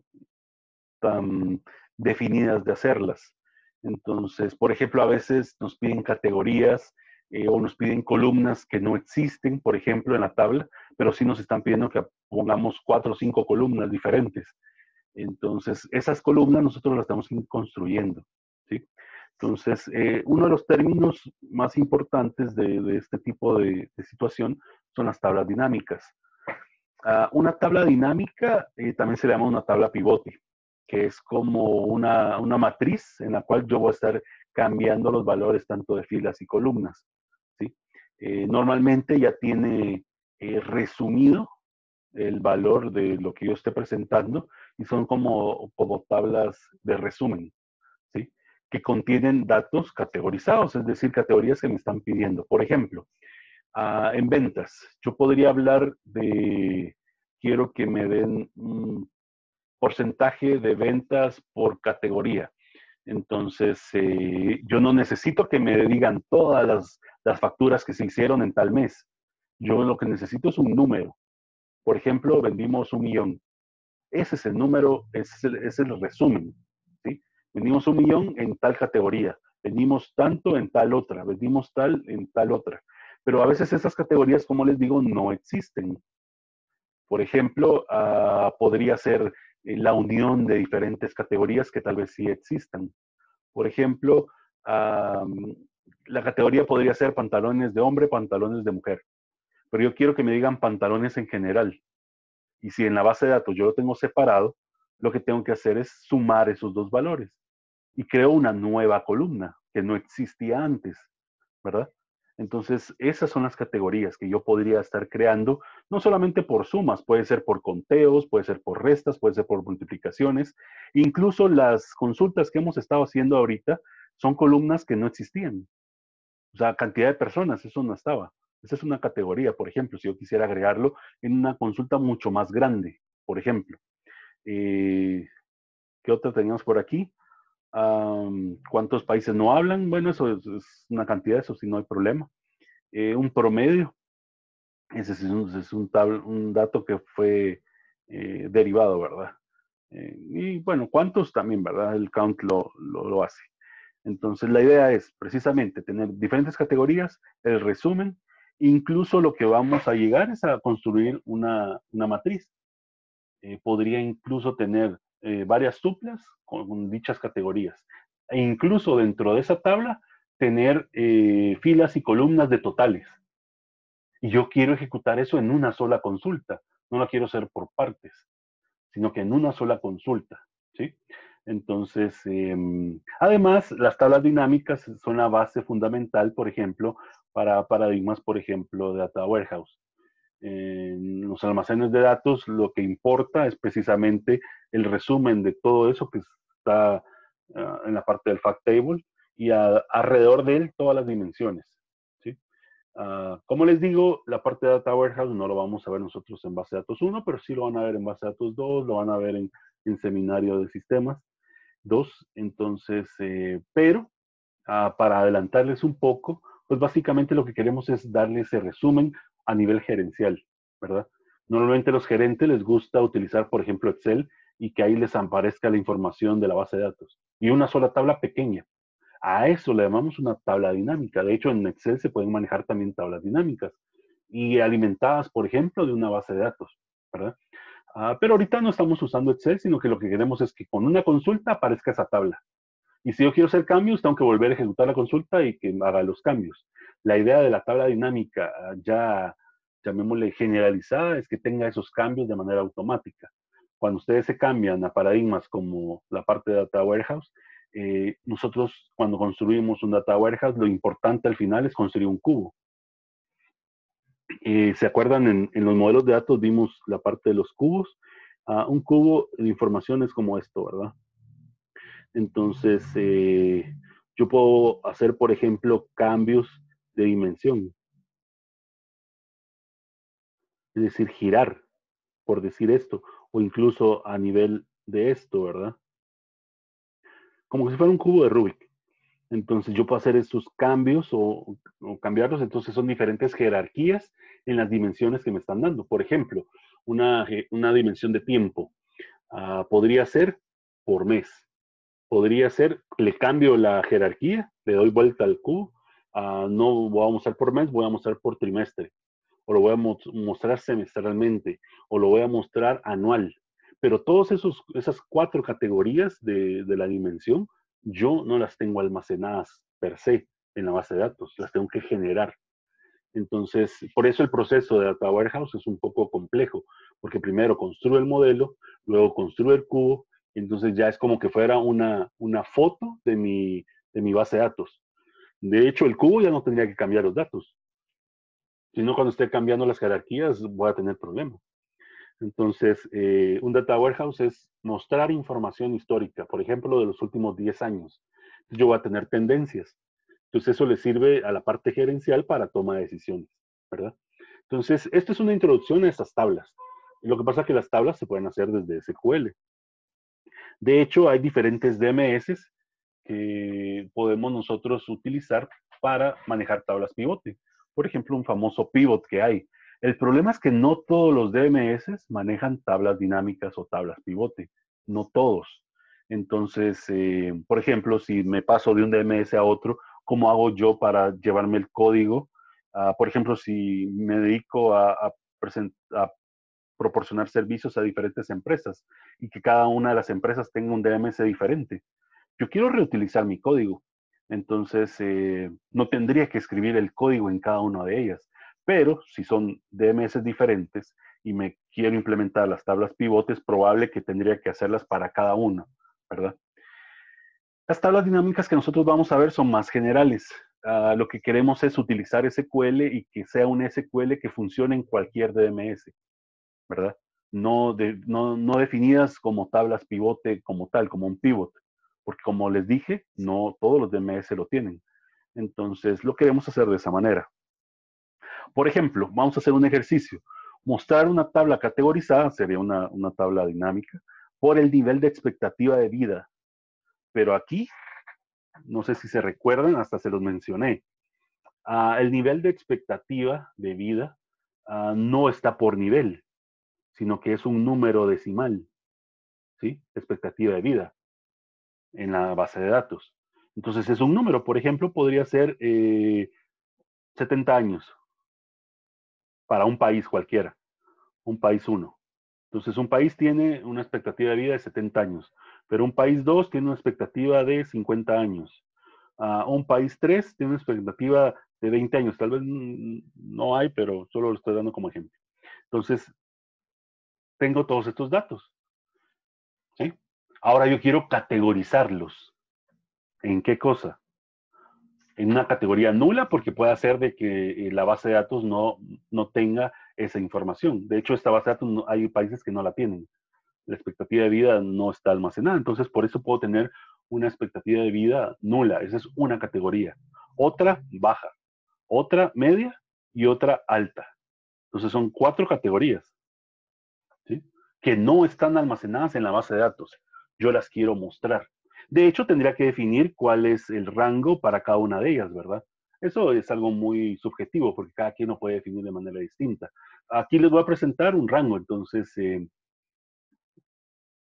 tan definidas de hacerlas. Entonces, por ejemplo, a veces nos piden categorías eh, o nos piden columnas que no existen, por ejemplo, en la tabla, pero sí nos están pidiendo que pongamos cuatro o cinco columnas diferentes. Entonces, esas columnas nosotros las estamos construyendo, ¿sí? Entonces, eh, uno de los términos más importantes de, de este tipo de, de, situación son las tablas dinámicas. Uh, una tabla dinámica eh, también se llama una tabla pivote, que es como una, una matriz en la cual yo voy a estar cambiando los valores tanto de filas y columnas, ¿sí? Eh, normalmente ya tiene eh, resumido el valor de lo que yo esté presentando y son como, como tablas de resumen, ¿sí? Que contienen datos categorizados, es decir, categorías que me están pidiendo. Por ejemplo, uh, en ventas, yo podría hablar de, quiero que me den un porcentaje de ventas por categoría. Entonces, eh, yo no necesito que me digan todas las, las facturas que se hicieron en tal mes. Yo lo que necesito es un número. Por ejemplo, vendimos un millón. Ese es el número, ese es el, ese es el resumen, ¿sí? Vendimos un millón en tal categoría, vendimos tanto en tal otra, vendimos tal en tal otra. Pero a veces esas categorías, como les digo, no existen. Por ejemplo, uh, podría ser la unión de diferentes categorías que tal vez sí existan. Por ejemplo, uh, la categoría podría ser pantalones de hombre, pantalones de mujer. Pero yo quiero que me digan pantalones en general. Y si en la base de datos yo lo tengo separado, lo que tengo que hacer es sumar esos dos valores. Y creo una nueva columna que no existía antes, ¿verdad? Entonces, esas son las categorías que yo podría estar creando, no solamente por sumas, puede ser por conteos, puede ser por restas, puede ser por multiplicaciones. Incluso las consultas que hemos estado haciendo ahorita son columnas que no existían. O sea, cantidad de personas, eso no estaba. Esa es una categoría, por ejemplo, si yo quisiera agregarlo en una consulta mucho más grande, por ejemplo. Eh, ¿Qué otra teníamos por aquí? Um, ¿Cuántos países no hablan? Bueno, eso es, es una cantidad, eso sí no hay problema. Eh, un promedio, ese es un, es un, tabl, un dato que fue eh, derivado, ¿verdad? Eh, y bueno, ¿cuántos también, verdad? El count lo, lo, lo hace. Entonces, la idea es precisamente tener diferentes categorías, el resumen, incluso lo que vamos a llegar es a construir una, una matriz. Eh, podría incluso tener eh, varias tuplas con, con, dichas categorías. E incluso dentro de esa tabla, tener eh, filas y columnas de totales. Y yo quiero ejecutar eso en una sola consulta. No la quiero hacer por partes, sino que en una sola consulta, ¿sí? Entonces, eh, además, las tablas dinámicas son la base fundamental, por ejemplo, para paradigmas, por ejemplo, de Data Warehouse. En los almacenes de datos, lo que importa es precisamente el resumen de todo eso que está uh, en la parte del fact table y a, alrededor de él todas las dimensiones, ¿sí? Uh, como les digo, la parte de Data Warehouse no lo vamos a ver nosotros en base de datos uno, pero sí lo van a ver en base de datos dos, lo van a ver en, en seminario de sistemas dos. Entonces, eh, pero uh, para adelantarles un poco, pues básicamente lo que queremos es darles ese resumen a nivel gerencial, ¿verdad? Normalmente a los gerentes les gusta utilizar, por ejemplo, Excel y que ahí les aparezca la información de la base de datos y una sola tabla pequeña. A eso le llamamos una tabla dinámica. De hecho, en Excel se pueden manejar también tablas dinámicas y alimentadas, por ejemplo, de una base de datos, ¿verdad? Uh, pero ahorita no estamos usando Excel, sino que lo que queremos es que con una consulta aparezca esa tabla. Y si yo quiero hacer cambios, tengo que volver a ejecutar la consulta y que haga los cambios. La idea de la tabla dinámica, ya llamémosle generalizada, es que tenga esos cambios de manera automática. Cuando ustedes se cambian a paradigmas como la parte de Data Warehouse, eh, nosotros cuando construimos un Data Warehouse, lo importante al final es construir un cubo. Eh, ¿Se acuerdan? En, en, los modelos de datos vimos la parte de los cubos. Uh, un cubo de información es como esto, ¿verdad? Entonces, eh, yo puedo hacer, por ejemplo, cambios de dimensión. Es decir, girar, por decir esto, o incluso a nivel de esto, ¿verdad? Como si fuera un cubo de Rubik. Entonces, yo puedo hacer estos cambios o, o cambiarlos. Entonces, son diferentes jerarquías en las dimensiones que me están dando. Por ejemplo, una, una dimensión de tiempo. Uh, podría ser por mes. Podría ser, le cambio la jerarquía, le doy vuelta al cubo, uh, no voy a mostrar por mes, voy a mostrar por trimestre, o lo voy a mo mostrar semestralmente, o lo voy a mostrar anual. Pero todas esas cuatro categorías de, de la dimensión, yo no las tengo almacenadas per se en la base de datos, las tengo que generar. Entonces, por eso el proceso de Data Warehouse es un poco complejo, porque primero construye el modelo, luego construye el cubo, entonces ya es como que fuera una, una foto de mi, de mi base de datos. De hecho, el cubo ya no tendría que cambiar los datos, sino cuando esté cambiando las jerarquías voy a tener problemas. Entonces, eh, un Data Warehouse es mostrar información histórica, por ejemplo, de los últimos diez años. Yo voy a tener tendencias. Entonces, eso le sirve a la parte gerencial para toma de decisiones, ¿verdad? Entonces, esto es una introducción a estas tablas. Lo que pasa es que las tablas se pueden hacer desde S Q L. De hecho, hay diferentes D M S que podemos nosotros utilizar para manejar tablas pivote. Por ejemplo, un famoso pivot que hay. El problema es que no todos los D M S manejan tablas dinámicas o tablas pivote. No todos. Entonces, eh, por ejemplo, si me paso de un D M S a otro, ¿cómo hago yo para llevarme el código? Uh, por ejemplo, si me dedico a, a, a proporcionar servicios a diferentes empresas y que cada una de las empresas tenga un D M S diferente. Yo quiero reutilizar mi código, entonces eh, no tendría que escribir el código en cada una de ellas, pero si son D M S diferentes y me quiero implementar las tablas pivotes, probable que tendría que hacerlas para cada una, ¿verdad? Las tablas dinámicas que nosotros vamos a ver son más generales. Uh, lo que queremos es utilizar S Q L y que sea un S Q L que funcione en cualquier D M S, ¿verdad? No, de, no, no definidas como tablas pivote como tal, como un pivot, porque como les dije, no todos los D M S lo tienen. Entonces, lo queremos hacer de esa manera. Por ejemplo, vamos a hacer un ejercicio. Mostrar una tabla categorizada sería una, una tabla dinámica por el nivel de expectativa de vida. Pero aquí, no sé si se recuerdan, hasta se los mencioné. Uh, el nivel de expectativa de vida uh, no está por nivel, sino que es un número decimal, ¿sí? Expectativa de vida en la base de datos. Entonces es un número, por ejemplo, podría ser eh, setenta años para un país cualquiera, un país uno. Entonces un país tiene una expectativa de vida de setenta años, pero un país dos tiene una expectativa de cincuenta años. Uh, un país tres tiene una expectativa de veinte años. Tal vez no hay, pero solo lo estoy dando como ejemplo. Entonces, tengo todos estos datos. ¿Sí? Ahora yo quiero categorizarlos. ¿En qué cosa? En una categoría nula, porque puede ser de que la base de datos no, no tenga esa información. De hecho, esta base de datos no, hay países que no la tienen. La expectativa de vida no está almacenada. Entonces, por eso puedo tener una expectativa de vida nula. Esa es una categoría. Otra baja, otra media y otra alta. Entonces, son cuatro categorías, ¿sí? Que no están almacenadas en la base de datos. Yo las quiero mostrar. De hecho, tendría que definir cuál es el rango para cada una de ellas, ¿verdad? Eso es algo muy subjetivo porque cada quien lo puede definir de manera distinta. Aquí les voy a presentar un rango, entonces, eh,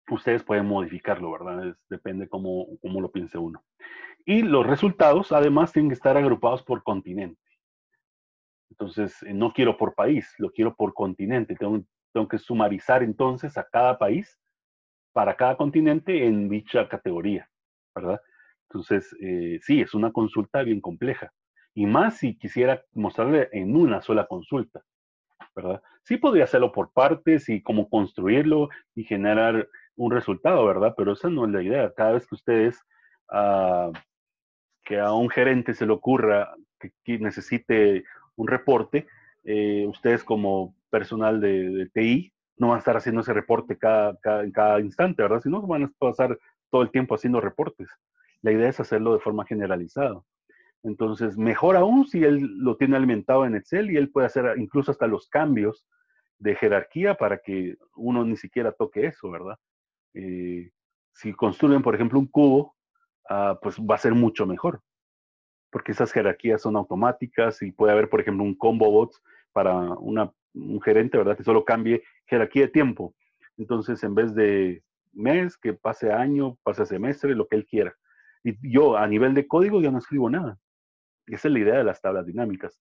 ustedes pueden modificarlo, ¿verdad? Es, depende cómo, cómo lo piense uno. Y los resultados, además, tienen que estar agrupados por continente. Entonces, eh, no quiero por país, lo quiero por continente. Tengo, tengo que sumarizar entonces a cada país para cada continente en dicha categoría, ¿verdad? Entonces, eh, sí, es una consulta bien compleja. Y más si quisiera mostrarle en una sola consulta, ¿verdad? Sí podría hacerlo por partes y cómo construirlo y generar un resultado, ¿verdad? Pero esa no es la idea. Cada vez que ustedes, uh, que a un gerente se le ocurra que, que necesite un reporte, eh, ustedes como personal de, de, T I no van a estar haciendo ese reporte cada, cada, en cada instante, ¿verdad? Si no, van a pasar todo el tiempo haciendo reportes. La idea es hacerlo de forma generalizada. Entonces, mejor aún si él lo tiene alimentado en Excel y él puede hacer incluso hasta los cambios de jerarquía para que uno ni siquiera toque eso, ¿verdad? Eh, si construyen, por ejemplo, un cubo, uh, pues va a ser mucho mejor, porque esas jerarquías son automáticas y puede haber, por ejemplo, un combo bots para una, un gerente, ¿verdad? Que solo cambie jerarquía de tiempo. Entonces, en vez de mes, que pase año, pase semestre, lo que él quiera. Y yo, a nivel de código, ya no escribo nada. Esa es la idea de las tablas dinámicas.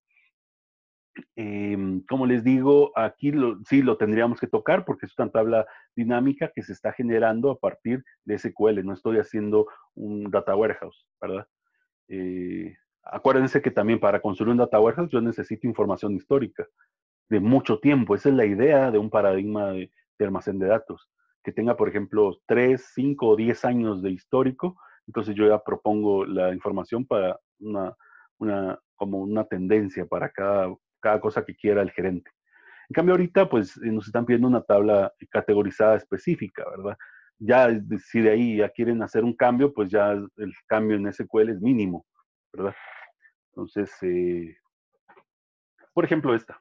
Eh, como les digo, aquí lo, sí lo tendríamos que tocar porque es una tabla dinámica que se está generando a partir de S Q L. No estoy haciendo un data warehouse, ¿verdad? Eh, acuérdense que también para construir un data warehouse yo necesito información histórica de mucho tiempo. Esa es la idea de un paradigma de, de almacén de datos. Que tenga, por ejemplo, tres, cinco o diez años de histórico. Entonces yo ya propongo la información para una, una como una tendencia para cada, cada cosa que quiera el gerente. En cambio, ahorita, pues, nos están pidiendo una tabla categorizada específica, ¿verdad? Ya, si de ahí ya quieren hacer un cambio, pues ya el cambio en S Q L es mínimo, ¿verdad? Entonces, eh, por ejemplo, esta.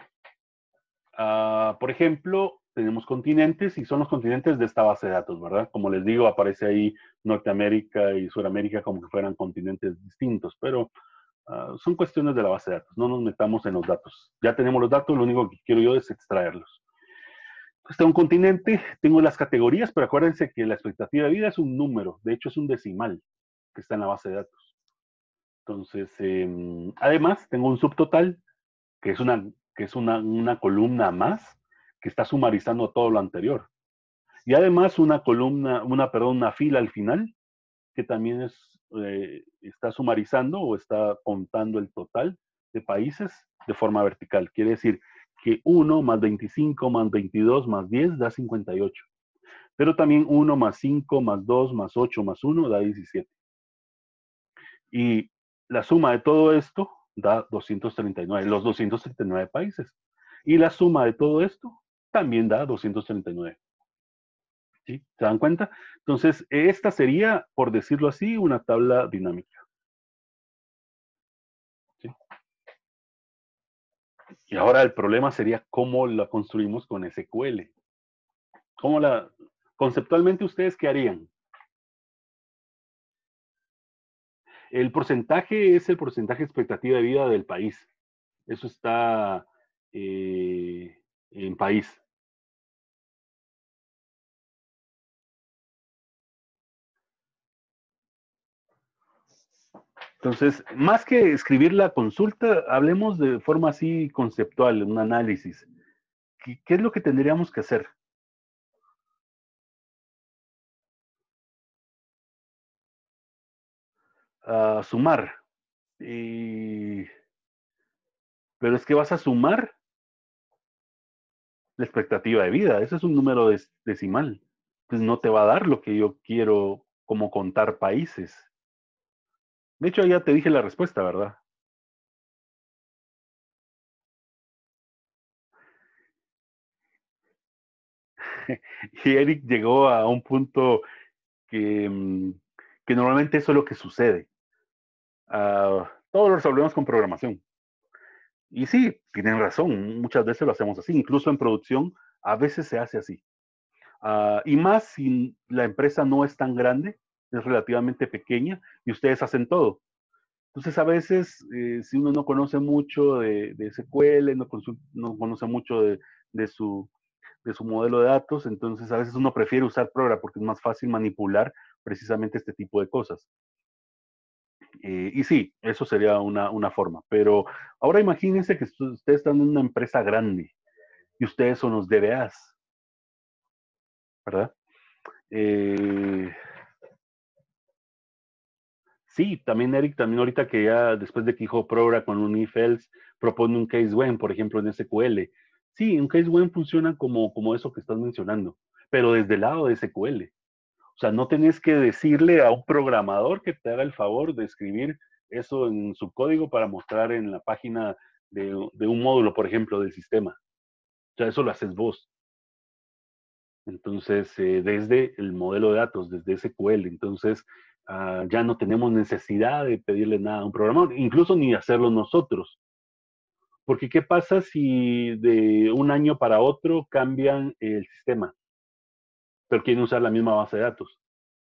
Uh, por ejemplo, tenemos continentes y son los continentes de esta base de datos, ¿verdad? Como les digo, aparece ahí Norteamérica y Sudamérica como que fueran continentes distintos, pero uh, son cuestiones de la base de datos. No nos metamos en los datos. Ya tenemos los datos, lo único que quiero yo es extraerlos. Está un continente, tengo las categorías, pero acuérdense que la expectativa de vida es un número, de hecho es un decimal que está en la base de datos. Entonces, eh, además, tengo un subtotal, que es, una, que es una, una columna más, que está sumarizando todo lo anterior. Y además una columna, una, perdón, una fila al final, que también es, eh, está sumarizando o está contando el total de países de forma vertical. Quiere decir que uno más veinticinco más veintidós más diez da cincuenta y ocho. Pero también uno más cinco más dos más ocho más uno da diecisiete. Y la suma de todo esto da doscientos treinta y nueve, los doscientos treinta y nueve países. Y la suma de todo esto también da doscientos treinta y nueve. ¿Sí? ¿Se dan cuenta? Entonces, esta sería, por decirlo así, una tabla dinámica. ¿Sí? Y ahora el problema sería cómo la construimos con S Q L. ¿Cómo la, conceptualmente, ustedes qué harían? El porcentaje es el porcentaje de expectativa de vida del país. Eso está eh, en país. Entonces, más que escribir la consulta, hablemos de forma así conceptual, un análisis. ¿Qué, qué es lo que tendríamos que hacer? Uh, sumar. Y... Pero es que vas a sumar la expectativa de vida. Ese es un número des decimal. Pues no te va a dar lo que yo quiero como contar países. De hecho, ya te dije la respuesta, ¿verdad? Y Eric llegó a un punto que, que normalmente eso es lo que sucede. Uh, todos lo resolvemos con programación. Y sí, tienen razón, muchas veces lo hacemos así, incluso en producción a veces se hace así. Uh, y más si la empresa no es tan grande, es relativamente pequeña y ustedes hacen todo. Entonces a veces, eh, si uno no conoce mucho de, de S Q L, no, no conoce mucho de, de, su, de su modelo de datos. Entonces, a veces uno prefiere usar Programa porque es más fácil manipular precisamente este tipo de cosas. Eh, y sí, eso sería una, una forma. Pero ahora imagínense que ustedes están en una empresa grande y ustedes son los D B As, ¿verdad? Eh, sí, también Eric, también ahorita que ya después de que dijo Programa con un if else, propone un case when, por ejemplo, en S Q L. Sí, un case when funciona como, como eso que estás mencionando, pero desde el lado de S Q L. O sea, no tenés que decirle a un programador que te haga el favor de escribir eso en su código para mostrar en la página de, de un módulo, por ejemplo, del sistema. O sea, eso lo haces vos. Entonces, eh, desde el modelo de datos, desde S Q L, entonces uh, ya no tenemos necesidad de pedirle nada a un programador, incluso ni hacerlo nosotros. Porque ¿qué pasa si de un año para otro cambian el sistema, pero quieren usar la misma base de datos?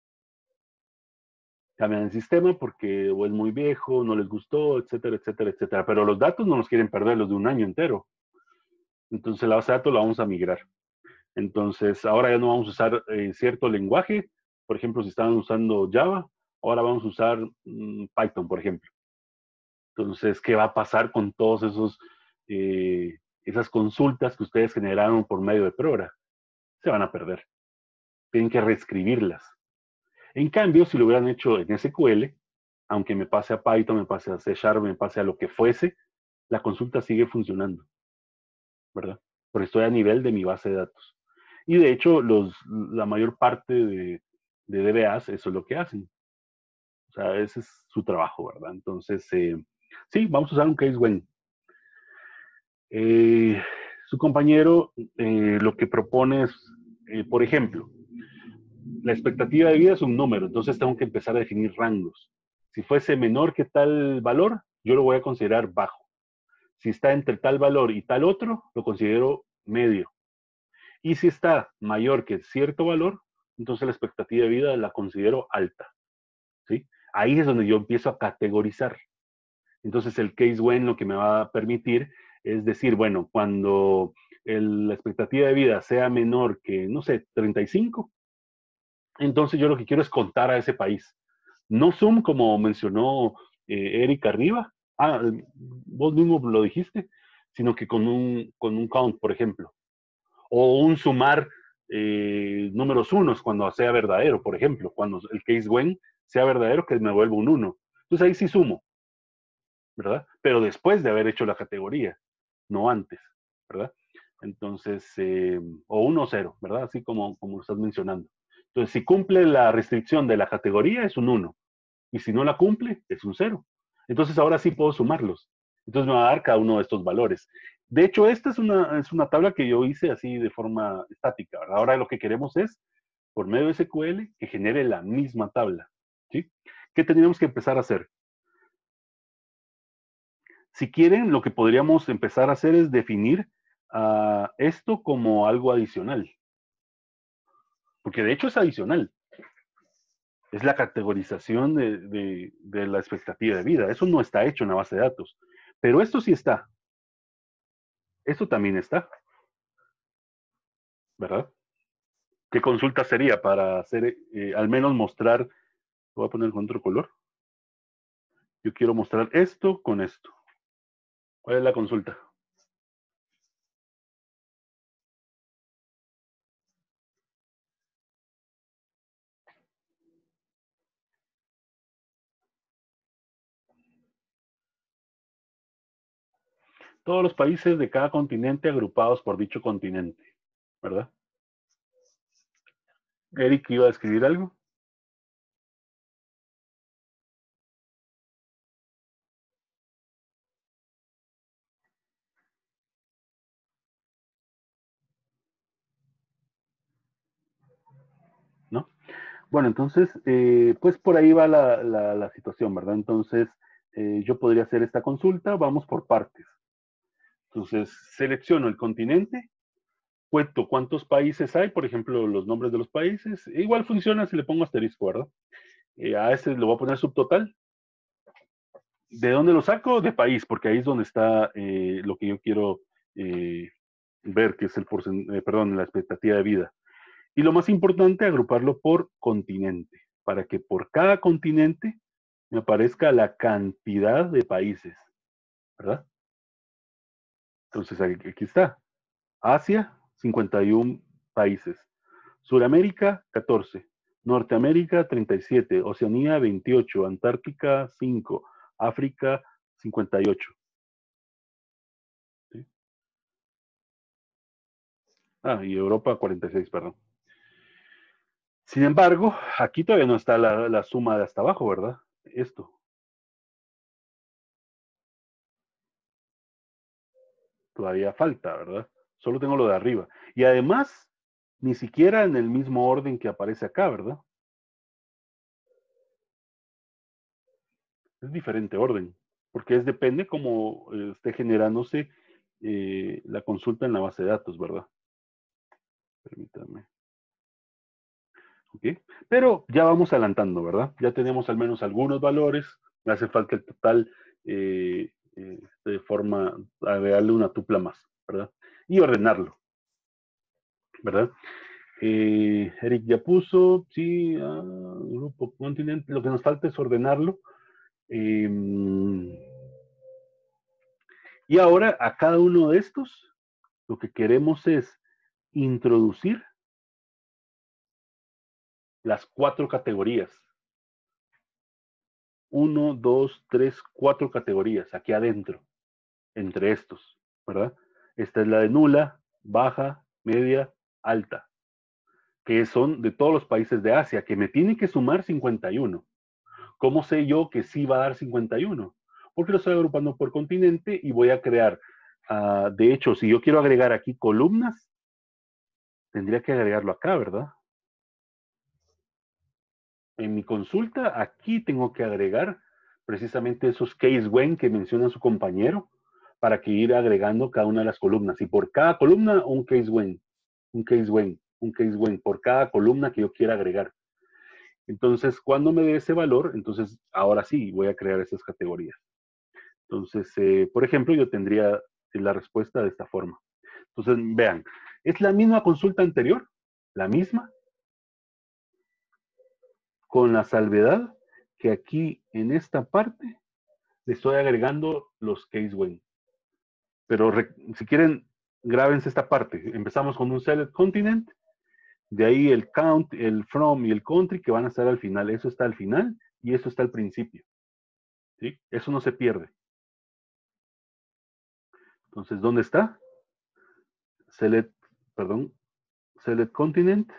Cambian el sistema porque o es muy viejo, no les gustó, etcétera, etcétera, etcétera. Pero los datos no los quieren perder, los de un año entero. Entonces la base de datos la vamos a migrar. Entonces ahora ya no vamos a usar eh, cierto lenguaje. Por ejemplo, si estaban usando Java, ahora vamos a usar mmm, Python, por ejemplo. Entonces, ¿qué va a pasar con todos esos eh, esas consultas que ustedes generaron por medio de Programa? Se van a perder. Tienen que reescribirlas. En cambio, si lo hubieran hecho en S Q L, aunque me pase a Python, me pase a C Sharp, me pase a lo que fuese, la consulta sigue funcionando, ¿verdad? Porque estoy a nivel de mi base de datos. Y de hecho, los, la mayor parte de, de D B As eso es lo que hacen. O sea, ese es su trabajo, ¿verdad? Entonces, eh, sí, vamos a usar un case when. Eh, su compañero eh, lo que propone es, eh, por ejemplo, la expectativa de vida es un número, entonces tengo que empezar a definir rangos. Si fuese menor que tal valor, yo lo voy a considerar bajo. Si está entre tal valor y tal otro, lo considero medio. Y si está mayor que cierto valor, entonces la expectativa de vida la considero alta. ¿Sí? Ahí es donde yo empiezo a categorizar. Entonces el case when lo que me va a permitir es decir, bueno, cuando el, la expectativa de vida sea menor que, no sé, treinta y cinco, entonces yo lo que quiero es contar a ese país. No Zoom, como mencionó eh, Eric arriba, ah, vos mismo lo dijiste, sino que con un, con un count, por ejemplo. O un sumar eh, números unos cuando sea verdadero, por ejemplo, cuando el case when sea verdadero, que me vuelva un uno. Entonces ahí sí sumo, ¿verdad? Pero después de haber hecho la categoría, no antes, ¿verdad? Entonces, eh, o uno cero, ¿verdad? Así como, como lo estás mencionando. Entonces, si cumple la restricción de la categoría, es un uno. Y si no la cumple, es un cero. Entonces, ahora sí puedo sumarlos. Entonces, me va a dar cada uno de estos valores. De hecho, esta es una, es una tabla que yo hice así de forma estática, ¿verdad? Ahora lo que queremos es, por medio de S Q L, que genere la misma tabla. ¿Sí? ¿Qué tendríamos que empezar a hacer? Si quieren, lo que podríamos empezar a hacer es definir uh, esto como algo adicional. Porque de hecho es adicional. Es la categorización de, de, de la expectativa de vida. Eso no está hecho en la base de datos. Pero esto sí está. Esto también está. ¿Verdad? ¿Qué consulta sería para hacer, eh, al menos mostrar, voy a poner con otro color? Yo quiero mostrar esto con esto. ¿Cuál es la consulta? Todos los países de cada continente agrupados por dicho continente, ¿verdad? Eric iba a escribir algo. ¿No? Bueno, entonces, eh, pues por ahí va la, la, la situación, ¿verdad? Entonces, eh, yo podría hacer esta consulta, vamos por partes. Entonces, selecciono el continente, cuento cuántos países hay, por ejemplo, los nombres de los países. Igual funciona si le pongo asterisco, ¿verdad? Eh, a ese le voy a poner subtotal. ¿De dónde lo saco? De país, porque ahí es donde está eh, lo que yo quiero eh, ver qué es el porcentaje, eh, perdón, la expectativa de vida. Y lo más importante, agruparlo por continente, para que por cada continente me aparezca la cantidad de países, ¿verdad? Entonces aquí, aquí está. Asia, cincuenta y uno países. Suramérica, catorce. Norteamérica, treinta y siete. Oceanía, veintiocho. Antártica, cinco. África, cincuenta y ocho. ¿Sí? Ah, y Europa, cuarenta y seis, perdón. Sin embargo, aquí todavía no está la, la suma de hasta abajo, ¿verdad? Esto. Todavía falta, ¿verdad? Solo tengo lo de arriba. Y además, ni siquiera en el mismo orden que aparece acá, ¿verdad? Es diferente orden, porque es depende cómo eh, esté generándose eh, la consulta en la base de datos, ¿verdad? Permítame. ¿Ok? Pero ya vamos adelantando, ¿verdad? Ya tenemos al menos algunos valores, me hace falta el total eh, eh, de forma, agregarle una tupla más, ¿verdad? Y ordenarlo, ¿verdad? Eh, Eric ya puso, sí, ah, grupo continente, lo que nos falta es ordenarlo. Eh, y ahora a cada uno de estos, lo que queremos es introducir las cuatro categorías. Uno, dos, tres, cuatro categorías aquí adentro, entre estos, ¿verdad? Esta es la de nula, baja, media, alta, que son de todos los países de Asia, que me tienen que sumar cincuenta y uno. ¿Cómo sé yo que sí va a dar cincuenta y uno? Porque lo estoy agrupando por continente y voy a crear, uh, de hecho, si yo quiero agregar aquí columnas, tendría que agregarlo acá, ¿verdad? En mi consulta, aquí tengo que agregar precisamente esos case when que menciona su compañero para que ir agregando cada una de las columnas. Y por cada columna, un case when, un case when, un case when, por cada columna que yo quiera agregar. Entonces, cuando me dé ese valor, entonces ahora sí voy a crear esas categorías. Entonces, eh, por ejemplo, yo tendría la respuesta de esta forma. Entonces, vean, es la misma consulta anterior, la misma, con la salvedad que aquí en esta parte le estoy agregando los case when. Pero si quieren, grábense esta parte. Empezamos con un select continent, de ahí el count, el from y el country que van a estar al final. Eso está al final y eso está al principio. ¿Sí? Eso no se pierde. Entonces, ¿dónde está? Select, perdón, select continent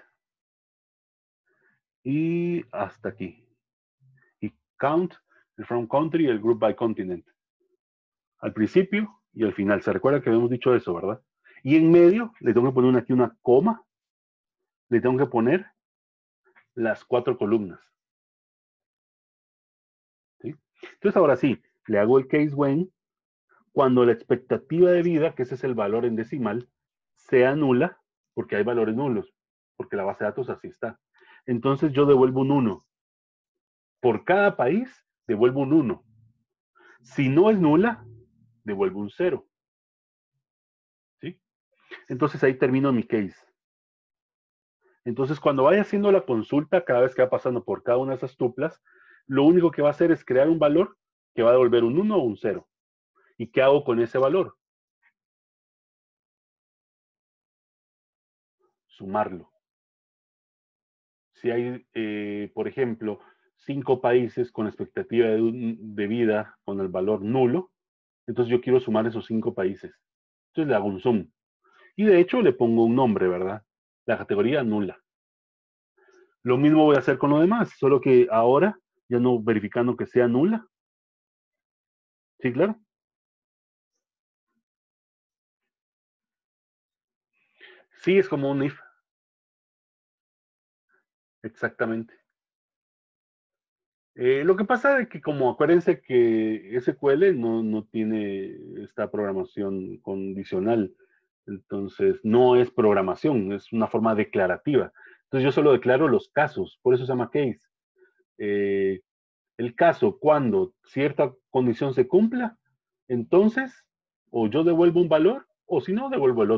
y hasta aquí. Y count, el from country y el group by continent. Al principio y al final. Se recuerda que habíamos dicho eso, ¿verdad? Y en medio le tengo que poner aquí una coma. Le tengo que poner las cuatro columnas. ¿Sí? Entonces ahora sí, le hago el case when cuando la expectativa de vida, que ese es el valor en decimal, sea nula, porque hay valores nulos, porque la base de datos así está. Entonces yo devuelvo un uno. Por cada país, devuelvo un uno. Si no es nula, devuelvo un cero. ¿Sí? Entonces ahí termino mi case. Entonces cuando vaya haciendo la consulta, cada vez que va pasando por cada una de esas tuplas, lo único que va a hacer es crear un valor que va a devolver un uno o un cero. ¿Y qué hago con ese valor? Sumarlo. Si hay, eh, por ejemplo, cinco países con expectativa de, de, vida con el valor nulo, entonces yo quiero sumar esos cinco países. Entonces le hago un zoom. Y de hecho le pongo un nombre, ¿verdad? La categoría nula. Lo mismo voy a hacer con lo demás, solo que ahora ya no verificando que sea nula. Sí, claro. Sí, es como un if. Exactamente. Eh, lo que pasa es que como acuérdense que S Q L no, no tiene esta programación condicional, entonces no es programación, es una forma declarativa. Entonces yo solo declaro los casos, por eso se llama case. Eh, el caso, cuando cierta condición se cumpla, entonces o yo devuelvo un valor o si no, devuelvo el otro.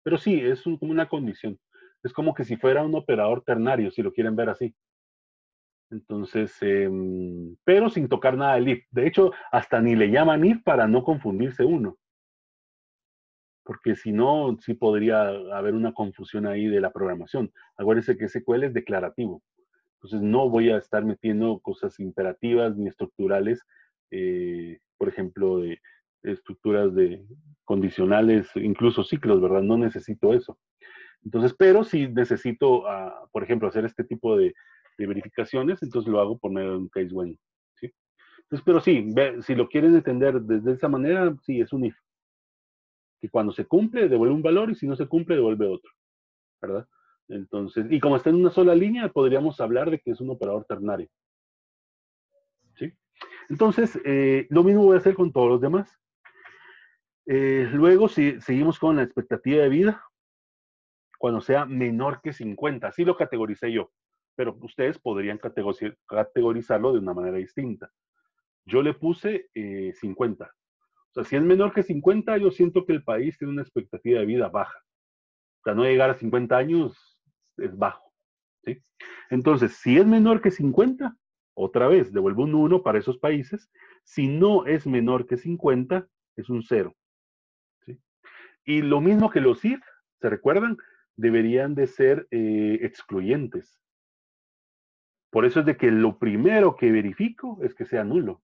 Pero sí, es un, como una condición. Es como que si fuera un operador ternario, si lo quieren ver así. Entonces, eh, pero sin tocar nada del if. De hecho, hasta ni le llaman if para no confundirse uno. Porque si no, sí podría haber una confusión ahí de la programación. Acuérdense que ese S Q L es declarativo. Entonces, no voy a estar metiendo cosas imperativas ni estructurales, eh, por ejemplo, de, de estructuras de condicionales, incluso ciclos, ¿verdad? No necesito eso. Entonces, pero si necesito, uh, por ejemplo, hacer este tipo de, de, verificaciones, entonces lo hago por medio de un case when. ¿Sí? Entonces, pero sí, ve, si lo quieren entender desde esa manera, sí, es un if. Que cuando se cumple, devuelve un valor y si no se cumple, devuelve otro. ¿Verdad? Entonces, y como está en una sola línea, podríamos hablar de que es un operador ternario. ¿Sí? Entonces, eh, lo mismo voy a hacer con todos los demás. Eh, luego, si seguimos con la expectativa de vida, cuando sea menor que cincuenta, así lo categoricé yo, pero ustedes podrían categorizarlo de una manera distinta. Yo le puse eh, cincuenta. O sea, si es menor que cincuenta, yo siento que el país tiene una expectativa de vida baja. O sea, no llegar a cincuenta años es bajo. ¿Sí? Entonces, si es menor que cincuenta, otra vez, devuelvo un uno para esos países. Si no es menor que cincuenta, es un cero. ¿Sí? Y lo mismo que los if, ¿se recuerdan? Deberían de ser eh, excluyentes. Por eso es de que lo primero que verifico es que sea nulo.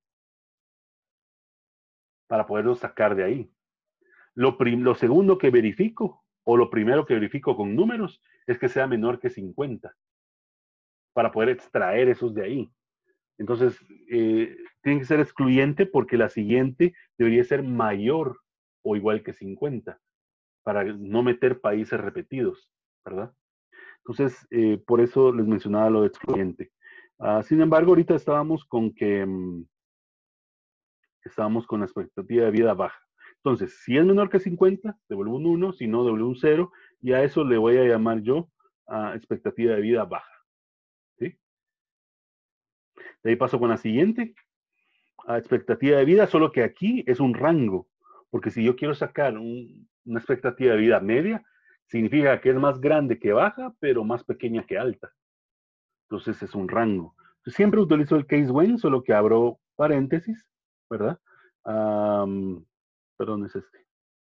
Para poderlo sacar de ahí. Lo, lo segundo que verifico, o lo primero que verifico con números, es que sea menor que cincuenta. Para poder extraer esos de ahí. Entonces, eh, tiene que ser excluyente porque la siguiente debería ser mayor o igual que cincuenta, para no meter países repetidos, ¿verdad? Entonces, eh, por eso les mencionaba lo de excluyente. Uh, sin embargo, ahorita estábamos con que um, estábamos con la expectativa de vida baja. Entonces, si es menor que cincuenta, devuelvo un uno, si no, devuelvo un cero, y a eso le voy a llamar yo uh, expectativa de vida baja. ¿Sí? De ahí paso con la siguiente, a expectativa de vida, solo que aquí es un rango, porque si yo quiero sacar un, una expectativa de vida media, significa que es más grande que baja, pero más pequeña que alta. Entonces es un rango. Siempre utilizo el case when, solo que abro paréntesis, ¿verdad? Um, perdón, es este.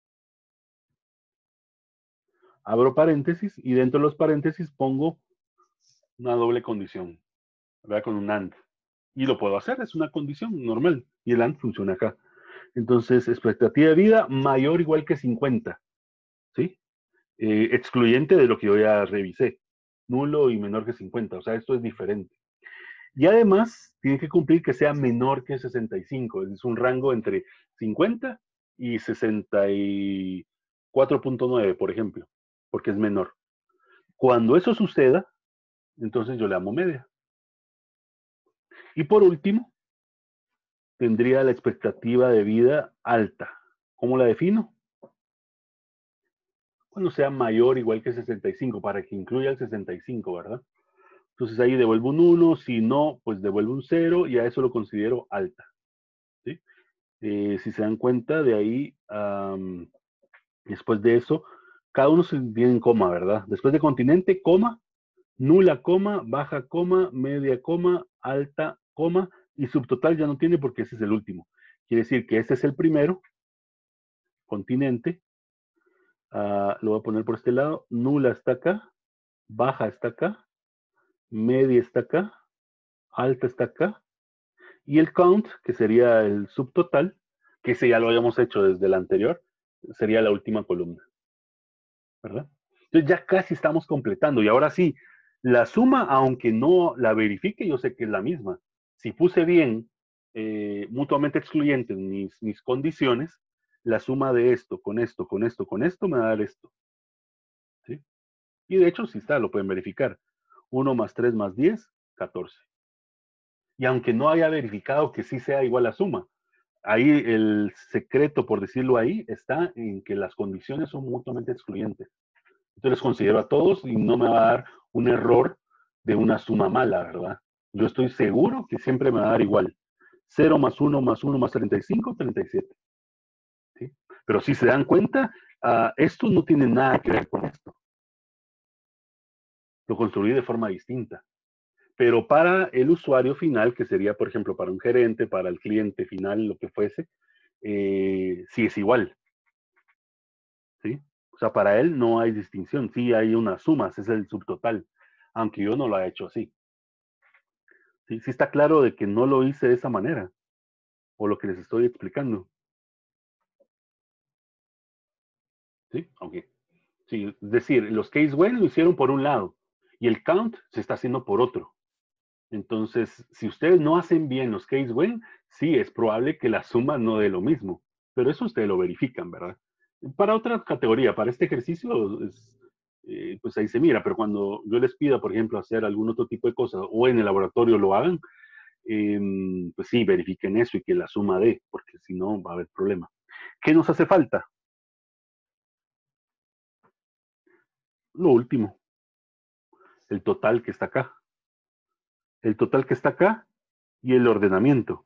Abro paréntesis y dentro de los paréntesis pongo una doble condición, ¿verdad? Con un AND. Y lo puedo hacer, es una condición normal. Y el AND funciona acá. Entonces, expectativa de vida mayor o igual que cincuenta. ¿Sí? Eh, excluyente de lo que yo ya revisé. Nulo y menor que cincuenta. O sea, esto es diferente. Y además, tiene que cumplir que sea menor que sesenta y cinco. Es un rango entre cincuenta y sesenta y cuatro punto nueve, por ejemplo, porque es menor. Cuando eso suceda, entonces yo le amo media. Y por último, tendría la expectativa de vida alta. ¿Cómo la defino? Cuando sea mayor o igual que sesenta y cinco, para que incluya el sesenta y cinco, ¿verdad? Entonces ahí devuelvo un uno, si no, pues devuelvo un cero y a eso lo considero alta. ¿Sí? Eh, si se dan cuenta, de ahí, um, después de eso, cada uno se tiene en coma, ¿verdad? Después de continente, coma, nula, coma, baja, coma, media, coma, alta, coma, y subtotal ya no tiene porque ese es el último. Quiere decir que este es el primero, continente, uh, lo voy a poner por este lado, nula está acá, baja está acá, media está acá, alta está acá, y el count, que sería el subtotal, que ese ya lo habíamos hecho desde el anterior, sería la última columna, ¿verdad? Entonces ya casi estamos completando, y ahora sí, la suma, aunque no la verifique, yo sé que es la misma. Si puse bien, eh, mutuamente excluyentes mis, mis condiciones, la suma de esto, con esto, con esto, con esto, me va a dar esto. ¿Sí? Y de hecho, sí está, lo pueden verificar. uno más tres más diez, catorce. Y aunque no haya verificado que sí sea igual la suma, ahí el secreto, por decirlo ahí, está en que las condiciones son mutuamente excluyentes. Entonces los considero a todos y no me va a dar un error de una suma mala, ¿verdad? Yo estoy seguro que siempre me va a dar igual. cero más uno más uno más treinta y cinco, treinta y siete. ¿Sí? Pero si se dan cuenta, Uh, esto no tiene nada que ver con esto. Lo construí de forma distinta. Pero para el usuario final, que sería, por ejemplo, para un gerente, para el cliente final, lo que fuese, eh, sí es igual. ¿Sí? O sea, para él no hay distinción. Sí hay unas sumas, es el subtotal. Aunque yo no lo he hecho así. Sí, sí está claro de que no lo hice de esa manera. O lo que les estoy explicando. ¿Sí? Ok. Sí, es decir, los case when lo hicieron por un lado y el count se está haciendo por otro. Entonces, si ustedes no hacen bien los case when, sí es probable que la suma no dé lo mismo, pero eso ustedes lo verifican, ¿verdad? Para otra categoría, para este ejercicio, es, eh, pues ahí se mira, pero cuando yo les pida, por ejemplo, hacer algún otro tipo de cosas o en el laboratorio lo hagan, eh, pues sí, verifiquen eso y que la suma dé, porque si no va a haber problema. ¿Qué nos hace falta? Lo último, el total que está acá. El total que está acá y el ordenamiento.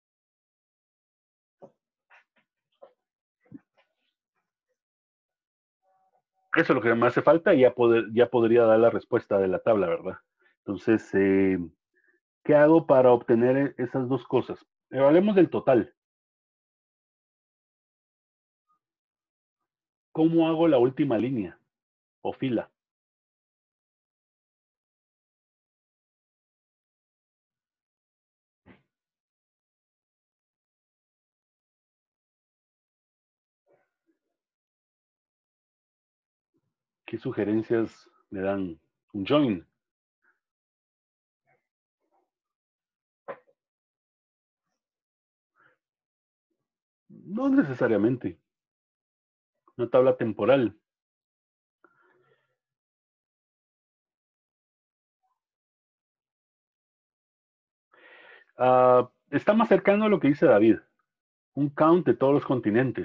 Eso es lo que me hace falta y ya, poder, ya podría dar la respuesta de la tabla, ¿verdad? Entonces, eh, ¿qué hago para obtener esas dos cosas? Eh, hablemos del total. ¿Cómo hago la última línea o fila? ¿Qué sugerencias me dan? Un join. No necesariamente. Una tabla temporal. Uh, está más cercano a lo que dice David. Un count de todos los continentes.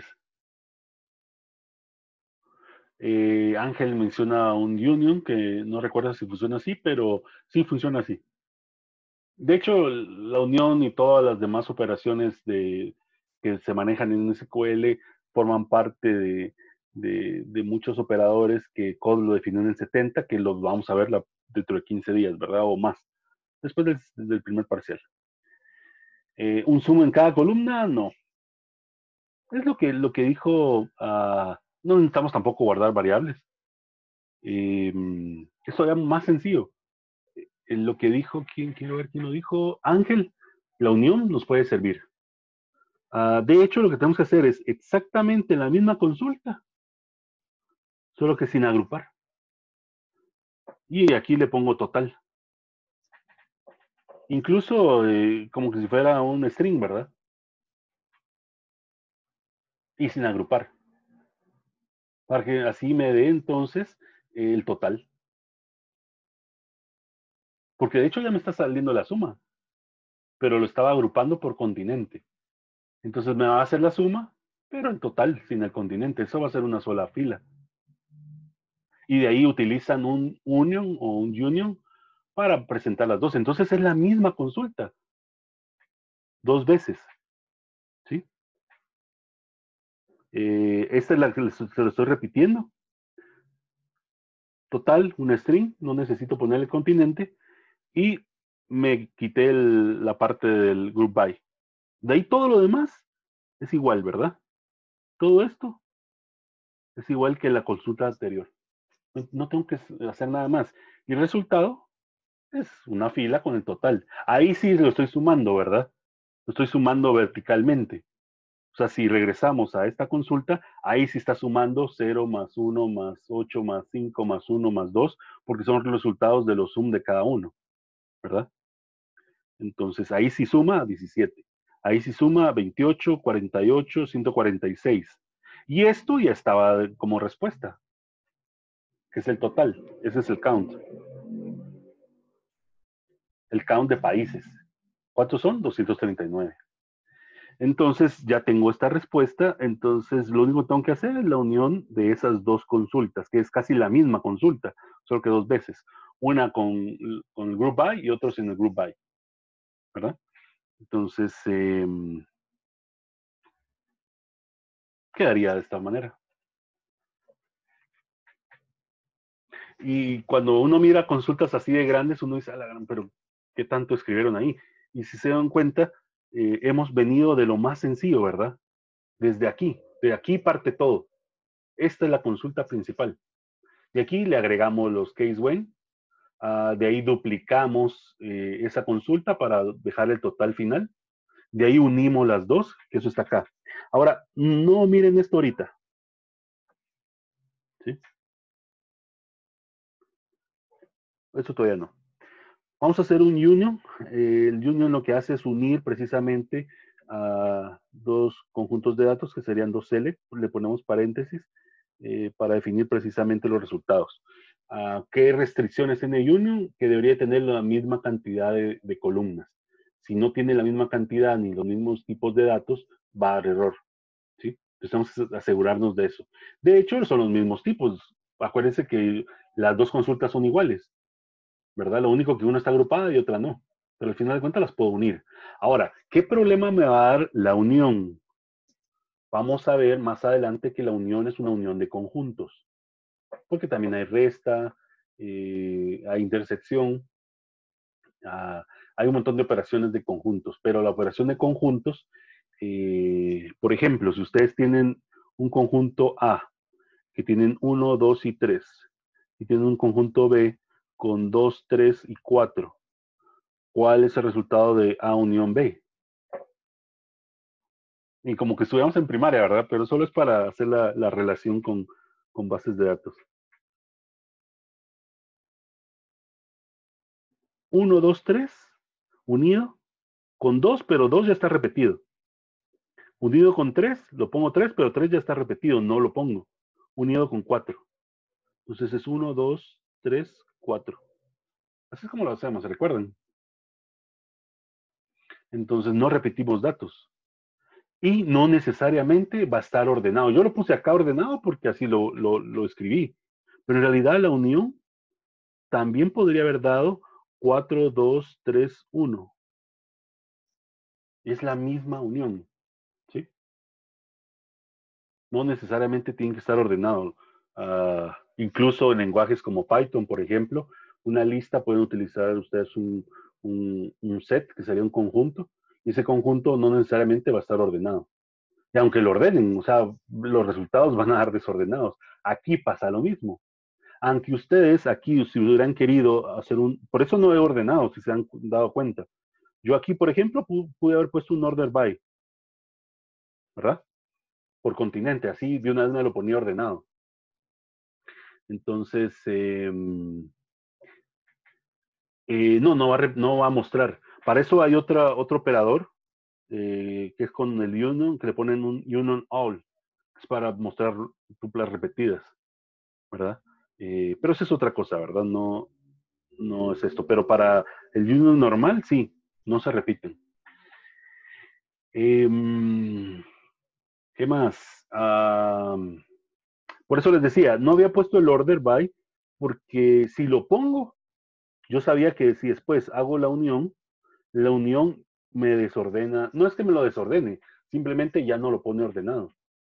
Eh, Ángel menciona un union, que no recuerdo si funciona así, pero sí funciona así. De hecho, la unión y todas las demás operaciones de, que se manejan en S Q L forman parte de, de, de muchos operadores que C O D lo definió en el setenta, que los vamos a ver la, dentro de quince días, ¿verdad? O más, después del, del primer parcial. Eh, ¿Un sum en cada columna? No. Es lo que, lo que dijo, uh, no necesitamos tampoco guardar variables. Eh, es todavía más sencillo. Eh, lo que dijo, ¿quién, quiero ver quién lo dijo? Ángel, la unión nos puede servir. Uh, de hecho, lo que tenemos que hacer es exactamente la misma consulta, solo que sin agrupar. Y aquí le pongo total. Incluso eh, como que si fuera un string, ¿verdad? Y sin agrupar. Para que así me dé entonces eh, el total. Porque de hecho ya me está saliendo la suma, pero lo estaba agrupando por continente. Entonces me va a hacer la suma, pero en total, sin el continente. Eso va a ser una sola fila. Y de ahí utilizan un union o un union para presentar las dos. Entonces es la misma consulta, dos veces. ¿Sí? Eh, esta es la que se lo estoy repitiendo. Total, un string, no necesito ponerle continente. Y me quité el, la parte del group by. De ahí todo lo demás es igual, ¿verdad? Todo esto es igual que la consulta anterior. No, no tengo que hacer nada más. Y el resultado es una fila con el total. Ahí sí lo estoy sumando, ¿verdad? Lo estoy sumando verticalmente. O sea, si regresamos a esta consulta, ahí sí está sumando cero más uno más ocho más cinco más uno más dos, porque son los resultados de los sum de cada uno, ¿verdad? Entonces ahí sí suma diecisiete. Ahí sí suma veintiocho, cuarenta y ocho, ciento cuarenta y seis. Y esto ya estaba como respuesta, que es el total. Ese es el count. El count de países. ¿Cuántos son? doscientos treinta y nueve. Entonces ya tengo esta respuesta, entonces lo único que tengo que hacer es la unión de esas dos consultas, que es casi la misma consulta, solo que dos veces. Una con, con el group by y otro sin el group by, ¿verdad? Entonces, eh, quedaría de esta manera. Y cuando uno mira consultas así de grandes, uno dice, pero ¿qué tanto escribieron ahí? Y si se dan cuenta, eh, hemos venido de lo más sencillo, ¿verdad? Desde aquí, de aquí parte todo. Esta es la consulta principal. De aquí le agregamos los case when, uh, de ahí duplicamos eh, esa consulta para dejar el total final. De ahí unimos las dos, que eso está acá. Ahora, no miren esto ahorita. ¿Sí? Esto todavía no. Vamos a hacer un union. Eh, el union lo que hace es unir precisamente a dos conjuntos de datos que serían dos select. Le ponemos paréntesis eh, para definir precisamente los resultados. Uh, ¿Qué restricciones tiene el union? Que debería tener la misma cantidad de, de columnas. Si no tiene la misma cantidad ni los mismos tipos de datos, va a dar error. ¿Sí? Entonces tenemos que asegurarnos de eso. De hecho, son los mismos tipos. Acuérdense que las dos consultas son iguales, ¿verdad? Lo único que una está agrupada y otra no. Pero al final de cuentas las puedo unir. Ahora, ¿qué problema me va a dar la unión? Vamos a ver más adelante que la unión es una unión de conjuntos. Porque también hay resta, eh, hay intersección, ah, hay un montón de operaciones de conjuntos. Pero la operación de conjuntos, eh, por ejemplo, si ustedes tienen un conjunto A, que tienen uno, dos y tres, y tienen un conjunto B con dos, tres y cuatro, ¿cuál es el resultado de A unión B? Y como que estudiamos en primaria, ¿verdad? Pero solo es para hacer la, la relación con, con bases de datos. uno, dos, tres, unido con dos, pero dos ya está repetido. Unido con tres, lo pongo tres, pero tres ya está repetido, no lo pongo. Unido con cuatro. Entonces es uno, dos, tres, cuatro. Así es como lo hacemos, ¿recuerdan? Entonces no repetimos datos. Y no necesariamente va a estar ordenado. Yo lo puse acá ordenado porque así lo, lo, lo escribí. Pero en realidad la unión también podría haber dado cuatro, dos, tres, uno. Es la misma unión, ¿sí? No necesariamente tiene que estar ordenado. Uh, incluso en lenguajes como Python, por ejemplo, una lista pueden utilizar ustedes un, un, un set, que sería un conjunto, y ese conjunto no necesariamente va a estar ordenado. Y aunque lo ordenen, o sea, los resultados van a dar desordenados. Aquí pasa lo mismo. Aunque ustedes aquí, si hubieran querido hacer un... Por eso no he ordenado, si se han dado cuenta. Yo aquí, por ejemplo, pude haber puesto un order by, ¿verdad? Por continente, así de una vez me lo ponía ordenado. Entonces, eh, eh, no, no va, a, no va a mostrar. Para eso hay otra, otro operador, eh, que es con el union, que le ponen un union all. Es para mostrar tuplas repetidas, ¿verdad? Eh, pero eso es otra cosa, ¿verdad? No, no es esto. Pero para el union normal, sí, no se repiten. Eh, ¿Qué más? Um, por eso les decía, no había puesto el order by, porque si lo pongo, yo sabía que si después hago la unión, la unión me desordena. No es que me lo desordene, simplemente ya no lo pone ordenado.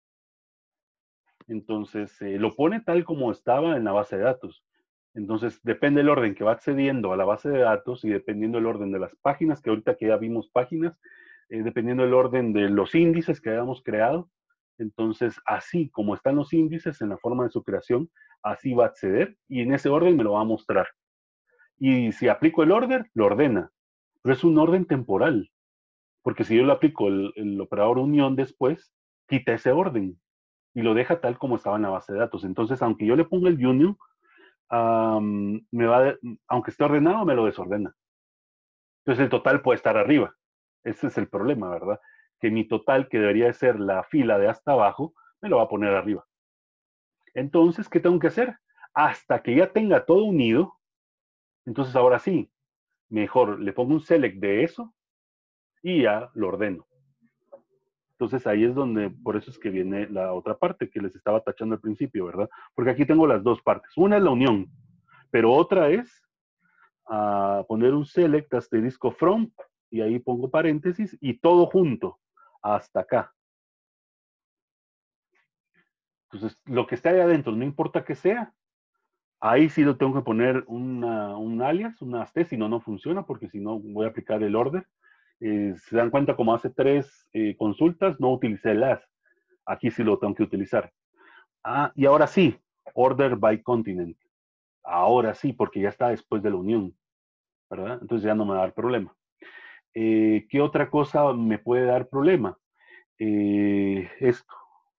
Entonces, eh, lo pone tal como estaba en la base de datos. Entonces, depende del orden que va accediendo a la base de datos y dependiendo del orden de las páginas, que ahorita que ya vimos páginas, eh, dependiendo del orden de los índices que hayamos creado. Entonces, así como están los índices en la forma de su creación, así va a acceder y en ese orden me lo va a mostrar. Y si aplico el order, lo ordena. Pero es un orden temporal, porque si yo le aplico el, el operador unión después, quita ese orden y lo deja tal como estaba en la base de datos. Entonces, aunque yo le ponga el union, um, me va de, aunque esté ordenado, me lo desordena. Entonces el total puede estar arriba. Ese es el problema, ¿verdad? Que mi total, que debería de ser la fila de hasta abajo, me lo va a poner arriba. Entonces, ¿qué tengo que hacer? Hasta que ya tenga todo unido, entonces ahora sí, mejor le pongo un select de eso y ya lo ordeno. Entonces ahí es donde, por eso es que viene la otra parte que les estaba tachando al principio, ¿verdad? Porque aquí tengo las dos partes. Una es la unión, pero otra es a poner un select asterisco from y ahí pongo paréntesis y todo junto hasta acá. Entonces, lo que esté ahí adentro, no importa que sea, Ahí sí lo tengo que poner una, un alias, un AST, si no, no funciona, porque si no voy a aplicar el order. Eh, se dan cuenta, como hace tres eh, consultas, no utilicé el as. Aquí sí lo tengo que utilizar. Ah, y ahora sí, order by continent. Ahora sí, porque ya está después de la unión, ¿verdad? Entonces ya no me va a dar problema. Eh, ¿Qué otra cosa me puede dar problema? Eh, esto.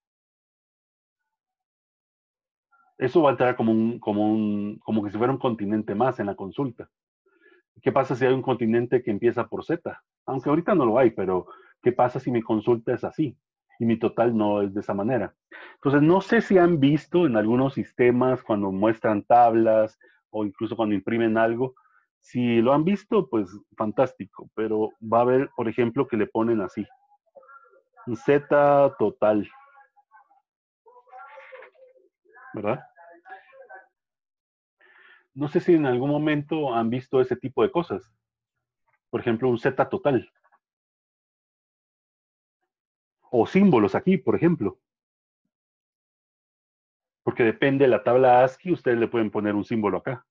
Eso va a entrar como un, como un, como que si fuera un continente más en la consulta. ¿Qué pasa si hay un continente que empieza por Z? Aunque ahorita no lo hay, pero ¿qué pasa si mi consulta es así? Y mi total no es de esa manera. Entonces, no sé si han visto en algunos sistemas cuando muestran tablas o incluso cuando imprimen algo. Si lo han visto, pues fantástico, pero va a haber, por ejemplo, que le ponen así, un Z total, ¿verdad? No sé si en algún momento han visto ese tipo de cosas. Por ejemplo, un Z total. O símbolos aquí, por ejemplo. Porque depende de la tabla ASCII, ustedes le pueden poner un símbolo acá.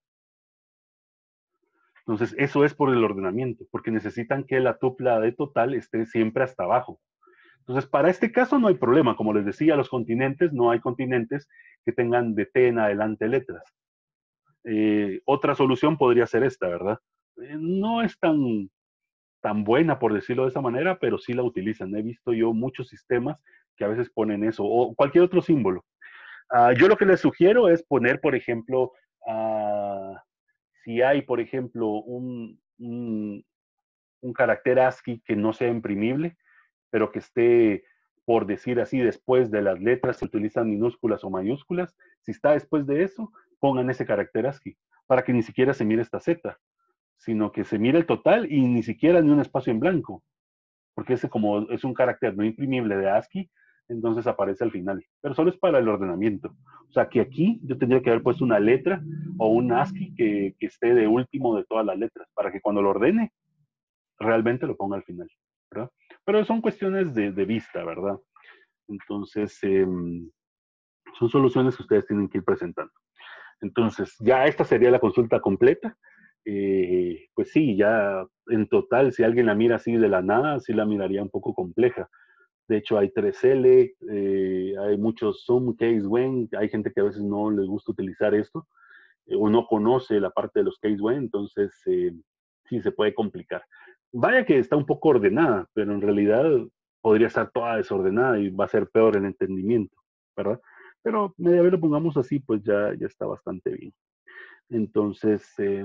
Entonces, eso es por el ordenamiento, porque necesitan que la tupla de total esté siempre hasta abajo. Entonces, para este caso no hay problema. Como les decía, los continentes, no hay continentes que tengan de T en adelante letras. Eh, otra solución podría ser esta, ¿verdad? Eh, no es tan, tan buena, por decirlo de esa manera, pero sí la utilizan. He visto yo muchos sistemas que a veces ponen eso, o cualquier otro símbolo. Uh, yo lo que les sugiero es poner, por ejemplo, uh, si hay, por ejemplo, un, un, un, carácter ASCII que no sea imprimible, pero que esté, por decir así, después de las letras, se utilizan minúsculas o mayúsculas. Si está después de eso, pongan ese carácter ASCII, para que ni siquiera se mire esta Z, sino que se mire el total y ni siquiera ni un espacio en blanco, porque ese como es un carácter no imprimible de ASCII, entonces aparece al final, pero solo es para el ordenamiento. O sea que aquí yo tendría que haber puesto una letra o un ASCII que, que esté de último de todas las letras, para que cuando lo ordene, realmente lo ponga al final, ¿verdad? Pero son cuestiones de, de vista, ¿verdad? Entonces, eh, son soluciones que ustedes tienen que ir presentando. Entonces, ya esta sería la consulta completa. Eh, pues sí, ya en total, si alguien la mira así de la nada, sí la miraría un poco compleja. De hecho, hay tres L, eh, hay muchos Zoom, Case When, hay gente que a veces no les gusta utilizar esto, eh, o no conoce la parte de los Case When, entonces eh, sí se puede complicar. Vaya que está un poco ordenada, pero en realidad podría estar toda desordenada y va a ser peor el entendimiento, ¿verdad? Pero media vez lo pongamos así, pues ya, ya está bastante bien. Entonces, eh,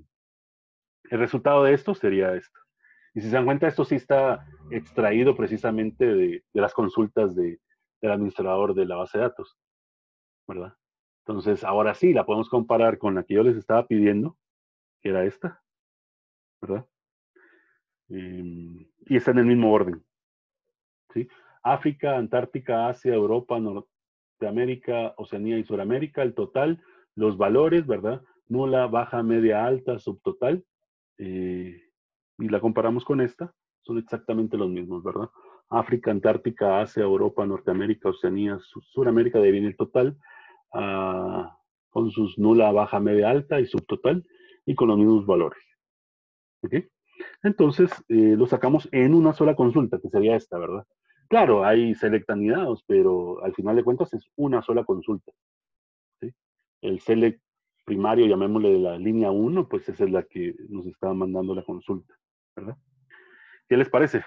el resultado de esto sería esto. Y si se dan cuenta, esto sí está extraído precisamente de, de las consultas de, del administrador de la base de datos, ¿verdad? Entonces, ahora sí, la podemos comparar con la que yo les estaba pidiendo, que era esta, ¿verdad? Eh, y está en el mismo orden, ¿sí? África, Antártica, Asia, Europa, Norteamérica, Oceanía y Suramérica, el total, los valores, ¿verdad? Nula, baja, media, alta, subtotal. Eh, y la comparamos con esta, son exactamente los mismos, ¿verdad? África, Antártica, Asia, Europa, Norteamérica, Oceanía, Suramérica, de bien el total, uh, con sus nula, baja, media, alta y subtotal, y con los mismos valores. ¿Ok? Entonces, eh, lo sacamos en una sola consulta, que sería esta, ¿verdad? Claro, hay select anidados, pero al final de cuentas es una sola consulta. ¿Sí? El select primario, llamémosle de la línea uno, pues esa es la que nos está mandando la consulta, ¿verdad? ¿Qué les parece?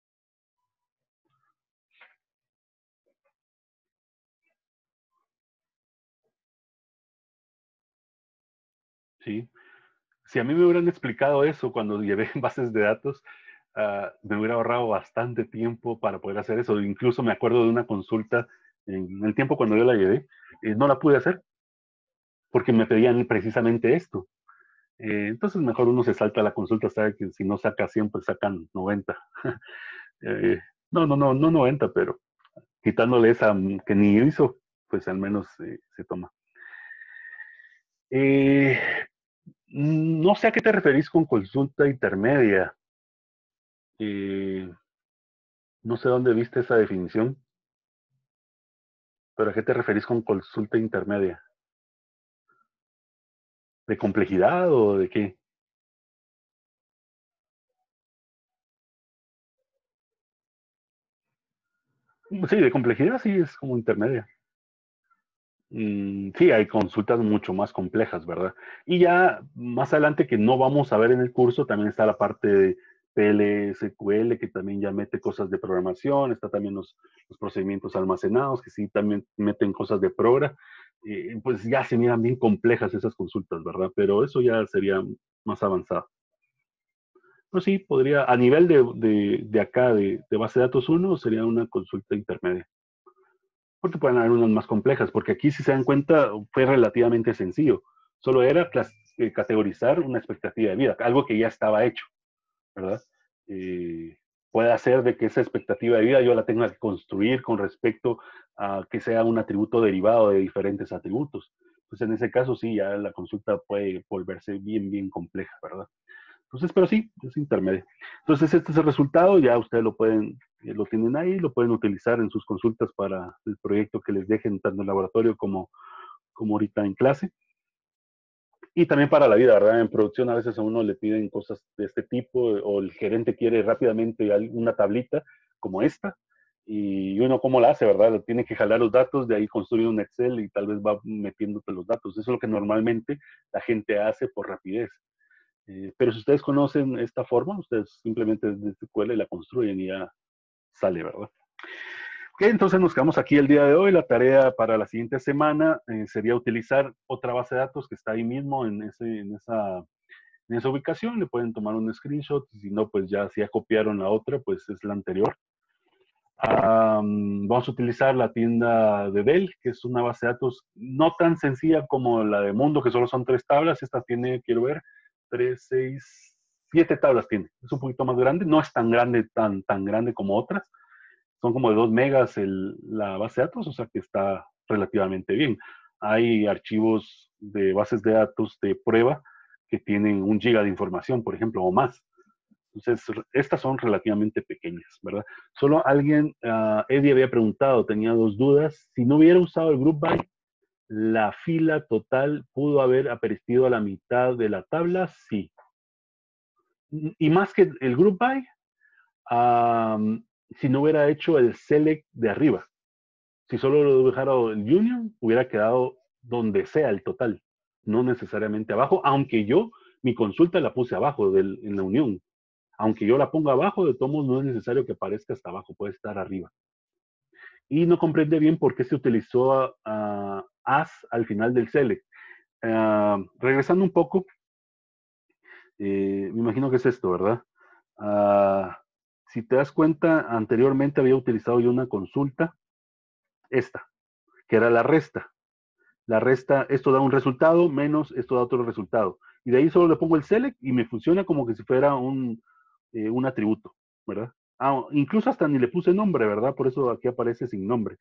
Sí. Si a mí me hubieran explicado eso cuando llevé bases de datos, uh, me hubiera ahorrado bastante tiempo para poder hacer eso. Incluso me acuerdo de una consulta en el tiempo cuando yo la llevé, eh, no la pude hacer porque me pedían precisamente esto. Eh, entonces mejor uno se salta la consulta, sabe que si no saca cien, pues sacan noventa. eh, no, no, no, no noventa, pero quitándole esa que ni hizo, pues al menos eh, se toma. Eh, no sé a qué te referís con consulta intermedia. Eh, no sé dónde viste esa definición, pero ¿a qué te referís con consulta intermedia? ¿De complejidad o de qué? Sí, de complejidad sí es como intermedia. Mm, sí, hay consultas mucho más complejas, ¿verdad? Y ya más adelante que no vamos a ver en el curso, también está la parte de P L S Q L, que también ya mete cosas de programación, está también los, los procedimientos almacenados, que sí también meten cosas de progra. Eh, pues ya se miran bien complejas esas consultas, ¿verdad? Pero eso ya sería más avanzado. Pues sí, podría, a nivel de, de, de acá, de, de base de datos uno, sería una consulta intermedia. Porque pueden haber unas más complejas, porque aquí, si se dan cuenta, fue relativamente sencillo. Solo era clas- eh, categorizar una expectativa de vida, algo que ya estaba hecho, ¿verdad? Eh, puede hacer de que esa expectativa de vida yo la tenga que construir con respecto a que sea un atributo derivado de diferentes atributos. Entonces, en ese caso, sí, ya la consulta puede volverse bien, bien compleja, ¿verdad? Entonces, pero sí, es intermedio. Entonces, este es el resultado, ya ustedes lo pueden, eh, lo tienen ahí, lo pueden utilizar en sus consultas para el proyecto que les dejen tanto en laboratorio como, como ahorita en clase. Y también para la vida, ¿verdad? En producción a veces a uno le piden cosas de este tipo o el gerente quiere rápidamente una tablita como esta y uno cómo la hace, ¿verdad? Tiene que jalar los datos, de ahí construir un Excel y tal vez va metiéndote los datos. Eso es lo que normalmente la gente hace por rapidez. Eh, pero si ustedes conocen esta forma, ustedes simplemente desde S Q L la construyen y ya sale, ¿verdad? Ok, entonces nos quedamos aquí el día de hoy. La tarea para la siguiente semana eh, sería utilizar otra base de datos que está ahí mismo en, ese, en, esa, en esa ubicación. Le pueden tomar un screenshot. Si no, pues ya si ya copiaron la otra, pues es la anterior. Um, vamos a utilizar la tienda de Dell, que es una base de datos no tan sencilla como la de Mundo, que solo son tres tablas. Esta tiene, quiero ver, tres, seis, siete tablas tiene. Es un poquito más grande, no es tan grande, tan, tan grande como otras. Son como de dos megas el, la base de datos, o sea que está relativamente bien. Hay archivos de bases de datos de prueba que tienen un giga de información, por ejemplo, o más. Entonces, estas son relativamente pequeñas, ¿verdad? Solo alguien, uh, Eddie había preguntado, tenía dos dudas. Si no hubiera usado el group by, ¿la fila total pudo haber aparecido a la mitad de la tabla? Sí. Y más que el group by, um, si no hubiera hecho el select de arriba. Si solo lo dejara el union, hubiera quedado donde sea el total, no necesariamente abajo, aunque yo mi consulta la puse abajo del, en la unión. Aunque yo la ponga abajo, de todos modos no es necesario que aparezca hasta abajo, puede estar arriba. Y no comprende bien por qué se utilizó uh, as al final del select. Uh, regresando un poco, eh, me imagino que es esto, ¿verdad? Uh, si te das cuenta, anteriormente había utilizado yo una consulta, esta, que era la resta. La resta, esto da un resultado, menos esto da otro resultado. Y de ahí solo le pongo el select y me funciona como que si fuera un, eh, un atributo, ¿verdad? Ah, incluso hasta ni le puse nombre, ¿verdad? Por eso aquí aparece sin nombre.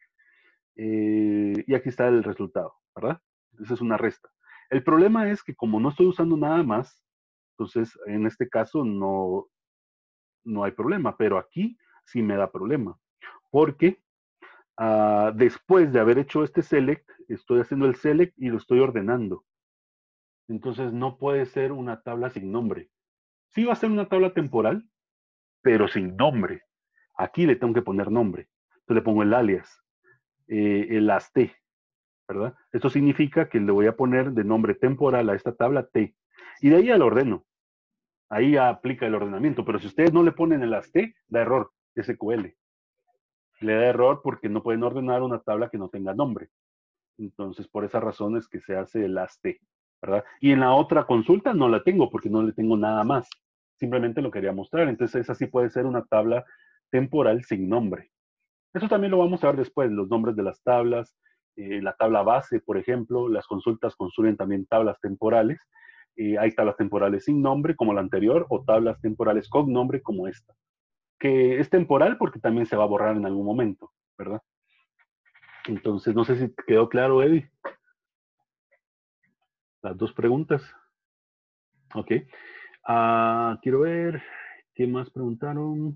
Eh, y aquí está el resultado, ¿verdad? Esa es una resta. El problema es que como no estoy usando nada más, entonces en este caso no, no hay problema, pero aquí sí me da problema. Porque uh, después de haber hecho este select, estoy haciendo el select y lo estoy ordenando. Entonces no puede ser una tabla sin nombre. Sí va a ser una tabla temporal, pero sin nombre. Aquí le tengo que poner nombre. Entonces le pongo el alias, eh, el as T, ¿verdad? Esto significa que le voy a poner de nombre temporal a esta tabla T. Y de ahí ya lo ordeno. Ahí ya aplica el ordenamiento. Pero si ustedes no le ponen el as T, da error, S Q L. Le da error porque no pueden ordenar una tabla que no tenga nombre. Entonces, por esa razón es que se hace el as T, ¿verdad? Y en la otra consulta no la tengo porque no le tengo nada más. Simplemente lo quería mostrar. Entonces, esa sí puede ser una tabla temporal sin nombre. Eso también lo vamos a ver después, los nombres de las tablas, eh, la tabla base, por ejemplo. Las consultas construyen también tablas temporales. Eh, hay tablas temporales sin nombre, como la anterior, o tablas temporales con nombre, como esta. Que es temporal porque también se va a borrar en algún momento, ¿verdad? Entonces, no sé si te quedó claro, Eddie, las dos preguntas. Ok. Uh, quiero ver, ¿qué más preguntaron?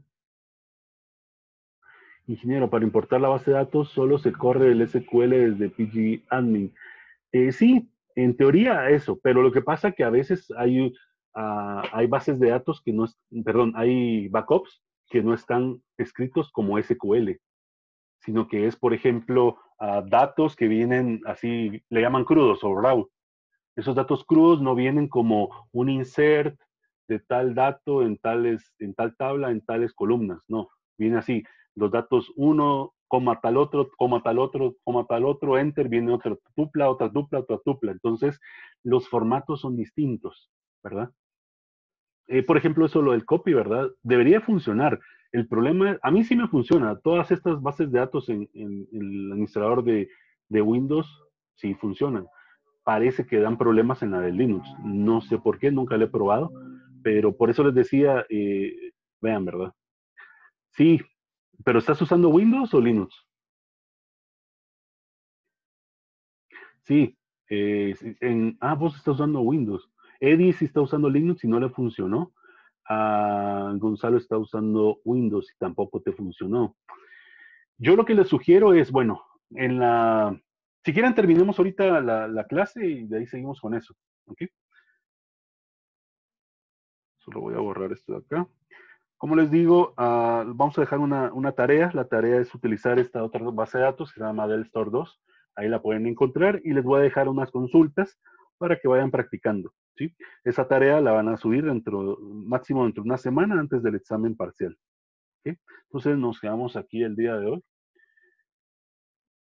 Ingeniero, para importar la base de datos solo se corre el S Q L desde pgadmin. Eh, sí, En teoría eso, pero lo que pasa que a veces hay, uh, hay bases de datos que no, es, perdón, hay backups que no están escritos como S Q L, sino que es, por ejemplo, uh, datos que vienen así, le llaman crudos o raw. Esos datos crudos no vienen como un insert de tal dato en, tales, en tal tabla, en tales columnas, no. Viene así, los datos uno, coma tal otro, coma tal otro, coma tal otro, enter, viene otra tupla, otra tupla, otra tupla. Entonces, los formatos son distintos, ¿verdad? Eh, por ejemplo, eso lo del copy, ¿verdad? Debería funcionar. El problema, a mí sí me funciona. Todas estas bases de datos en, en, en el administrador de, de Windows sí funcionan. Parece que dan problemas en la de Linux. No sé por qué, nunca lo he probado, pero por eso les decía, eh, vean, ¿verdad? Sí, pero ¿estás usando Windows o Linux? Sí, eh, en, ah, vos estás usando Windows. Eddie sí está usando Linux y no le funcionó. Ah, Gonzalo está usando Windows y tampoco te funcionó. Yo lo que les sugiero es, bueno, en la, si quieren terminemos ahorita la, la clase y de ahí seguimos con eso. ¿Ok? Solo voy a borrar esto de acá. Como les digo, uh, vamos a dejar una, una, tarea. La tarea es utilizar esta otra base de datos que se llama Del Store dos. Ahí la pueden encontrar y les voy a dejar unas consultas para que vayan practicando. ¿Sí? Esa tarea la van a subir dentro, máximo dentro de una semana antes del examen parcial. ¿Sí? Entonces nos quedamos aquí el día de hoy.